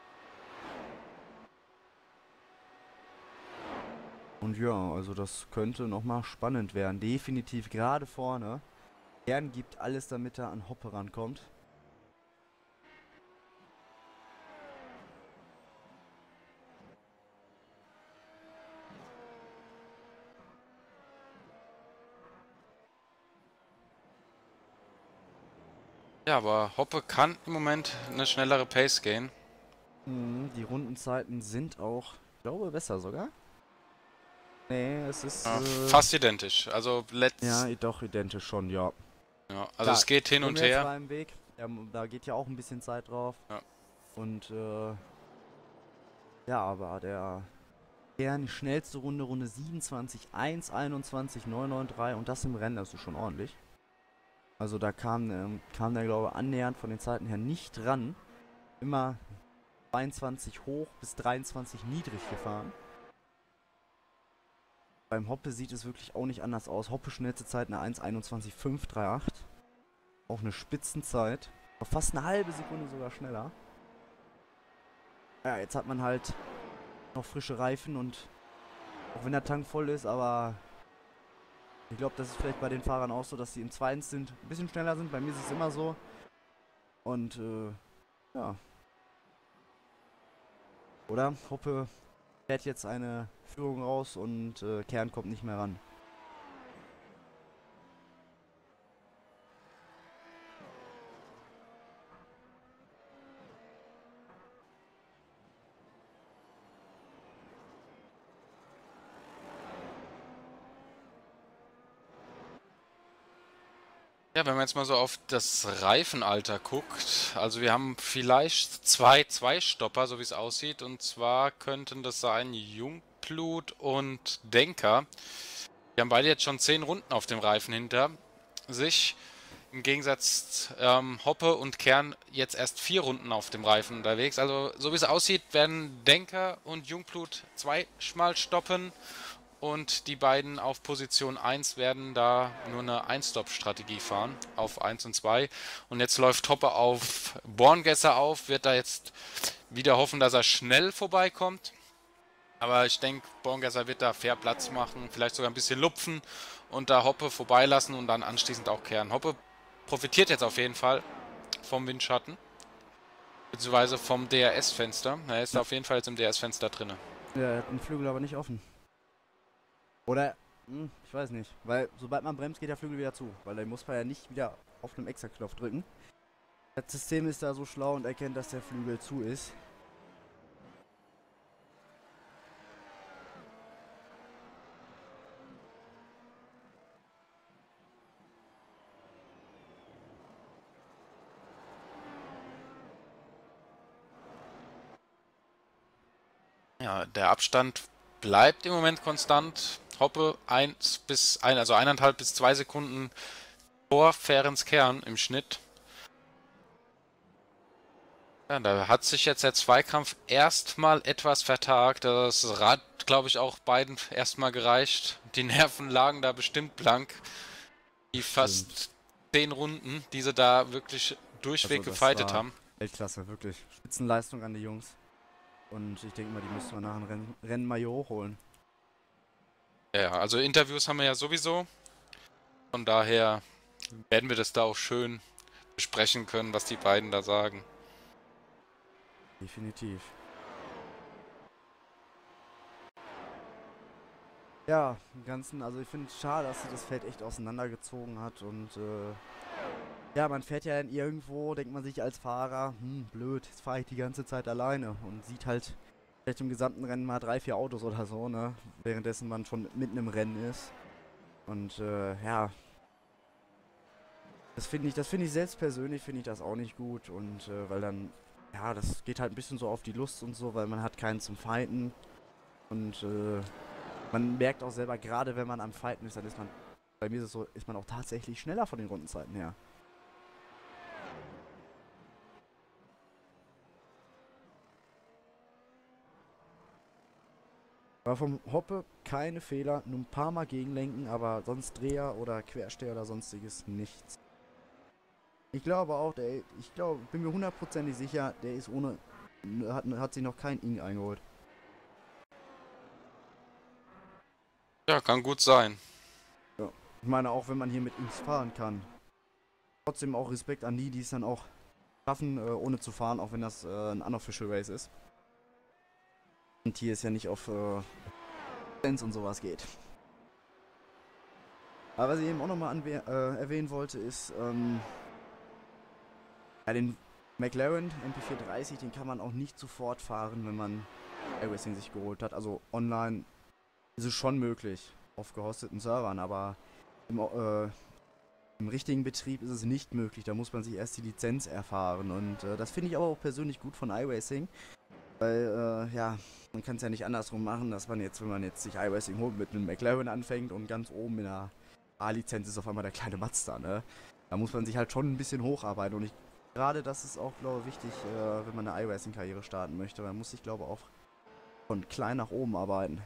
Und ja, also das könnte nochmal spannend werden. Definitiv gerade vorne. Kern gibt alles, damit er an Hoppe rankommt. Ja, aber Hoppe kann im Moment eine schnellere Pace gehen. Die Rundenzeiten sind auch, ich glaube, besser sogar. Nee, es ist Fast identisch. Also ja, doch identisch schon, ja. ja, also Klar, es geht hin und Grömiec her. war im Weg. Da geht ja auch ein bisschen Zeit drauf. Ja. Und ja, aber der Kern, schnellste Runde, Runde 27, 1, 21, 993 und das im Rennen, das ist schon ordentlich. Also da kam der, glaube ich, annähernd von den Zeiten her nicht ran. Immer 22 hoch bis 23 niedrig gefahren. Beim Hoppe sieht es wirklich auch nicht anders aus. Hoppe schnellste Zeit eine 1,21,538. Auch eine Spitzenzeit. Fast eine halbe Sekunde sogar schneller. Ja, jetzt hat man halt noch frische Reifen und auch wenn der Tank voll ist, aber ich glaube, das ist vielleicht bei den Fahrern auch so, dass sie im zweiten sind, ein bisschen schneller sind. Bei mir ist es immer so. Und ja. Oder? Hoppe fährt jetzt eine Führung raus und Kern kommt nicht mehr ran. Ja, wenn man jetzt mal so auf das Reifenalter guckt, also wir haben vielleicht zwei Stopper, so wie es aussieht, und zwar könnten das sein Jungblut und Denker. Die haben beide jetzt schon 10 Runden auf dem Reifen hinter sich. Im Gegensatz Hoppe und Kern jetzt erst 4 Runden auf dem Reifen unterwegs. Also so wie es aussieht, werden Denker und Jungblut zweimal stoppen. Und die beiden auf Position 1 werden da nur eine Ein-Stop-Strategie fahren, auf 1 und 2. Und jetzt läuft Hoppe auf Borngesser auf, wird da jetzt wieder hoffen, dass er schnell vorbeikommt. Aber ich denke, Borngesser wird da fair Platz machen, vielleicht sogar ein bisschen lupfen und da Hoppe vorbeilassen und dann anschließend auch Kern. Hoppe profitiert jetzt auf jeden Fall vom Windschatten. Beziehungsweise vom DRS-Fenster. Er ist auf jeden Fall jetzt im DRS-Fenster drin. Ja, er hat den Flügel aber nicht offen. Oder, ich weiß nicht. Weil sobald man bremst, geht der Flügel wieder zu. Weil dann muss man ja nicht wieder auf einem Extra-Knopf drücken. Das System ist da so schlau und erkennt, dass der Flügel zu ist. Ja, der Abstand bleibt im Moment konstant. Hoppe 1,5 bis 2 Sekunden vor Ferenc Kern im Schnitt. Ja, da hat sich jetzt der Zweikampf erstmal etwas vertagt. Das Rad, glaube ich, auch beiden erstmal gereicht. Die Nerven lagen da bestimmt blank. Die fast 10 Runden, die sie da wirklich durchweg gefightet haben. Weltklasse, wirklich. Spitzenleistung an die Jungs. Und ich denke mal, die müssen wir nach dem Rennen mal hier hochholen. Ja, also Interviews haben wir ja sowieso. Von daher werden wir das da auch schön besprechen können, was die beiden da sagen. Definitiv. Ja, im Ganzen, also ich finde es schade, dass sie das Feld echt auseinandergezogen hat und ja, man fährt ja dann irgendwo, denkt man sich als Fahrer, blöd, jetzt fahre ich die ganze Zeit alleine und sieht halt vielleicht im gesamten Rennen mal 3, 4 Autos oder so, ne, währenddessen man schon mitten im Rennen ist. Und ja, das finde ich selbst persönlich, finde ich das auch nicht gut und weil dann, ja, das geht halt ein bisschen so auf die Lust und so, weil man hat keinen zum Fighten und man merkt auch selber, gerade wenn man am Fighten ist, dann ist man, bei mir ist es so, ist man auch tatsächlich schneller von den Rundenzeiten her. Aber vom Hoppe keine Fehler, nur ein paar Mal gegenlenken, aber sonst Dreher oder Quersteher oder sonstiges nichts. Ich glaube auch, bin mir hundertprozentig sicher, der ist hat sich noch kein Ing eingeholt. Ja, kann gut sein. Ja. Ich meine, auch wenn man hier mit Ings fahren kann. Trotzdem auch Respekt an die es dann auch schaffen, ohne zu fahren, auch wenn das ein Unofficial Race ist. Und hier ist ja nicht auf Lizenz und sowas geht. Aber was ich eben auch nochmal erwähnen wollte, ist, ja, den McLaren MP430, den kann man auch nicht sofort fahren, wenn man iRacing sich geholt hat. Also online ist es schon möglich, auf gehosteten Servern, aber im richtigen Betrieb ist es nicht möglich. Da muss man sich erst die Lizenz erfahren und das finde ich aber auch persönlich gut von iRacing. Weil, ja, man kann es ja nicht andersrum machen, dass man jetzt, wenn man jetzt sich iRacing holt, mit einem McLaren anfängt und ganz oben in der A-Lizenz ist auf einmal der kleine Mazda, ne? Da muss man sich halt schon ein bisschen hocharbeiten und gerade das ist auch, glaube ich, wichtig, wenn man eine iRacing-Karriere starten möchte. Man muss sich, glaube ich, auch von klein nach oben arbeiten.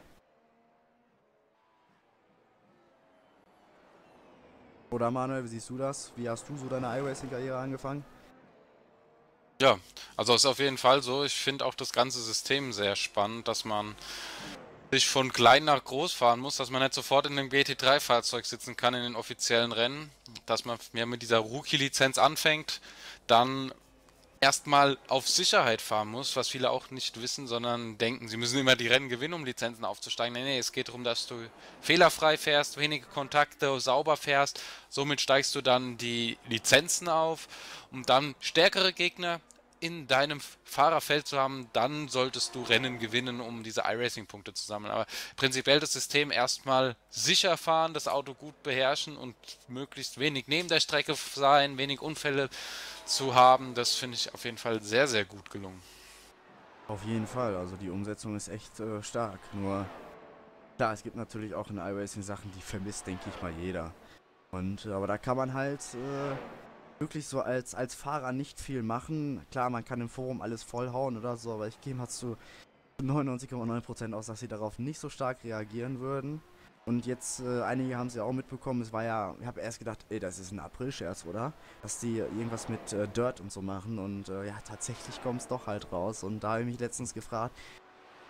Oder Manuel, wie siehst du das? Wie hast du so deine iRacing-Karriere angefangen? Ja, also ist auf jeden Fall so. Ich finde auch das ganze System sehr spannend, dass man sich von klein nach groß fahren muss, dass man nicht sofort in einem GT3-Fahrzeug sitzen kann in den offiziellen Rennen, dass man ja mit dieser Rookie-Lizenz anfängt, dann erstmal auf Sicherheit fahren muss, was viele auch nicht wissen, sondern denken, sie müssen immer die Rennen gewinnen, um Lizenzen aufzusteigen. Nee, es geht darum, dass du fehlerfrei fährst, wenige Kontakte, sauber fährst. Somit steigst du dann die Lizenzen auf, um dann stärkere Gegner in deinem Fahrerfeld zu haben, dann solltest du Rennen gewinnen, um diese iRacing-Punkte zu sammeln. Aber prinzipiell das System erstmal sicher fahren, das Auto gut beherrschen und möglichst wenig neben der Strecke sein, wenig Unfälle zu haben, das finde ich auf jeden Fall sehr, sehr gut gelungen. Auf jeden Fall, also die Umsetzung ist echt stark. Nur, klar, es gibt natürlich auch in iRacing Sachen, die vermisst, denke ich mal, jeder. Und, aber da kann man halt wirklich so als Fahrer nicht viel machen. Klar, man kann im Forum alles vollhauen oder so, aber ich gehe mal zu 99,9% aus, dass sie darauf nicht so stark reagieren würden. Und jetzt, einige haben es ja auch mitbekommen, es war ja, ich habe erst gedacht, ey, das ist ein April-Scherz, oder? Dass die irgendwas mit Dirt und so machen und ja, tatsächlich kommt es doch halt raus. Und da habe ich mich letztens gefragt,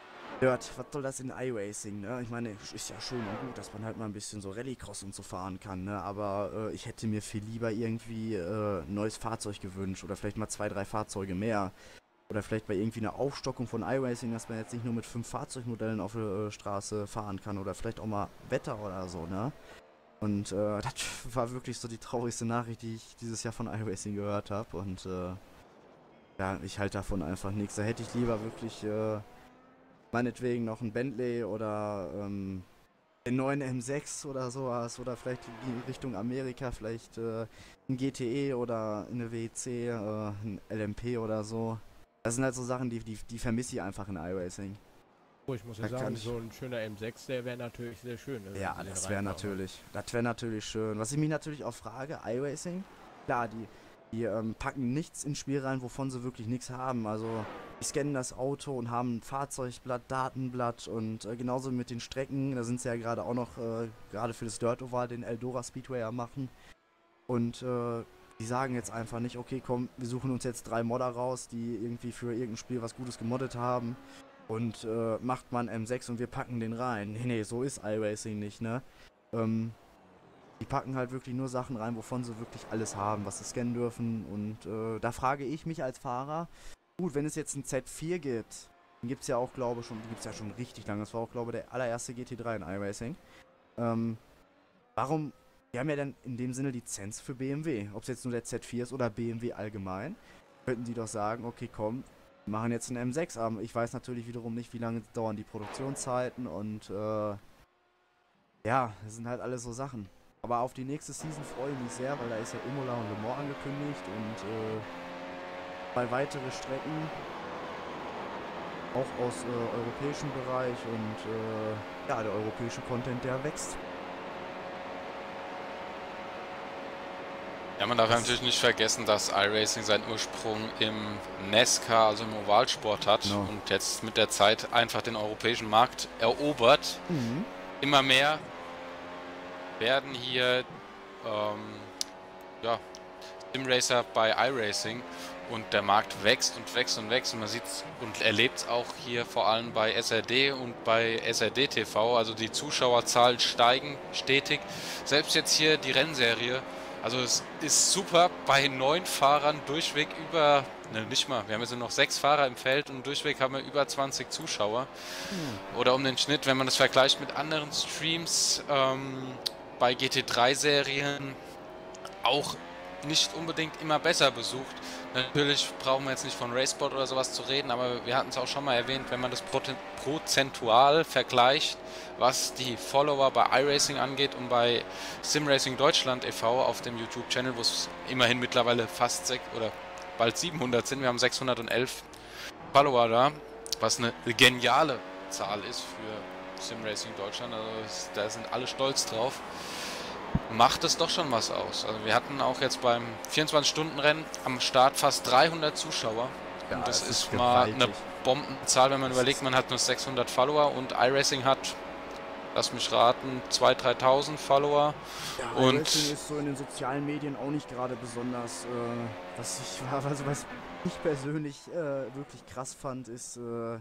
Dirt, was soll das in iRacing, ne? Ich meine, ist ja schön und gut, dass man halt mal ein bisschen so Rallycross und so fahren kann, ne? Aber ich hätte mir viel lieber irgendwie ein neues Fahrzeug gewünscht oder vielleicht mal 2, 3 Fahrzeuge mehr. Oder vielleicht bei irgendwie einer Aufstockung von iRacing, dass man jetzt nicht nur mit 5 Fahrzeugmodellen auf der Straße fahren kann oder vielleicht auch mal Wetter oder so, ne? Und das war wirklich so die traurigste Nachricht, die ich dieses Jahr von iRacing gehört habe. Und ja, ich halte davon einfach nichts. Da hätte ich lieber wirklich meinetwegen noch ein Bentley oder den neuen M6 oder sowas. Oder vielleicht in Richtung Amerika, vielleicht ein GTE oder eine WEC, ein LMP oder so. Das sind halt so Sachen, die vermisse ich einfach in iRacing. Oh, ich muss ja Da kann sagen, ich- so ein schöner M6, der wäre natürlich sehr schön. Ne, wenn Ja, sie den das wäre reinmachen. natürlich schön. Was ich mich natürlich auch frage, iRacing, klar, die packen nichts ins Spiel rein, wovon sie wirklich nichts haben. Also, die scannen das Auto und haben ein Fahrzeugblatt, Datenblatt und genauso mit den Strecken, da sind sie ja gerade auch noch, gerade für das Dirt Oval, den Eldora Speedway am machen. Und die sagen jetzt einfach nicht, okay, komm, wir suchen uns jetzt 3 Modder raus, die irgendwie für irgendein Spiel was Gutes gemoddet haben. Und macht man M6 und wir packen den rein. Nee, so ist iRacing nicht, ne? Die packen halt wirklich nur Sachen rein, wovon sie wirklich alles haben, was sie scannen dürfen. Und da frage ich mich als Fahrer, gut, wenn es jetzt ein Z4 gibt, den gibt es ja auch, glaube ich, schon, den gibt es ja schon richtig lange. Das war auch, glaube ich, der allererste GT3 in iRacing. Warum, die haben ja dann in dem Sinne Lizenz für BMW. Ob es jetzt nur der Z4 ist oder BMW allgemein, könnten die doch sagen, okay, komm, wir machen jetzt einen M6, aber ich weiß natürlich wiederum nicht, wie lange dauern die Produktionszeiten und ja, das sind halt alles so Sachen. Aber auf die nächste Season freue ich mich sehr, weil da ist ja Imola und Le Mans angekündigt und bei weitere Strecken, auch aus europäischem Bereich und ja, der europäische Content, der wächst. Ja, man darf natürlich nicht vergessen, dass iRacing seinen Ursprung im NASCAR, also im Ovalsport hat Genau. und jetzt mit der Zeit einfach den europäischen Markt erobert. Mhm. Immer mehr werden hier ja, Simracer bei iRacing und der Markt wächst und wächst und wächst und man sieht und erlebt es auch hier vor allem bei SRD und bei SRD TV, also die Zuschauerzahlen steigen stetig. Selbst jetzt hier die Rennserie, also es ist super bei 9 Fahrern durchweg über, ne nicht mal, wir haben jetzt nur noch 6 Fahrer im Feld und durchweg haben wir über 20 Zuschauer. Oder um den Schnitt, wenn man das vergleicht mit anderen Streams, bei GT3-Serien auch nicht unbedingt immer besser besucht. Natürlich brauchen wir jetzt nicht von Racebot oder sowas zu reden, aber wir hatten es auch schon mal erwähnt, wenn man das prozentual vergleicht, was die Follower bei iRacing angeht und bei SimRacing Deutschland e.V. auf dem YouTube-Channel, wo es immerhin mittlerweile fast oder bald 700 sind, wir haben 611 Follower da, was eine geniale Zahl ist für SimRacing Deutschland, also da sind alle stolz drauf. Macht es doch schon was aus. Also wir hatten auch jetzt beim 24-Stunden-Rennen am Start fast 300 Zuschauer. Ja, und das es ist ist mal gewaltig. eine Bombenzahl, wenn man überlegt, man hat nur 600 Follower und iRacing hat, lass mich raten, 2.000, 3.000 Follower. Ja, Und iRacing ist so in den sozialen Medien auch nicht gerade besonders, was ich persönlich wirklich krass fand, ist,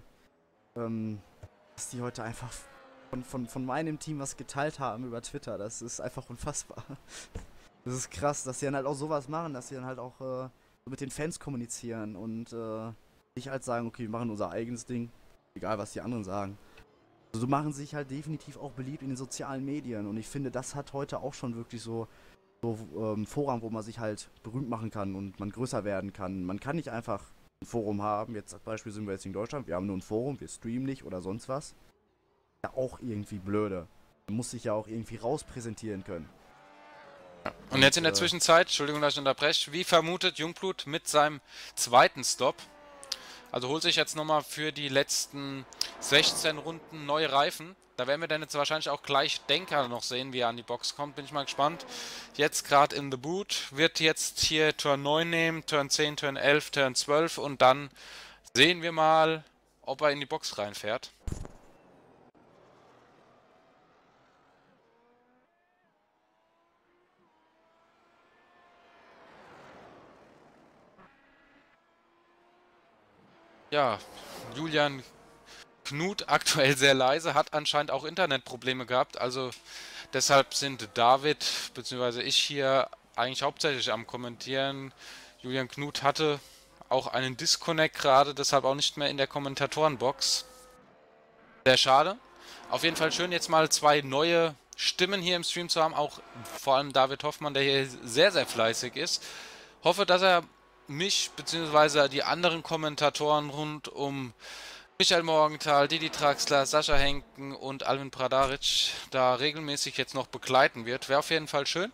dass die heute einfach von meinem Team was geteilt haben über Twitter. Das ist einfach unfassbar. Das ist krass, dass sie dann halt auch sowas machen, dass sie dann halt auch so mit den Fans kommunizieren und nicht halt sagen, okay, wir machen unser eigenes Ding, egal was die anderen sagen. Also so machen sich halt definitiv auch beliebt in den sozialen Medien und ich finde, das hat heute auch schon wirklich so Foren, wo man sich halt berühmt machen kann und man größer werden kann. Man kann nicht einfach ein Forum haben, jetzt als Beispiel sind wir jetzt in Deutschland, wir haben nur ein Forum, wir streamen nicht oder sonst was. Ja, auch irgendwie blöde. Man muss sich ja auch irgendwie rauspräsentieren können. Und jetzt in der Zwischenzeit, Entschuldigung, dass ich unterbreche, wie vermutet Jungblut mit seinem zweiten Stop. Also holt sich jetzt nochmal für die letzten 16 Runden neue Reifen. Da werden wir dann jetzt wahrscheinlich auch gleich Denker noch sehen, wie er an die Box kommt. Bin ich mal gespannt. Jetzt gerade in the boot. Wird jetzt hier Turn 9 nehmen, Turn 10, Turn 11, Turn 12 und dann sehen wir mal, ob er in die Box reinfährt. Ja, Julian Knut aktuell sehr leise, hat anscheinend auch Internetprobleme gehabt. Also deshalb sind David bzw. ich hier eigentlich hauptsächlich am Kommentieren. Julian Knut hatte auch einen Disconnect gerade, deshalb auch nicht mehr in der Kommentatorenbox. Sehr schade. Auf jeden Fall schön, jetzt mal zwei neue Stimmen hier im Stream zu haben. Auch vor allem David Hoffmann, der hier sehr, sehr fleißig ist. Hoffe, dass er mich bzw. die anderen Kommentatoren rund um Michael Morgenthal, Didi Traxler, Sascha Henken und Alvin Pradaric da regelmäßig jetzt noch begleiten wird. Wäre auf jeden Fall schön.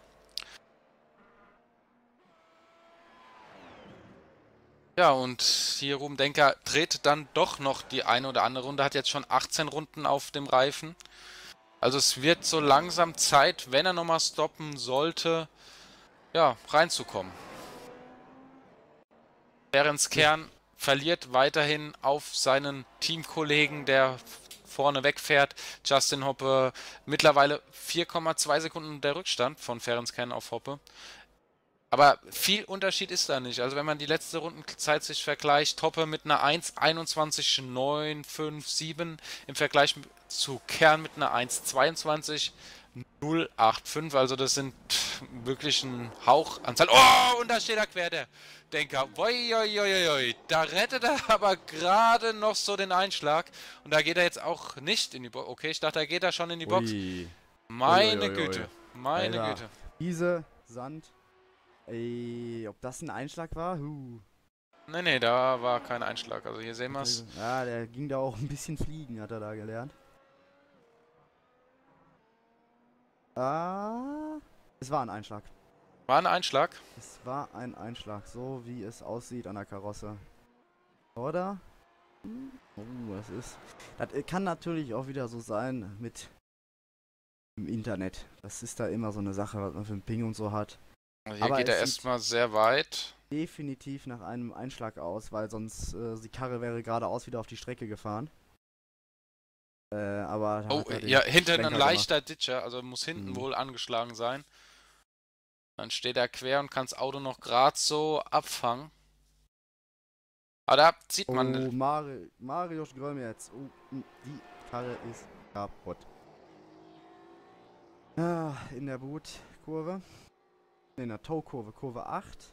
Ja, und hier Ruben Denker dreht dann doch noch die eine oder andere Runde, hat jetzt schon 18 Runden auf dem Reifen. Also es wird so langsam Zeit, wenn er nochmal stoppen sollte, ja, reinzukommen. Ferenc Kern verliert weiterhin auf seinen Teamkollegen, der vorne wegfährt. Justin Hoppe mittlerweile 4,2 Sekunden der Rückstand von Ferenc Kern auf Hoppe. Aber viel Unterschied ist da nicht. Also wenn man die letzte Rundenzeit sich vergleicht, Hoppe mit einer 1,21,957 im Vergleich zu Kern mit einer 1,22,085. Also das sind wirklich ein Hauchanzahl. Oh, und da steht er quer, der Denker. Oi, da rettet er aber gerade noch so den Einschlag. Und da geht er jetzt auch nicht in die Box. Okay, ich dachte, da geht er schon in die Box. Ui. Meine Güte. Meine Alter. Güte. Wiese, Sand. Ey, ob das ein Einschlag war? Nee, da war kein Einschlag. Also hier sehen wir es. Ja, der ging da auch ein bisschen fliegen, hat er da gelernt. Ah, es war ein Einschlag. War ein Einschlag? Es war ein Einschlag, so wie es aussieht an der Karosse. Oder? Oh, das ist... Das kann natürlich auch wieder so sein mit im Internet. Das ist da immer so eine Sache, was man für einen Ping und so hat. Hier aber geht er erstmal sehr weit. Definitiv nach einem Einschlag aus, weil sonst die Karre wäre geradeaus wieder auf die Strecke gefahren. Aber oh, ja, hinten ein leichter Ditcher, also muss hinten wohl angeschlagen sein. Dann steht er quer und kann das Auto noch gerade so abfangen. Aber da sieht man... Oh, Mariusz Grömec. Oh, die Karre ist kaputt. Ah, in der Bootkurve. In der Tow-Kurve, Kurve 8.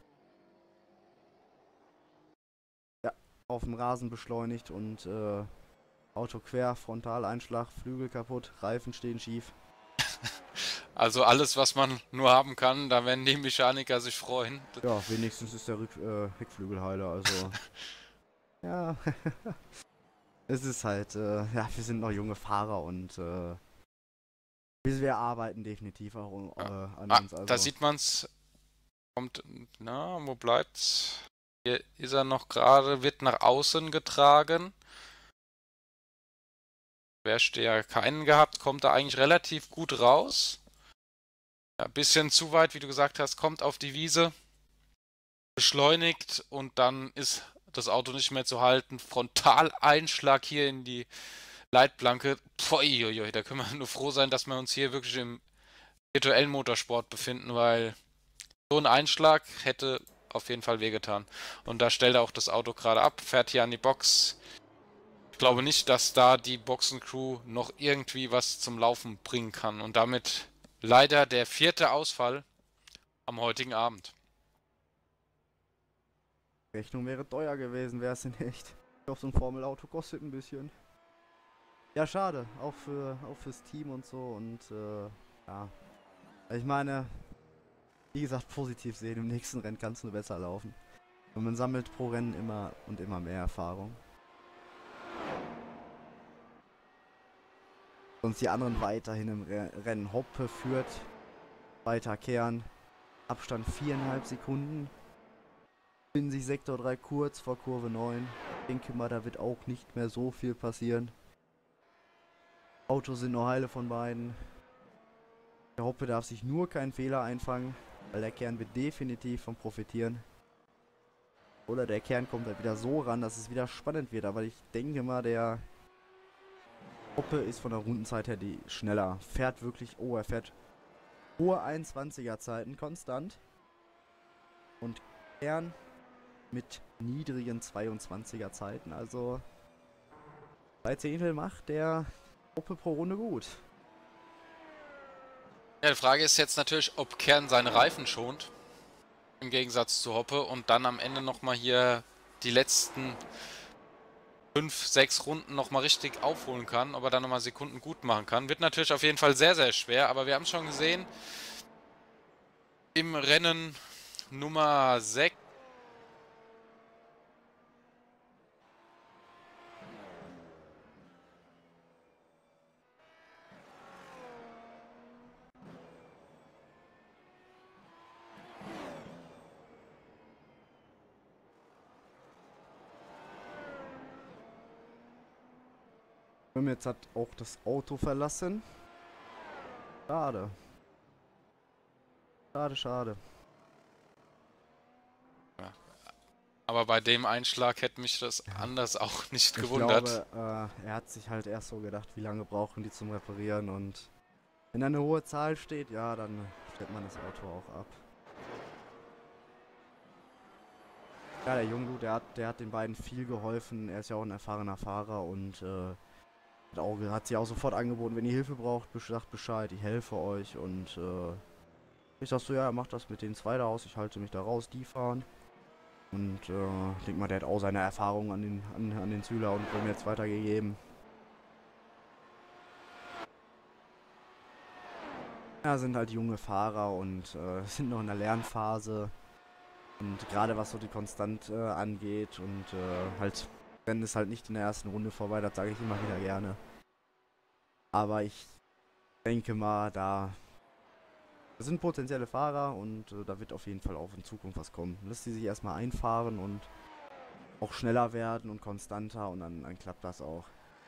Ja, auf dem Rasen beschleunigt und Auto quer, Frontaleinschlag, Flügel kaputt, Reifen stehen schief. Also alles, was man nur haben kann, da werden die Mechaniker sich freuen. Ja, wenigstens ist der Heckflügel heile, also... ja, es ist halt, ja, wir sind noch junge Fahrer und wir arbeiten definitiv auch an uns. Also. Da sieht man's. Kommt, na, wo bleibt's? Hier ist er noch gerade, wird nach außen getragen. Quersteher keinen gehabt, kommt da eigentlich relativ gut raus. Ja, bisschen zu weit, wie du gesagt hast, kommt auf die Wiese, beschleunigt und dann ist das Auto nicht mehr zu halten. Frontaleinschlag hier in die Leitplanke. Pfui, da können wir nur froh sein, dass wir uns hier wirklich im virtuellen Motorsport befinden, weil so ein Einschlag hätte auf jeden Fall wehgetan. Und da stellt er auch das Auto gerade ab, fährt hier an die Box. Ich glaube nicht, dass da die Boxencrew noch irgendwie was zum Laufen bringen kann. Und damit leider der 4. Ausfall am heutigen Abend. Rechnung wäre teuer gewesen, wäre es in echt. Ich glaube, so ein Formelauto kostet ein bisschen. Ja, schade. Auch fürs Team und so. Und ja. Ich meine, wie gesagt, positiv sehen. Im nächsten Rennen kann es nur besser laufen. Und man sammelt pro Rennen immer und immer mehr Erfahrung. Sonst die anderen weiterhin im Rennen. Hoppe führt. Weiter Kern. Abstand 4,5 Sekunden. Finden sich Sektor 3 kurz vor Kurve 9. Ich denke mal, da wird auch nicht mehr so viel passieren. Autos sind noch heile von beiden. Der Hoppe darf sich nur keinen Fehler einfangen, weil der Kern wird definitiv von profitieren. Oder der Kern kommt halt wieder so ran, dass es wieder spannend wird. Aber ich denke mal, der Hoppe ist von der Rundenzeit her die schneller. Fährt wirklich, oh, er fährt hohe 21er Zeiten konstant. Und Kern mit niedrigen 22er Zeiten. Also 2 Zehntel macht der Gruppe pro Runde gut. Ja, die Frage ist jetzt natürlich, ob Kern seine Reifen schont. Im Gegensatz zu Hoppe und dann am Ende nochmal hier die letzten 5, 6 Runden nochmal richtig aufholen kann, ob er dann nochmal Sekunden gut machen kann. Wird natürlich auf jeden Fall sehr, sehr schwer, aber wir haben schon gesehen, im Rennen Nummer 6, Jetzt hat auch das Auto verlassen. Schade. Schade, schade. aber bei dem Einschlag hätte mich das anders auch nicht gewundert. Ich glaube, er hat sich halt erst so gedacht, wie lange brauchen die zum Reparieren, und wenn da eine hohe Zahl steht, ja, dann stellt man das Auto auch ab. Ja, der Junge, der hat den beiden viel geholfen. Er ist ja auch ein erfahrener Fahrer und hat sich auch sofort angeboten, wenn ihr Hilfe braucht, sagt Bescheid, ich helfe euch. Und ich sag so, ja, macht das mit den 2 da aus, ich halte mich da raus, die fahren. Und ich denke mal, der hat auch seine Erfahrungen an den Zühler und mir jetzt weitergegeben. Ja, sind halt junge Fahrer und sind noch in der Lernphase. Und gerade was so die Konstant angeht und halt, Rennen ist halt nicht in der ersten Runde vorbei, das sage ich immer wieder gerne. Aber ich denke mal, das sind potenzielle Fahrer und da wird auf jeden Fall auch in Zukunft was kommen. Lässt sie sich erstmal einfahren und auch schneller werden und konstanter und dann klappt das auch.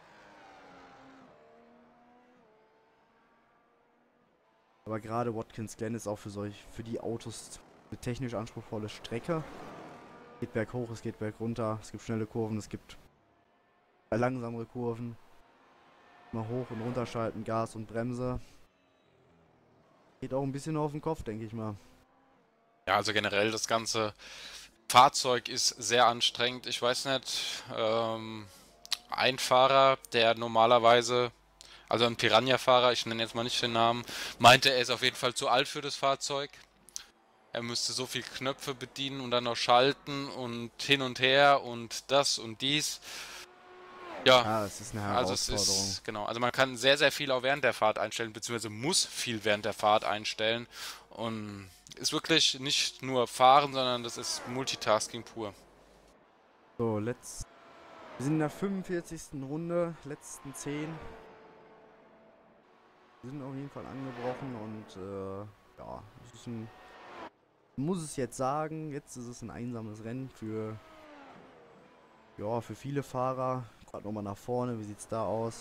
Aber gerade Watkins Glen ist auch für die Autos eine technisch anspruchsvolle Strecke. Es geht berghoch, es geht bergunter, es gibt schnelle Kurven, es gibt langsamere Kurven. Mal hoch und runter schalten, Gas und Bremse. Geht auch ein bisschen auf den Kopf, denke ich mal. Ja, also generell das ganze Fahrzeug ist sehr anstrengend. Ich weiß nicht, ein Fahrer, der normalerweise, also ein Piranha-Fahrer, ich nenne jetzt mal nicht den Namen, meinte, er ist auf jeden Fall zu alt für das Fahrzeug. Er müsste so viel Knöpfe bedienen und dann noch schalten und hin und her und das und dies. Ja, es ist eine also es Herausforderung. ist, genau, also man kann sehr, sehr viel auch während der Fahrt einstellen, beziehungsweise muss viel während der Fahrt einstellen. Und ist wirklich nicht nur Fahren, sondern das ist Multitasking pur. So, wir sind in der 45. Runde, letzten 10. Wir sind auf jeden Fall angebrochen und ja, muss es jetzt sagen, jetzt ist es ein einsames Rennen für viele Fahrer. Gerade nochmal nach vorne, wie sieht's da aus?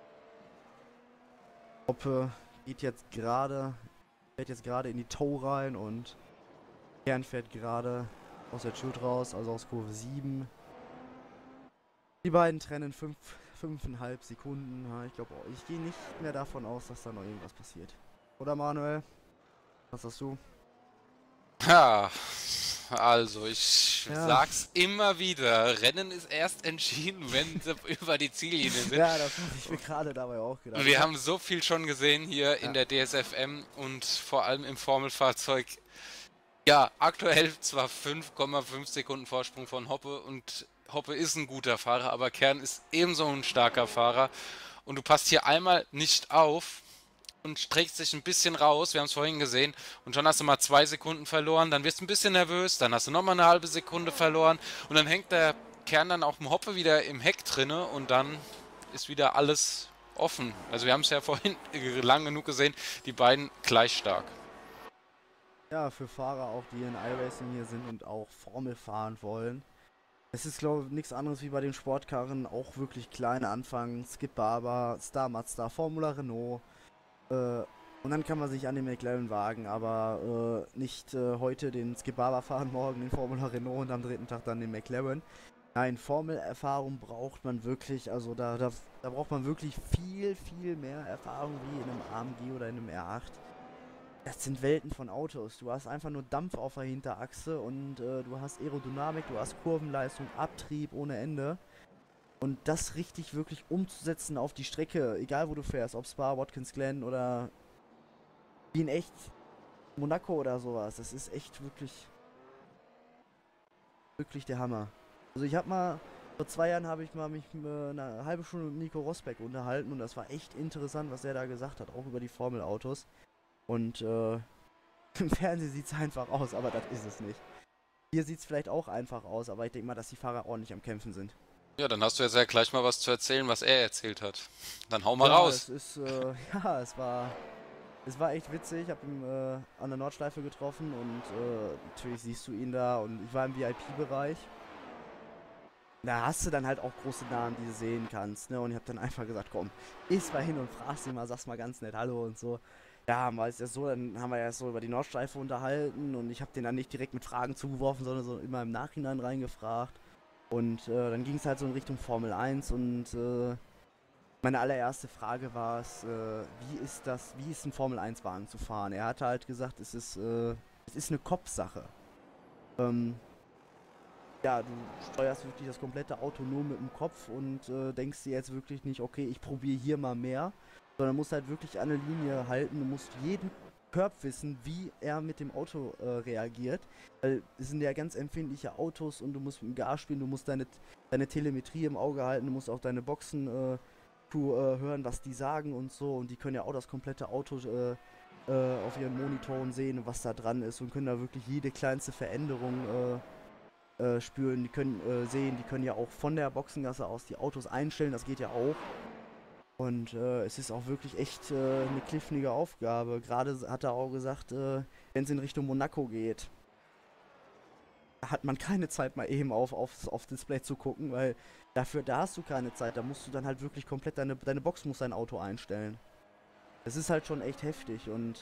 Hoppe fährt jetzt gerade in die Tow rein und Kern fährt gerade aus der Chute raus, also aus Kurve 7. Die beiden trennen 5,5 Sekunden. Ja, ich glaube, ich gehe nicht mehr davon aus, dass da noch irgendwas passiert. Oder Manuel? Was sagst du? Ja, also ich sag's immer wieder, Rennen ist erst entschieden, wenn sie über die Ziellinie sind. Ja, das habe ich mir gerade dabei auch gedacht. Wir haben so viel schon gesehen hier in der DSFM und vor allem im Formelfahrzeug. Ja, aktuell zwar 5,5 Sekunden Vorsprung von Hoppe und Hoppe ist ein guter Fahrer, aber Kern ist ebenso ein starker Fahrer und du passt hier einmal nicht auf und streckst dich ein bisschen raus, wir haben es vorhin gesehen, und schon hast du mal 2 Sekunden verloren, dann wirst du ein bisschen nervös, dann hast du nochmal eine halbe Sekunde verloren und dann hängt der Kern dann auch im Hoppe wieder im Heck drinne und dann ist wieder alles offen. Also wir haben es ja vorhin lang genug gesehen, die beiden gleich stark. Ja, für Fahrer auch, die in iRacing hier sind und auch Formel fahren wollen. Es ist, glaube ich, nichts anderes wie bei den Sportkarren, auch wirklich kleine Anfangen, Skip Barber, Star Mazda, Formula Renault. Und dann kann man sich an den McLaren wagen, aber nicht heute den Skip Barber fahren, morgen den Formula Renault und am dritten Tag dann den McLaren. Nein, Formelerfahrung braucht man wirklich, also da braucht man wirklich viel mehr Erfahrung wie in einem AMG oder in einem R8. Das sind Welten von Autos. Du hast einfach nur Dampf auf der Hinterachse und du hast Aerodynamik, du hast Kurvenleistung, Abtrieb ohne Ende. Und das richtig wirklich umzusetzen auf die Strecke, egal wo du fährst, ob Spa, Watkins Glen oder wie in echt Monaco oder sowas, das ist echt wirklich der Hammer. Also ich habe mal, vor 2 Jahren habe ich mal mich eine halbe Stunde mit Nico Rosberg unterhalten und das war echt interessant, was er da gesagt hat, auch über die Formelautos. Und im Fernsehen sieht es einfach aus, aber das ist es nicht. Hier sieht es vielleicht auch einfach aus, aber ich denke mal, dass die Fahrer ordentlich am Kämpfen sind. Ja, dann hast du jetzt ja gleich mal was zu erzählen, was er erzählt hat. Dann hau mal Ja, raus. es ist, ja, es war echt witzig. Ich habe ihn an der Nordschleife getroffen und natürlich siehst du ihn da und ich war im VIP-Bereich. Da hast du dann halt auch große Namen, die du sehen kannst, ne? Und ich habe dann einfach gesagt, komm, gehst mal hin und fragst ihn mal, sagst mal ganz nett Hallo und so. Ja, mal ist das so, dann haben wir ja so über die Nordschleife unterhalten und ich habe den dann nicht direkt mit Fragen zugeworfen, sondern so immer im Nachhinein reingefragt. Und dann ging es halt so in Richtung Formel 1 und meine allererste Frage war es, wie ist ein Formel 1 Wagen zu fahren? Er hatte halt gesagt, es ist eine Kopfsache. Ähm, ja, du steuerst wirklich das komplette Auto nur mit dem Kopf und denkst dir jetzt wirklich nicht, okay, ich probiere hier mal mehr, sondern musst halt wirklich eine Linie halten. Du musst jeden Körb wissen, wie er mit dem Auto reagiert. Weil es sind ja ganz empfindliche Autos und du musst mit dem Gas spielen, du musst deine Telemetrie im Auge halten, du musst auch deine Boxen hören, was die sagen und so. Und die können ja auch das komplette Auto auf ihren Monitoren sehen, was da dran ist und können da wirklich jede kleinste Veränderung spüren, die können sehen, die können ja auch von der Boxengasse aus die Autos einstellen, das geht ja auch. Und es ist auch wirklich echt eine knifflige Aufgabe. Gerade hat er auch gesagt, wenn es in Richtung Monaco geht, hat man keine Zeit mal eben aufs Display zu gucken, weil da hast du keine Zeit, da musst du dann halt wirklich komplett deine Box muss dein Auto einstellen. Es ist halt schon echt heftig und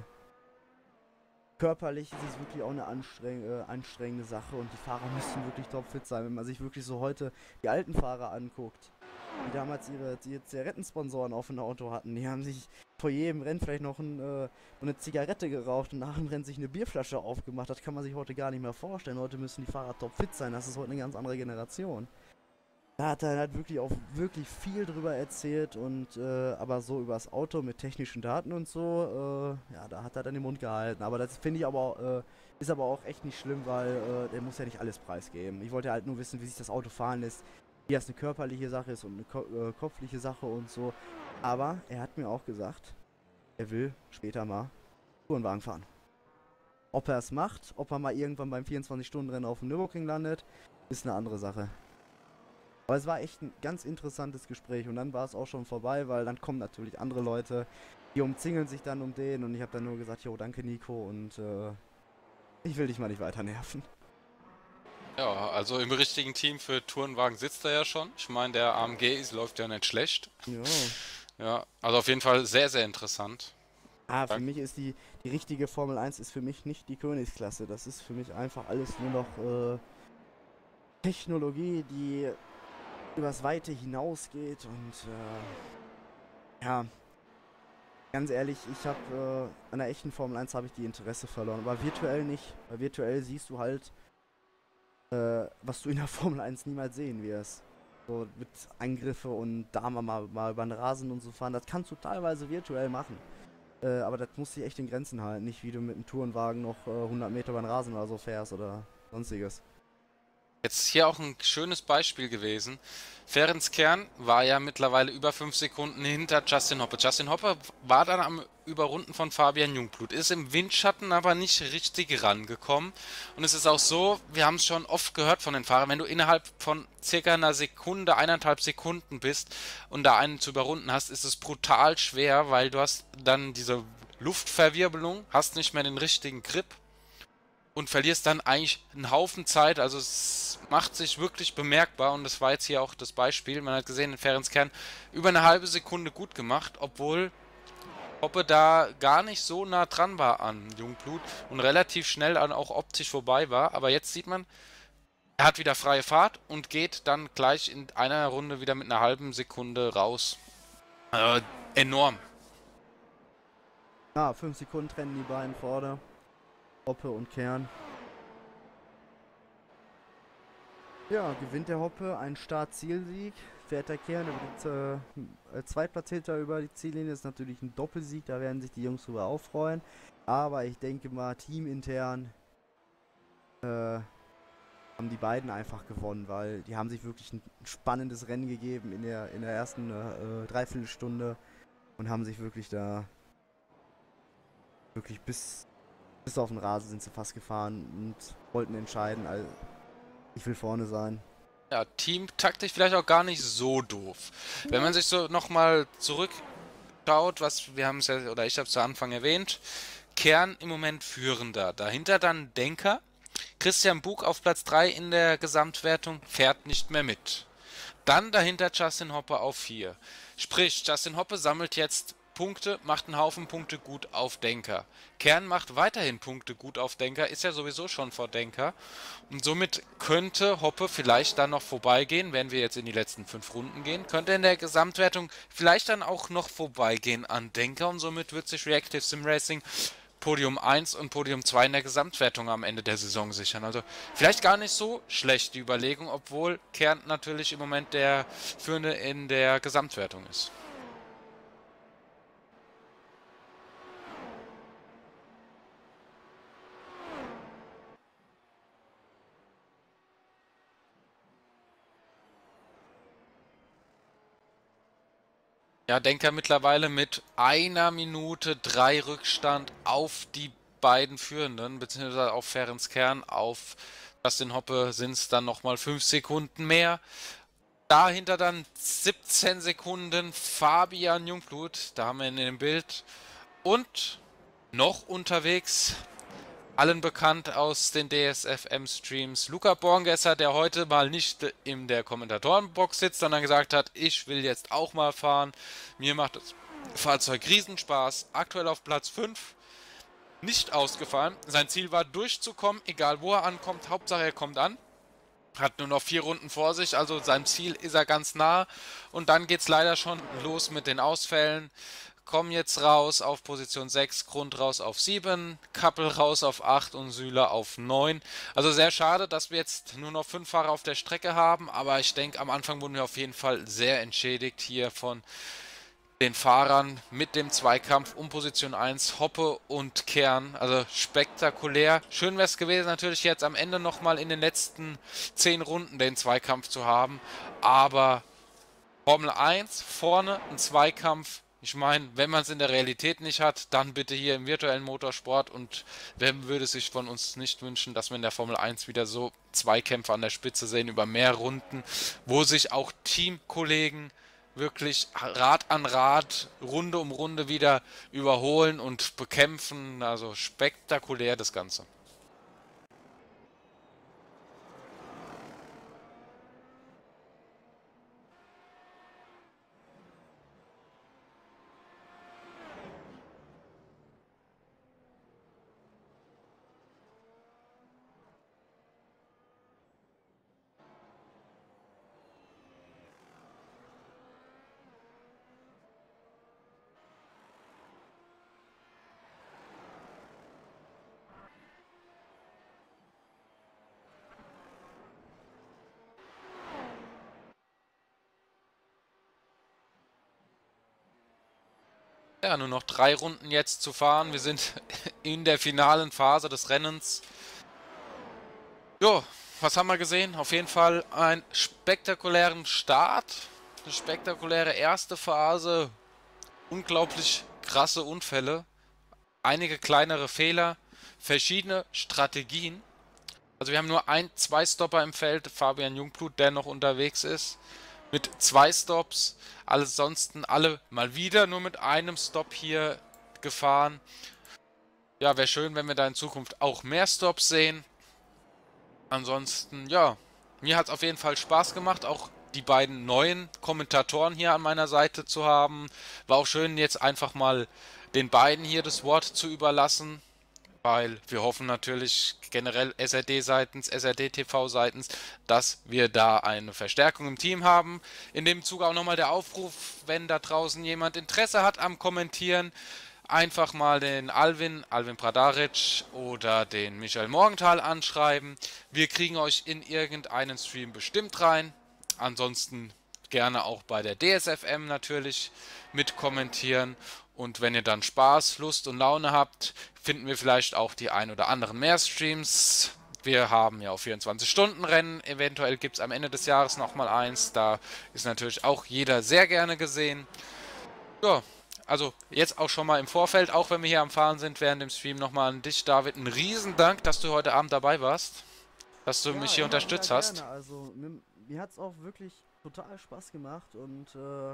körperlich ist es wirklich auch eine anstrengende Sache und die Fahrer müssen wirklich topfit sein. Wenn man sich wirklich so heute die alten Fahrer anguckt, die damals ihre Zigarettensponsoren auf dem Auto hatten, die haben sich vor jedem Rennen vielleicht noch eine Zigarette geraucht und nach dem Rennen sich eine Bierflasche aufgemacht. Das kann man sich heute gar nicht mehr vorstellen. Heute müssen die Fahrer topfit sein. Das ist heute eine ganz andere Generation. Da hat er halt wirklich viel drüber erzählt und aber so übers Auto mit technischen Daten und so, ja, da hat er dann den Mund gehalten. Aber das finde ich aber ist aber auch echt nicht schlimm, weil der muss ja nicht alles preisgeben. Ich wollte halt nur wissen, wie sich das Auto fahren lässt, wie das eine körperliche Sache ist und eine kopfliche Sache und so. Aber er hat mir auch gesagt, er will später mal Tourenwagen fahren. Ob er es macht, ob er mal irgendwann beim 24-Stunden-Rennen auf dem Nürburgring landet, ist eine andere Sache. Aber es war echt ein ganz interessantes Gespräch und dann war es auch schon vorbei, weil dann kommen natürlich andere Leute, die umzingeln sich dann um den und ich habe dann nur gesagt, jo, danke Nico und ich will dich mal nicht weiter nerven. Ja, also im richtigen Team für Tourenwagen sitzt er ja schon. Ich meine, der AMG läuft ja nicht schlecht. Ja. Ja, also auf jeden Fall sehr, sehr interessant. Für mich ist die richtige Formel 1 ist für mich nicht die Königsklasse. Das ist für mich einfach alles nur noch Technologie, die übers Weite hinausgeht und ja, ganz ehrlich, ich habe an der echten Formel 1 habe ich die Interesse verloren, aber virtuell nicht. Weil virtuell siehst du halt, was du in der Formel 1 niemals sehen wirst. So mit Angriffe und da mal über den Rasen und so fahren, das kannst du teilweise virtuell machen. Aber das muss sich echt in Grenzen halten, nicht wie du mit einem Tourenwagen noch 100 Meter über den Rasen oder so fährst oder sonstiges. Jetzt hier auch ein schönes Beispiel gewesen. Ferenc Kern war ja mittlerweile über 5 Sekunden hinter Justin Hopper. Justin Hopper war dann am Überrunden von Fabian Jungblut, ist im Windschatten aber nicht richtig rangekommen. Und es ist auch so, wir haben es schon oft gehört von den Fahrern, wenn du innerhalb von circa einer Sekunde, 1,5 Sekunden bist und da einen zu überrunden hast, ist es brutal schwer, weil du hast dann diese Luftverwirbelung, hast nicht mehr den richtigen Grip und verlierst dann eigentlich einen Haufen Zeit. Also es macht sich wirklich bemerkbar und das war jetzt hier auch das Beispiel. Man hat gesehen, in Ferenc Kern über eine halbe Sekunde gut gemacht, obwohl Hoppe da gar nicht so nah dran war an Jungblut und relativ schnell dann auch optisch vorbei war. Aber jetzt sieht man, er hat wieder freie Fahrt und geht dann gleich in einer Runde wieder mit einer halben Sekunde raus. Enorm. Ja, 5 Sekunden trennen die beiden vorne. Hoppe und Kern. Ja, gewinnt der Hoppe einen Start-Zielsieg, fährt der Kern über Zweitplatzierter über die Ziellinie, ist natürlich ein Doppelsieg, da werden sich die Jungs drüber auch freuen. Aber ich denke mal, teamintern äh, haben die beiden einfach gewonnen, weil die haben sich wirklich ein spannendes Rennen gegeben in der ersten Dreiviertelstunde und haben sich wirklich da wirklich bis auf den Rasen sind sie fast gefahren und wollten entscheiden, also ich will vorne sein. Ja, teamtaktisch vielleicht auch gar nicht so doof. Wenn man sich so nochmal zurückschaut, wir haben es ja, oder ich habe es zu Anfang erwähnt, Kern im Moment führender. Dahinter dann Denker. Christian Bug auf Platz 3 in der Gesamtwertung, fährt nicht mehr mit. Dann dahinter Justin Hoppe auf 4. Sprich, Justin Hoppe sammelt jetzt Punkte, macht einen Haufen Punkte gut auf Denker. Kern macht weiterhin Punkte gut auf Denker, ist ja sowieso schon vor Denker. Und somit könnte Hoppe vielleicht dann noch vorbeigehen, wenn wir jetzt in die letzten 5 Runden gehen, könnte in der Gesamtwertung vielleicht dann auch noch vorbeigehen an Denker und somit wird sich Reactive Sim Racing Podium 1 und Podium 2 in der Gesamtwertung am Ende der Saison sichern. Also vielleicht gar nicht so schlecht die Überlegung, obwohl Kern natürlich im Moment der Führende in der Gesamtwertung ist. Ja, Denker mittlerweile mit 1 Minute 3 Rückstand auf die beiden Führenden, beziehungsweise auf Ferenc Kern, auf Justin Hoppe sind es dann nochmal 5 Sekunden mehr. Dahinter dann 17 Sekunden Fabian Jungblut, da haben wir ihn in dem Bild. Und noch unterwegs, allen bekannt aus den DSFM-Streams, Luca Borngesser, der heute mal nicht in der Kommentatorenbox sitzt, sondern gesagt hat, ich will jetzt auch mal fahren. Mir macht das Fahrzeug Riesenspaß. Aktuell auf Platz 5, nicht ausgefallen. Sein Ziel war durchzukommen, egal wo er ankommt, Hauptsache er kommt an. Hat nur noch 4 Runden vor sich, also seinem Ziel ist er ganz nah. Und dann geht es leider schon los mit den Ausfällen. Kommen jetzt raus auf Position 6, Grund raus auf 7, Kappel raus auf 8 und Süler auf 9. Also sehr schade, dass wir jetzt nur noch 5 Fahrer auf der Strecke haben, aber ich denke, am Anfang wurden wir auf jeden Fall sehr entschädigt hier von den Fahrern mit dem Zweikampf um Position 1, Hoppe und Kern. Also spektakulär. Schön wäre es gewesen, natürlich jetzt am Ende nochmal in den letzten 10 Runden den Zweikampf zu haben, aber Formel 1, vorne ein Zweikampf. Ich meine, wenn man es in der Realität nicht hat, dann bitte hier im virtuellen Motorsport. Und wer würde sich von uns nicht wünschen, dass wir in der Formel 1 wieder so Zweikämpfe an der Spitze sehen über mehr Runden, wo sich auch Teamkollegen wirklich Rad an Rad, Runde um Runde wieder überholen und bekämpfen. Also spektakulär das Ganze. Ja, nur noch 3 Runden jetzt zu fahren. Wir sind in der finalen Phase des Rennens. Jo, was haben wir gesehen? Auf jeden Fall einen spektakulären Start. Eine spektakuläre erste Phase. Unglaublich krasse Unfälle. Einige kleinere Fehler. Verschiedene Strategien. Also wir haben nur 2 Stopper im Feld. Fabian Jungblut, der noch unterwegs ist. Mit 2 Stops. Ansonsten alle mal wieder nur mit einem Stop hier gefahren. Ja, wäre schön, wenn wir da in Zukunft auch mehr Stops sehen. Ansonsten, ja, mir hat es auf jeden Fall Spaß gemacht, auch die beiden neuen Kommentatoren hier an meiner Seite zu haben. War auch schön, jetzt einfach mal den beiden hier das Wort zu überlassen. Weil wir hoffen natürlich generell SRD-seitens, SRD-TV-seitens, dass wir da eine Verstärkung im Team haben. In dem Zuge auch nochmal der Aufruf, wenn da draußen jemand Interesse hat am Kommentieren, einfach mal den Alvin Pradaric oder den Michael Morgenthal anschreiben. Wir kriegen euch in irgendeinen Stream bestimmt rein. Ansonsten gerne auch bei der DSFM natürlich mit kommentieren. Und wenn ihr dann Spaß, Lust und Laune habt, finden wir vielleicht auch die ein oder anderen mehr Streams. Wir haben ja auch 24-Stunden-Rennen. Eventuell gibt es am Ende des Jahres nochmal eins. Da ist natürlich auch jeder sehr gerne gesehen. Ja, also jetzt auch schon mal im Vorfeld, auch wenn wir hier am Fahren sind, während dem Stream nochmal an dich, David. Ein Riesen-Dank, dass du heute Abend dabei warst. Dass du mich hier unterstützt hast. Gerne. Also mir hat es auch wirklich total Spaß gemacht. Und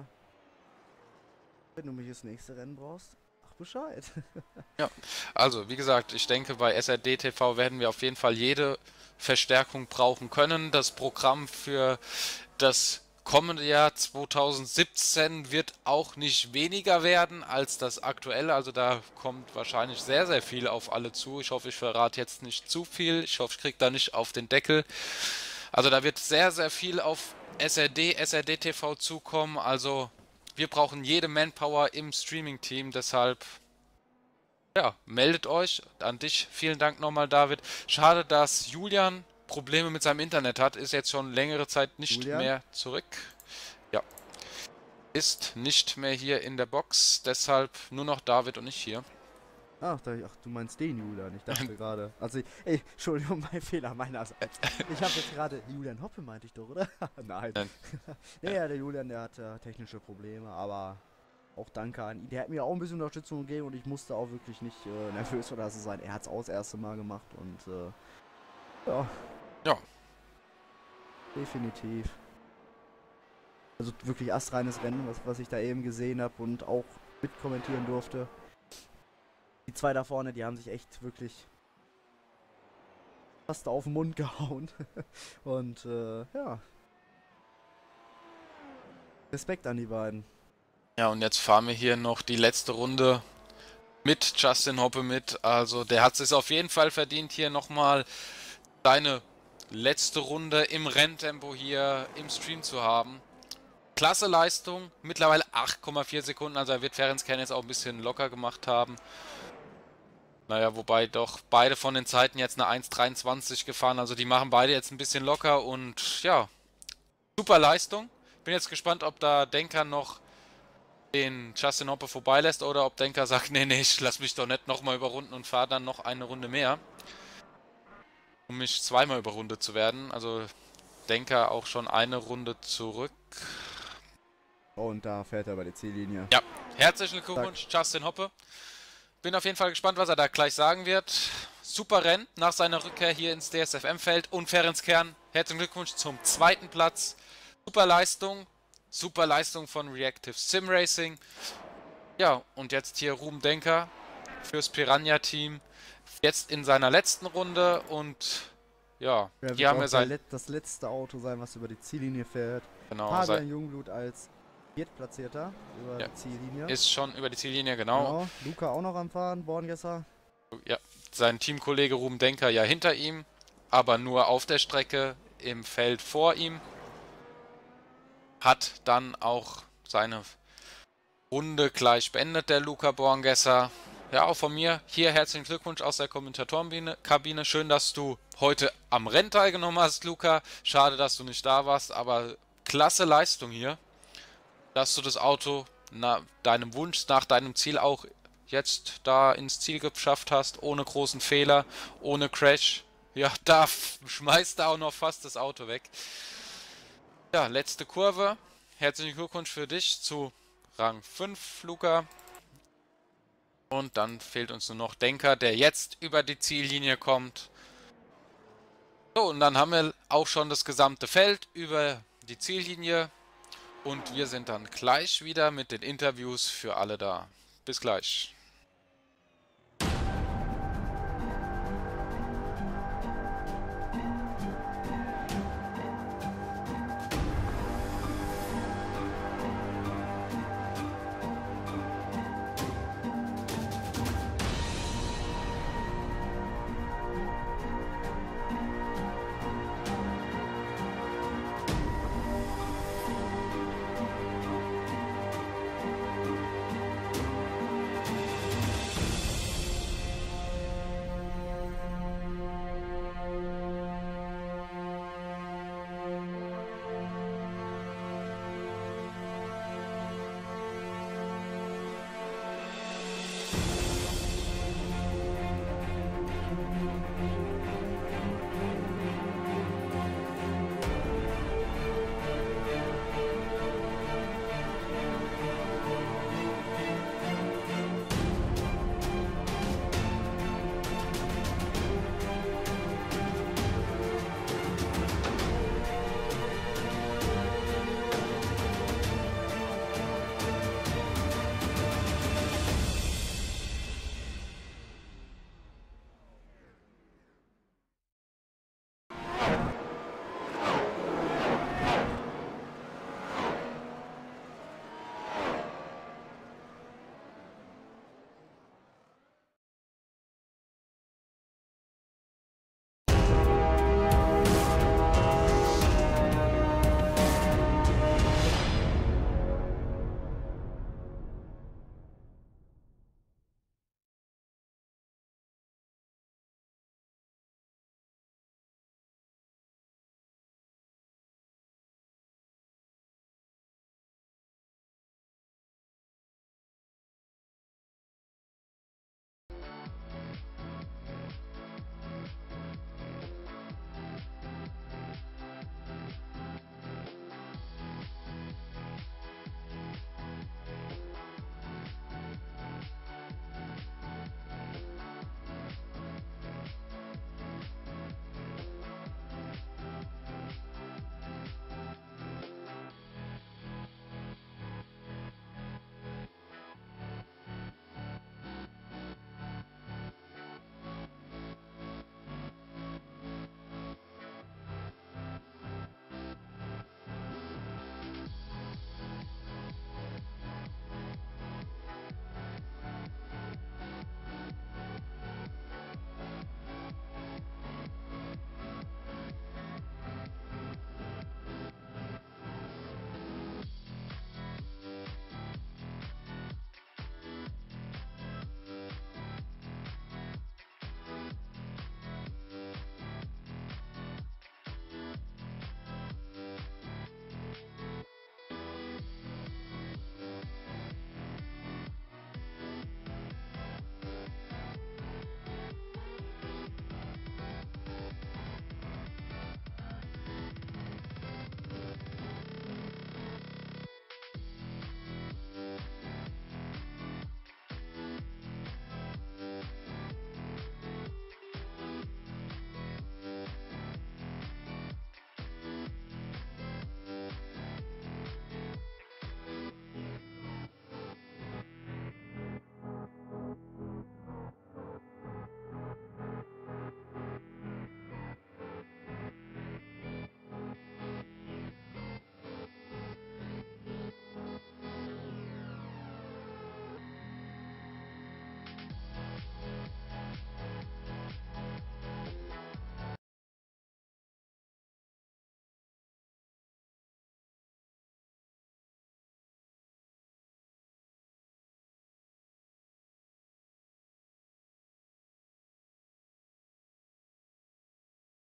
wenn du mich das nächste Rennen brauchst, ach Bescheid. Ja, also wie gesagt, ich denke, bei SRD TV werden wir auf jeden Fall jede Verstärkung brauchen können. Das Programm für das kommende Jahr 2017 wird auch nicht weniger werden als das aktuelle. Also da kommt wahrscheinlich sehr, sehr viel auf alle zu. Ich hoffe, ich verrate jetzt nicht zu viel. Ich hoffe, ich kriege da nicht auf den Deckel. Also da wird sehr, sehr viel auf SRD TV zukommen. Also wir brauchen jede Manpower im Streaming-Team. Deshalb, ja, meldet euch. An dich vielen Dank nochmal, David. Schade, dass Julian Probleme mit seinem Internet hat, ist jetzt schon längere Zeit nicht mehr zurück. Ja. Ist nicht mehr hier in der Box, deshalb nur noch David und ich hier. Ach, du meinst den Julian, ich dachte gerade. Also, ey, Entschuldigung, mein Fehler meinerseits. Ich habe jetzt gerade, Julian Hoppe meinte ich doch, oder? Nein. Ja, der Julian, der hat technische Probleme, aber auch danke an ihn. Der hat mir auch ein bisschen Unterstützung gegeben und ich musste auch wirklich nicht nervös oder so sein. Er hat es auch das erste Mal gemacht und ja. Ja. Definitiv. Also wirklich astreines Rennen, was ich da eben gesehen habe und auch mitkommentieren durfte. Die zwei da vorne, die haben sich echt wirklich fast auf den Mund gehauen. Und ja. Respekt an die beiden. Ja, und jetzt fahren wir hier noch die letzte Runde mit Justin Hoppe mit. Also der hat es auf jeden Fall verdient, hier nochmal seine letzte Runde im Renntempo hier im Stream zu haben. Klasse Leistung, mittlerweile 8,4 Sekunden, also er wird Ferenc Kern jetzt auch ein bisschen locker gemacht haben. Naja, wobei doch beide von den Zeiten jetzt eine 1,23 gefahren, also die machen beide jetzt ein bisschen locker und ja, super Leistung. Bin jetzt gespannt, ob da Denker noch den Justin Hoppe vorbeilässt oder ob Denker sagt, nee, ich lass mich doch nicht nochmal überrunden und fahre dann noch eine Runde mehr. Um mich zweimal überrundet zu werden. Also Denker auch schon eine Runde zurück. Und da fährt er bei der Ziellinie. Ja, herzlichen Glückwunsch, Justin Hoppe. Bin auf jeden Fall gespannt, was er da gleich sagen wird. Super Rennen nach seiner Rückkehr hier ins DSFM-Feld. Und Ferenc Kern, herzlichen Glückwunsch zum zweiten Platz. Super Leistung von Reactive Sim Racing. Ja, und jetzt hier Ruben Denker fürs Piranha-Team. Jetzt in seiner letzten Runde und ja, hier haben wir das letzte Auto sein, was über die Ziellinie fährt. Genau. Fabian Jungblut als Viertplatzierter über die Ziellinie. Ist schon über die Ziellinie, genau. Luca auch noch am Fahren, Borngesser. Ja, sein Teamkollege Ruben Denker ja hinter ihm, aber nur auf der Strecke im Feld vor ihm. Hat dann auch seine Runde gleich beendet, der Luca Borngesser. Ja, auch von mir hier herzlichen Glückwunsch aus der Kommentatorenkabine. Schön, dass du heute am Rennen teilgenommen hast, Luca. Schade, dass du nicht da warst, aber klasse Leistung hier. Dass du das Auto nach deinem Wunsch, nach deinem Ziel auch jetzt da ins Ziel geschafft hast, ohne großen Fehler, ohne Crash. Ja, da schmeißt er auch noch fast das Auto weg. Ja, letzte Kurve. Herzlichen Glückwunsch für dich zu Rang 5, Luca. Und dann fehlt uns nur noch Denker, der jetzt über die Ziellinie kommt. So, und dann haben wir auch schon das gesamte Feld über die Ziellinie. Und wir sind dann gleich wieder mit den Interviews für alle da. Bis gleich.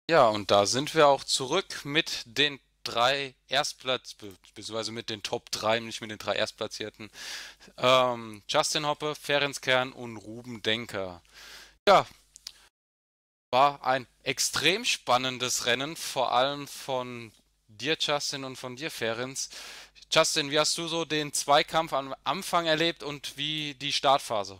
Ja, und da sind wir auch zurück mit den drei beziehungsweise mit den Top 3, nicht mit den drei Erstplatzierten. Justin Hoppe, Ferenc Kern und Ruben Denker. Ja, war ein extrem spannendes Rennen, vor allem von dir, Justin, und von dir, Ferenc. Justin, wie hast du so den Zweikampf am Anfang erlebt und wie die Startphase?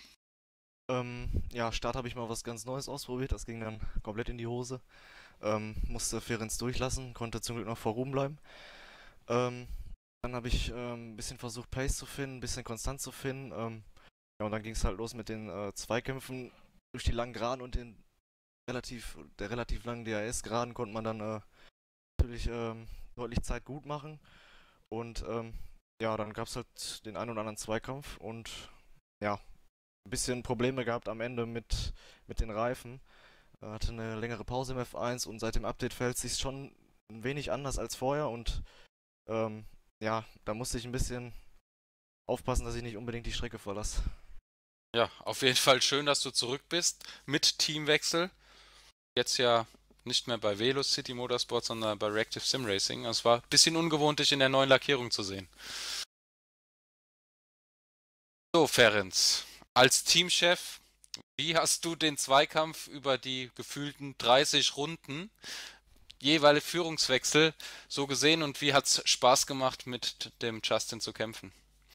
Ja, Start habe ich mal was ganz Neues ausprobiert, das ging dann komplett in die Hose. Musste Ferenc durchlassen, konnte zum Glück noch vor Ruhm bleiben. Ähm, Dann habe ich ein bisschen versucht, Pace zu finden, ein bisschen Konstanz zu finden. Ja, und dann ging es halt los mit den Zweikämpfen durch die langen Geraden und der relativ langen DRS-Geraden konnte man dann natürlich deutlich Zeit gut machen. Und ja, dann gab es halt den einen oder anderen Zweikampf und ja, ein bisschen Probleme gehabt am Ende mit den Reifen. Hatte eine längere Pause im F1 und seit dem Update fällt es sich schon ein wenig anders als vorher und ähm, ja, da musste ich ein bisschen aufpassen, dass ich nicht unbedingt die Strecke verlasse. Ja, auf jeden Fall schön, dass du zurück bist mit Teamwechsel. Jetzt ja nicht mehr bei Velocity Motorsport, sondern bei Reactive Sim Racing. Es war ein bisschen ungewohnt, dich in der neuen Lackierung zu sehen. So, Ferenc, als Teamchef, wie hast du den Zweikampf über die gefühlten 30 Runden, jeweilige Führungswechsel, so gesehen und wie hat es Spaß gemacht, mit dem Justin zu kämpfen?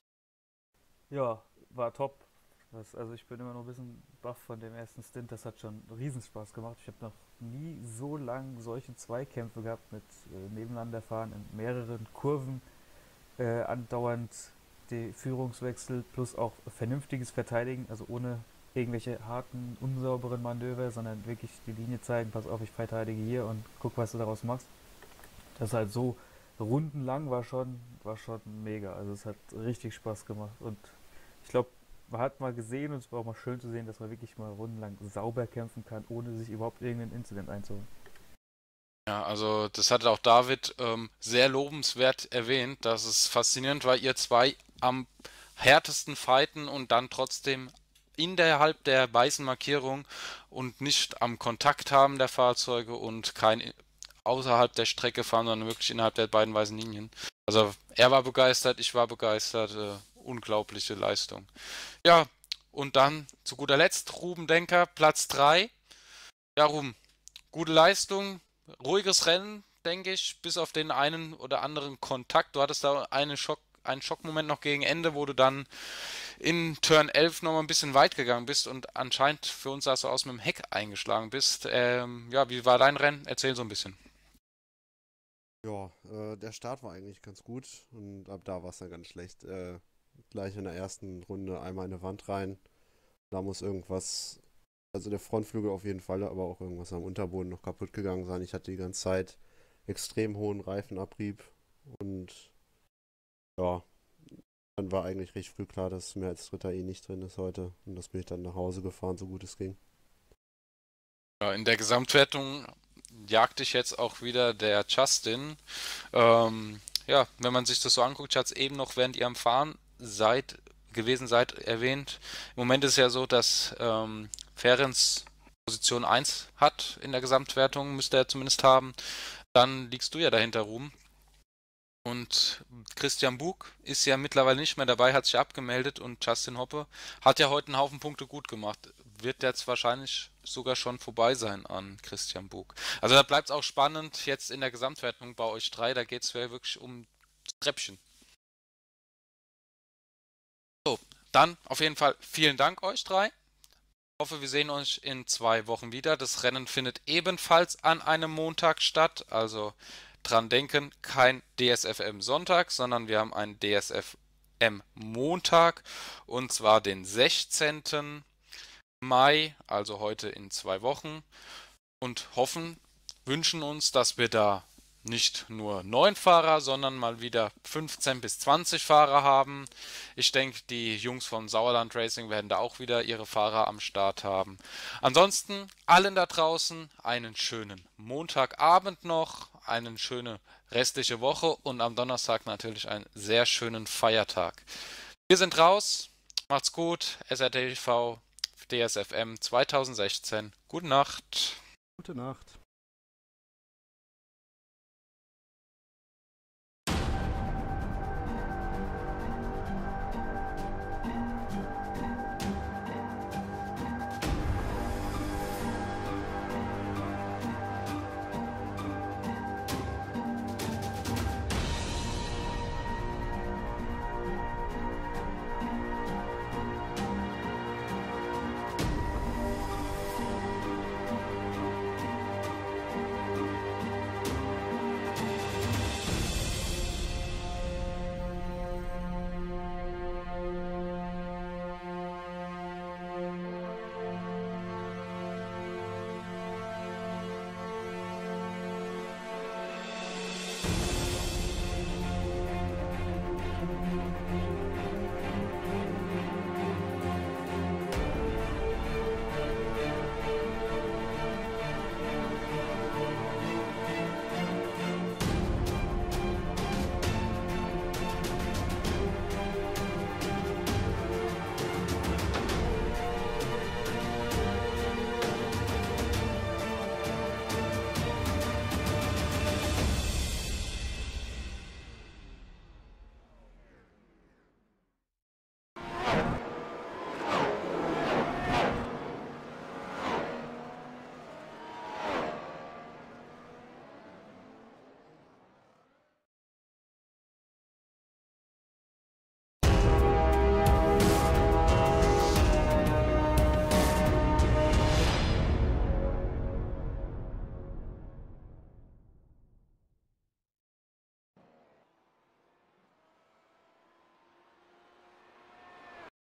Ja, war top. Also ich bin immer noch ein bisschen baff von dem ersten Stint. Das hat schon Riesenspaß gemacht. Ich habe noch nie so lang solche Zweikämpfe gehabt mit nebeneinander fahren in mehreren Kurven, andauernd die Führungswechsel plus auch vernünftiges Verteidigen, also ohne irgendwelche harten, unsauberen Manöver, sondern wirklich die Linie zeigen, pass auf, ich verteidige hier und guck, was du daraus machst. Das halt so rundenlang war schon mega. Also es hat richtig Spaß gemacht und ich glaube, man hat mal gesehen und es war auch mal schön zu sehen, dass man wirklich mal rundenlang sauber kämpfen kann, ohne sich überhaupt irgendeinen Incident einzuholen. Ja, also das hat auch David sehr lobenswert erwähnt, dass es faszinierend war, ihr zwei am härtesten fighten und dann trotzdem innerhalb der weißen Markierung und nicht am Kontakt haben der Fahrzeuge und kein außerhalb der Strecke fahren, sondern wirklich innerhalb der beiden weißen Linien. Also er war begeistert, ich war begeistert, unglaubliche Leistung. Ja, und dann zu guter Letzt Ruben Denker, Platz 3. Ja, Ruben, gute Leistung, ruhiges Rennen, denke ich, bis auf den einen oder anderen Kontakt. Du hattest da einen Schockmoment noch gegen Ende, wo du dann in Turn 11 nochmal ein bisschen weit gegangen bist und anscheinend für uns sah es so aus mit dem Heck eingeschlagen bist. Ja, wie war dein Rennen? Erzähl so ein bisschen. Ja, der Start war eigentlich ganz gut und ab da war es dann ganz schlecht. Gleich in der ersten Runde einmal in eine Wand rein. Da muss irgendwas, also der Frontflügel auf jeden Fall, aber auch irgendwas am Unterboden noch kaputt gegangen sein. Ich hatte die ganze Zeit extrem hohen Reifenabrieb und ja, dann war eigentlich recht früh klar, dass mehr als dritter nicht drin ist heute und das bin ich dann nach Hause gefahren, so gut es ging. Ja, in der Gesamtwertung jagt dich jetzt auch wieder der Justin. Ja, wenn man sich das so anguckt, ich hatte es eben noch, während ihr am Fahren gewesen seid, erwähnt. Im Moment ist es ja so, dass Ferenc Position 1 hat in der Gesamtwertung, müsste er zumindest haben. Dann liegst du ja dahinter, Ruhm. Und Christian Bug ist ja mittlerweile nicht mehr dabei, hat sich abgemeldet und Justin Hoppe hat ja heute einen Haufen Punkte gut gemacht. Wird jetzt wahrscheinlich sogar schon vorbei sein an Christian Bug. Also da bleibt es auch spannend jetzt in der Gesamtwertung bei euch drei. Da geht es wirklich um das Treppchen. So, dann auf jeden Fall vielen Dank euch drei. Ich hoffe, wir sehen uns in 2 Wochen wieder. Das Rennen findet ebenfalls an einem Montag statt. Also dran denken, kein DSFM Sonntag, sondern wir haben einen DSFM Montag und zwar den 16. Mai, also heute in 2 Wochen und wünschen uns, dass wir da nicht nur 9 Fahrer, sondern mal wieder 15 bis 20 Fahrer haben. Ich denke, die Jungs von Sauerland Racing werden da auch wieder ihre Fahrer am Start haben. Ansonsten allen da draußen einen schönen Montagabend noch, eine schöne restliche Woche und am Donnerstag natürlich einen sehr schönen Feiertag. Wir sind raus, macht's gut, SRTV, DSFM 2016. Gute Nacht. Gute Nacht.